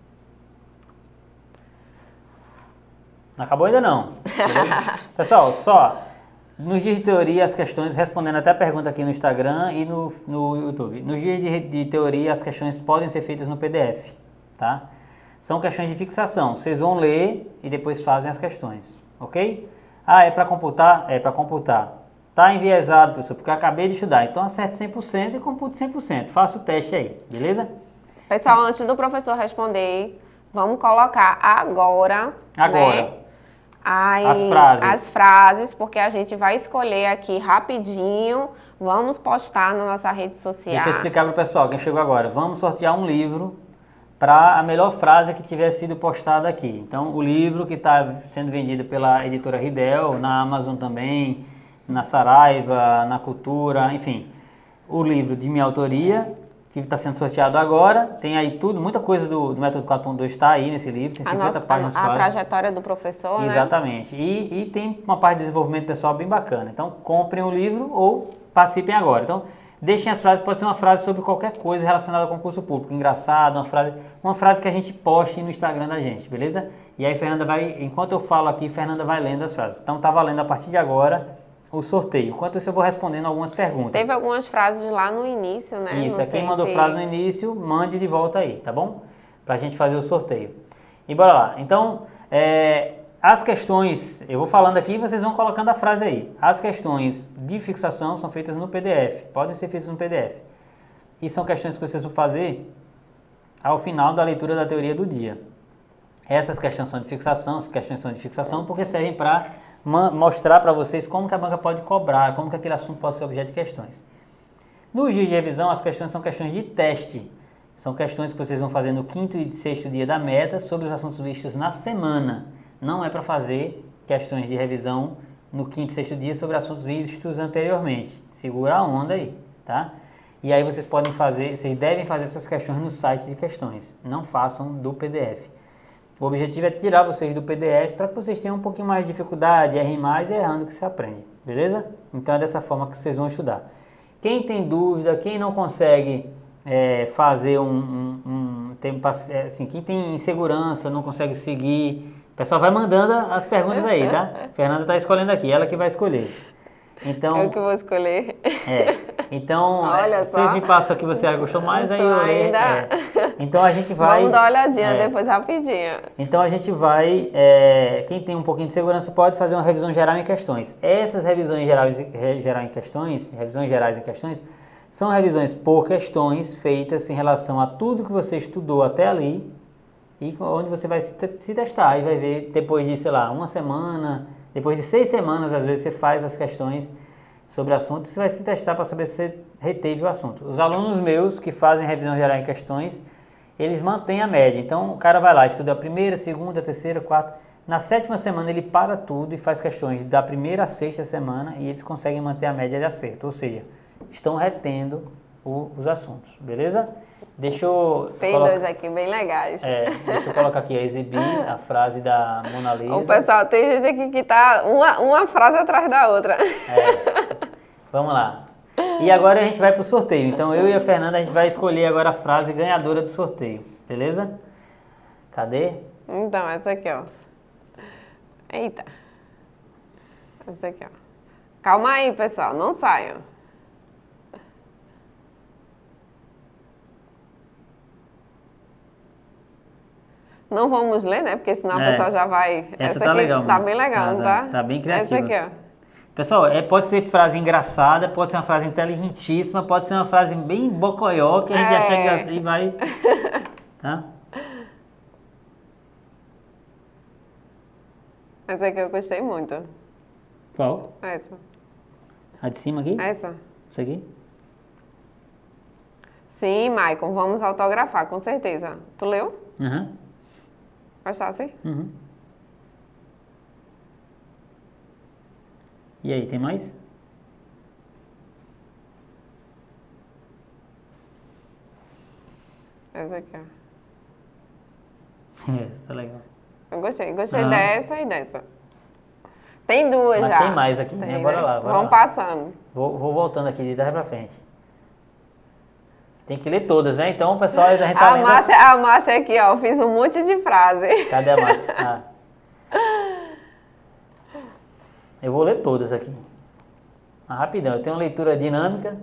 Não acabou ainda não. Pessoal, só nos dias de teoria as questões, respondendo até a pergunta aqui no Instagram e no, no YouTube. Nos dias de, de teoria as questões podem ser feitas no P D F, tá? São questões de fixação. Vocês vão ler e depois fazem as questões, ok? Ah, é para computar? É para computar. Tá enviesado, professor, porque eu acabei de estudar. Então acerte cem por cento e compute cem por cento. Faça o teste aí, beleza? Pessoal, antes do professor responder, vamos colocar agora, agora. Né, as, as frases. as frases, porque a gente vai escolher aqui rapidinho. Vamos postar na nossa rede social. Deixa eu explicar para o pessoal, quem chegou agora. Vamos sortear um livro para a melhor frase que tiver sido postada aqui. Então, o livro que está sendo vendido pela editora Ridel, na Amazon também, na Saraiva, na Cultura, enfim. O livro de minha autoria, que está sendo sorteado agora. Tem aí tudo, muita coisa do, do Método quatro ponto dois está aí nesse livro, tem cinquenta páginas. A, a trajetória do professor, né? Exatamente. E, e tem uma parte de desenvolvimento pessoal bem bacana. Então, comprem o livro ou participem agora. Então, deixem as frases, pode ser uma frase sobre qualquer coisa relacionada ao concurso público, engraçado, uma frase, uma frase que a gente poste no Instagram da gente, beleza? E aí Fernanda vai, enquanto eu falo aqui, Fernanda vai lendo as frases. Então tá valendo a partir de agora o sorteio. Enquanto isso eu vou respondendo algumas perguntas. Teve algumas frases lá no início, né? Isso, Não quem sei mandou se... frase no início, mande de volta aí, tá bom? Pra gente fazer o sorteio. E bora lá. Então, é... as questões, eu vou falando aqui e vocês vão colocando a frase aí. As questões de fixação são feitas no P D F, podem ser feitas no P D F. E são questões que vocês vão fazer ao final da leitura da teoria do dia. Essas questões são de fixação, as questões são de fixação porque servem para mostrar para vocês como que a banca pode cobrar, como que aquele assunto pode ser objeto de questões. Nos dias de revisão, as questões são questões de teste. São questões que vocês vão fazer no quinto e sexto dia da meta sobre os assuntos vistos na semana. Não é para fazer questões de revisão no quinto e sexto dia sobre assuntos vistos anteriormente. Segura a onda aí, tá? E aí vocês podem fazer, vocês devem fazer essas questões no site de questões. Não façam do P D F. O objetivo é tirar vocês do P D F para que vocês tenham um pouquinho mais de dificuldade, errem mais e errando que se aprende, beleza? Então é dessa forma que vocês vão estudar. Quem tem dúvida, quem não consegue é, fazer um, um, um tempo, assim, quem tem insegurança, não consegue seguir... O pessoal vai mandando as perguntas aí, tá? Fernanda está escolhendo aqui, ela que vai escolher. Então, eu que vou escolher. É. Então, Olha você me passa o que você gostou mais, aí eu leio. É. Então a gente vai... Vamos dar uma olhadinha é. depois rapidinho. Então a gente vai... É, quem tem um pouquinho de segurança pode fazer uma revisão geral em questões. Essas revisões gerais, geral em questões, revisões gerais em questões, são revisões por questões feitas em relação a tudo que você estudou até ali, e onde você vai se, se testar e vai ver depois de, sei lá, uma semana, depois de seis semanas, às vezes você faz as questões sobre o assunto, você vai se testar para saber se você reteve o assunto. Os alunos meus que fazem revisão geral em questões, eles mantêm a média. Então o cara vai lá, estuda a primeira, segunda, terceira, quarta, na sétima semana ele para tudo e faz questões da primeira à sexta semana e eles conseguem manter a média de acerto, ou seja, estão retendo o, os assuntos, beleza? Deixa eu... Tem colocar, dois aqui bem legais. É, deixa eu colocar aqui, exibir a frase da Mona Lisa. O pessoal, tem gente aqui que tá uma, uma frase atrás da outra. É, vamos lá. E agora a gente vai para o sorteio. Então eu e a Fernanda, a gente vai escolher agora a frase ganhadora do sorteio, beleza? Cadê? Então, essa aqui, ó. Eita. Essa aqui, ó. Calma aí, pessoal, não saiam. Não vamos ler, né? Porque senão a É. pessoa já vai... Essa Essa tá aqui legal, tá mano. bem legal, Tá, não tá, tá? tá bem criativa. Essa aqui, ó. Pessoal, é, pode ser frase engraçada, pode ser uma frase inteligentíssima, pode ser uma frase bem bocoió, que a gente já É. chega assim e vai... Tá? Essa aqui eu gostei muito. Qual? Essa. A de cima aqui? Essa. Isso aqui? Sim, Maicon, vamos autografar, com certeza. Tu leu? Uhum. Gostasse? Uhum. E aí, tem mais? Essa aqui, ó. Essa tá legal. Eu gostei. Gostei Ah. dessa e dessa. Tem duas Mas já. tem mais aqui, né? Bora lá, bora Vamos lá. passando. Vou, vou voltando aqui de trás pra frente. Tem que ler todas, né? Então, pessoal, a gente tá A lendo... Márcia, a Márcia aqui, ó, fiz um monte de frase. Cadê a Márcia? Ah. Eu vou ler todas aqui. Ah, rapidão, eu tenho uma leitura dinâmica.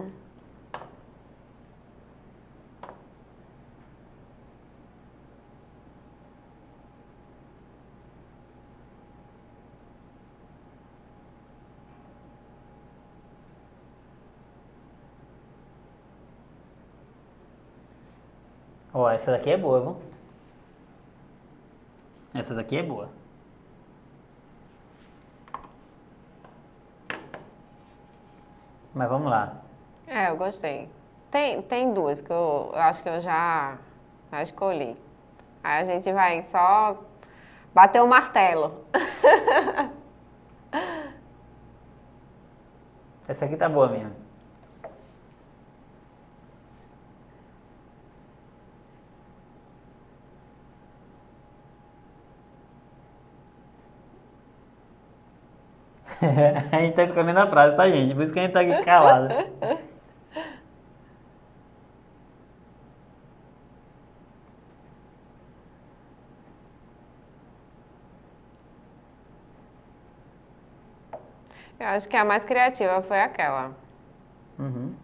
Ó, essa daqui é boa, viu? Essa daqui é boa. Mas vamos lá. É, eu gostei. Tem, tem duas que eu, eu acho que eu já, já escolhi. Aí a gente vai só bater o martelo. Essa aqui tá boa mesmo. A gente tá escolhendo a frase, tá, gente? Por isso que a gente tá aqui calado. Eu acho que a mais criativa foi aquela. Uhum.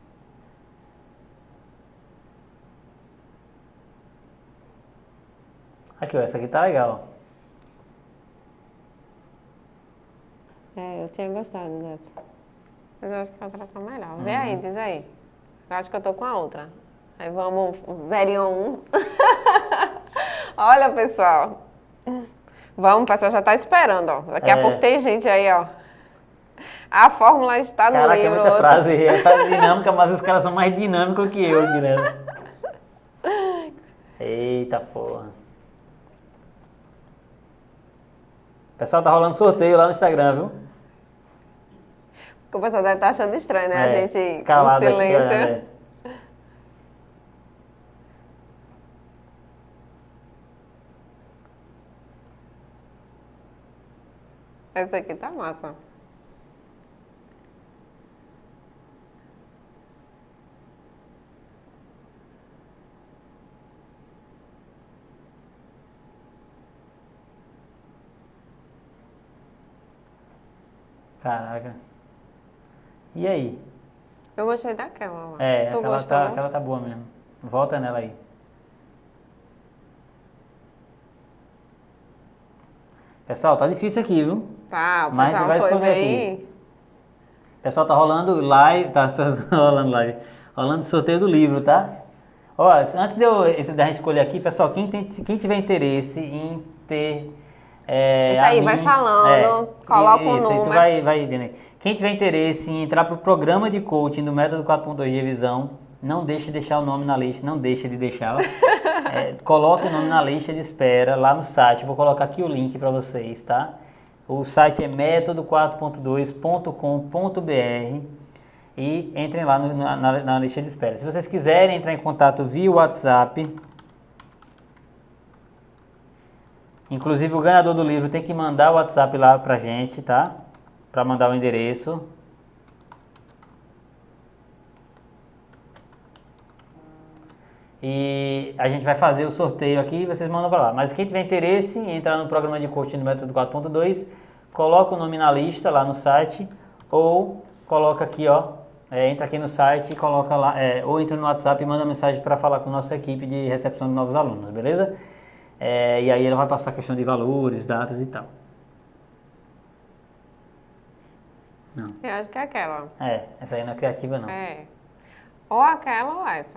Aqui, ó, essa aqui tá legal. É, eu tinha gostado dessa. Mas eu acho que a outra tá melhor. Vê aí, diz aí. Eu acho que eu tô com a outra. Aí vamos, zero e um. Olha, pessoal. Vamos, o pessoal já tá esperando, ó. Daqui a É. pouco tem gente aí, ó. A fórmula está no Caraca, é livro. muita outra- frase, é frase dinâmica, mas os caras são mais dinâmicos que eu, Guilherme. Eita porra. Pessoal, tá rolando sorteio lá no Instagram, viu? Porque o pessoal deve estar achando estranho, né? É, A gente calado em aqui, silêncio. olhando, é. Essa aqui tá massa. Caraca. E aí? Eu gostei daquela lá. É, Tu aquela gostou? tá, aquela tá boa mesmo. Volta nela aí. Pessoal, tá difícil aqui, viu? Tá, o Mas a gente pessoal vai foi escolher bem... Pessoal, tá rolando live, tá rolando live, rolando sorteio do livro, tá? Ó, antes de eu esse da gente escolher aqui, pessoal, quem, tem, quem tiver interesse em ter... É, Isso aí, a vai mim- falando, coloca o isso, aí tu número. vai, vai vendo aí. Quem tiver interesse em entrar pro programa de coaching do Método quatro ponto dois de revisão, não deixe de deixar o nome na lista, não deixe de deixar. É, coloque o nome na lista de espera lá no site, vou colocar aqui o link para vocês, tá? O site é método quatro ponto dois ponto com ponto br e entrem lá no- na, na- na lista de espera. Se vocês quiserem entrar em contato via WhatsApp, inclusive o ganhador do livro tem que mandar o WhatsApp lá pra gente, tá? Pra mandar o endereço. E a gente vai fazer o sorteio aqui e vocês mandam para lá. Mas quem tiver interesse em entrar no programa de coaching do Método quatro ponto dois, coloca o nome na lista lá no site ou coloca aqui, ó, é, entra aqui no site e coloca lá, é, ou entra no WhatsApp e manda mensagem para falar com a nossa equipe de recepção de novos alunos, beleza? É, e aí ela vai passar a questão de valores, datas e tal. Não. Eu acho que é aquela. É, essa aí não é criativa não. É. Ou aquela ou essa.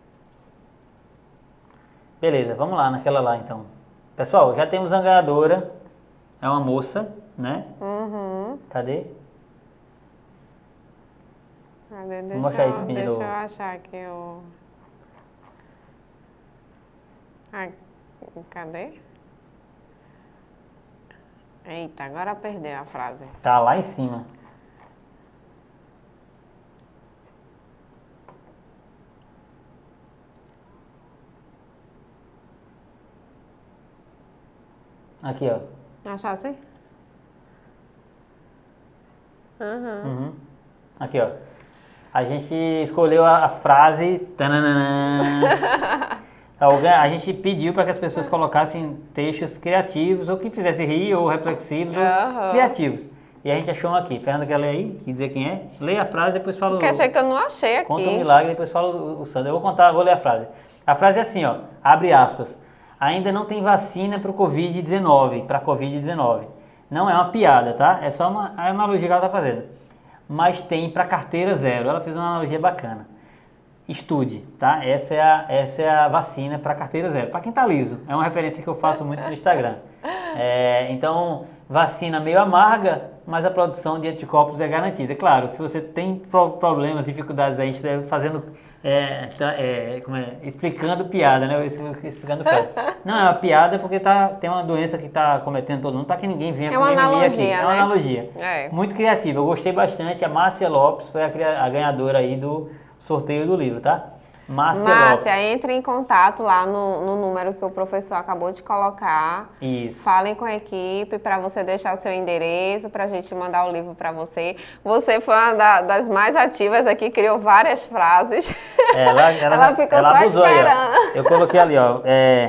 Beleza, vamos lá naquela lá então. Pessoal, já temos a ganhadora. É uma moça, né? Uhum. Cadê? Cadê? Vamos Deixa, achar aí eu, pra mim de deixa novo. eu achar aqui o... Ah, cadê? Eita, agora perdeu a frase. Tá lá em cima. Aqui, ó. Achasse? Uhum. Uhum. Aqui, ó. A gente escolheu a, a frase. Tananana. Alguém- A gente pediu para que as pessoas colocassem textos criativos, ou que fizessem rir, ou reflexivos, Aham. ou criativos. E a gente achou um aqui. Fernanda, quer ler aí? Quer dizer quem é? Leia a frase, depois fala o... Porque achei que eu não achei aqui. Conta o milagre, depois fala o, o santo. Eu vou contar, vou ler a frase. A frase é assim, ó. Abre aspas. Ainda não tem vacina para o covid dezenove, para a covid dezenove. Não é uma piada, tá? É só uma analogia que ela está fazendo. Mas tem para carteira zero. Ela fez uma analogia bacana. Estude, tá? Essa é a, essa é a vacina para carteira zero. Para quem tá liso. É uma referência que eu faço muito no Instagram. É, então, vacina meio amarga, mas a produção de anticorpos é garantida. Claro, se você tem pro- problemas, dificuldades aí, a gente deve fazendo, é, tá, é, como é, explicando piada, né? Eu explicando frase. Não, é uma piada porque tá, tem uma doença que está cometendo todo mundo, para que ninguém venha É uma com mimimi aqui. analogia, É uma né? analogia. É. Muito criativa, eu gostei bastante. A Márcia Lopes foi a, cria- a ganhadora aí do sorteio do livro, tá? Márcia, Márcia, Lopes. entre em contato lá no, no número que o professor acabou de colocar. Isso. Falem com a equipe para você deixar o seu endereço, para a gente mandar o livro para você. Você foi uma da- das mais ativas aqui, criou várias frases. É, Ela, ela, Ela ficou só abusou aí, ó. esperando. Eu coloquei ali, ó. É,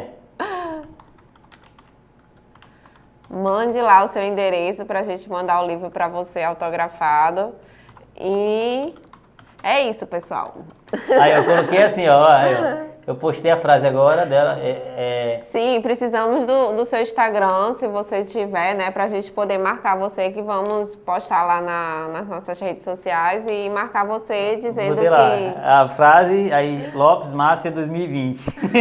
Mande lá o seu endereço para a gente mandar o livro para você autografado. E é isso, pessoal. aí eu coloquei assim, ó. Aí, ó. Eu postei a frase agora dela. É, é, Sim, precisamos do, do seu Instagram, se você tiver, né, pra gente poder marcar você, que vamos postar lá na- nas nossas redes sociais e marcar você dizendo botei lá que... a frase, aí Lopes Márcia dois mil e vinte.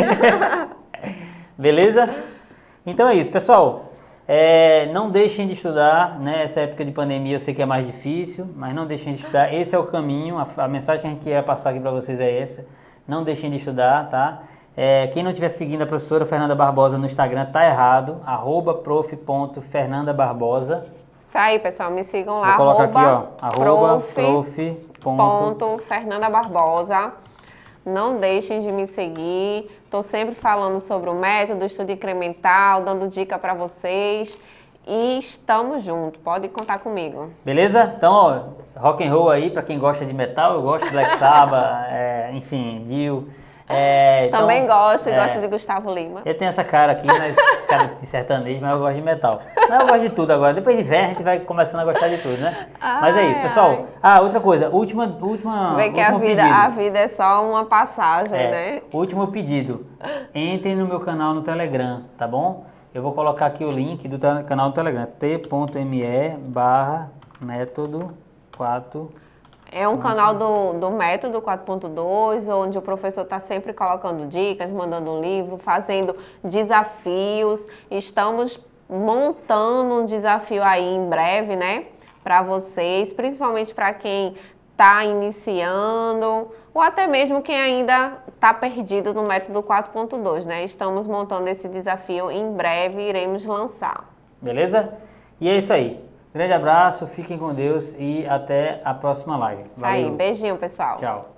Beleza? Então é isso, pessoal. É, não deixem de estudar, né? Essa época de pandemia eu sei que é mais difícil, mas não deixem de estudar. Esse é o caminho, a, a mensagem que a gente quer passar aqui para vocês é essa. Não deixem de estudar, tá? É, quem não estiver seguindo a professora Fernanda Barbosa no Instagram tá errado, arroba prof ponto fernanda barbosa. Isso aí, pessoal, me sigam lá, Vou colocar aqui, ó, arroba prof, prof. ponto Fernanda Barbosa. Não deixem de me seguir. Estou sempre falando sobre o método, estudo incremental, dando dica para vocês. E estamos juntos, pode contar comigo. Beleza? Então, ó, rock and roll aí, pra quem gosta de metal, eu gosto de Black Sabbath, é, enfim, Dio. É, então, Também gosto, é, gosto de Gustavo Lima. Eu tenho essa cara aqui, mas cara de sertanejo, mas eu gosto de metal. Mas eu gosto de tudo agora. Depois de velho, a gente vai começando a gostar de tudo, né? Mas é isso, Ai, pessoal. ai. Ah, outra coisa, última, última, Vê que a último vida, pedido. a vida é só uma passagem, É, né? último pedido. Entrem no meu canal no Telegram, tá bom? Eu vou colocar aqui o link do te- canal do Telegram, t.me barra método quatro. É um canal do, do Método quatro ponto dois, onde o professor está sempre colocando dicas, mandando um livro, fazendo desafios. Estamos montando um desafio aí em breve, né? Para vocês, principalmente para quem está iniciando, ou até mesmo quem ainda está perdido no Método quatro ponto dois, né? Estamos montando esse desafio, em breve iremos lançar. Beleza? E é isso aí. Grande abraço, fiquem com Deus e até a próxima live. Isso aí, Valeu. beijinho, pessoal. Tchau.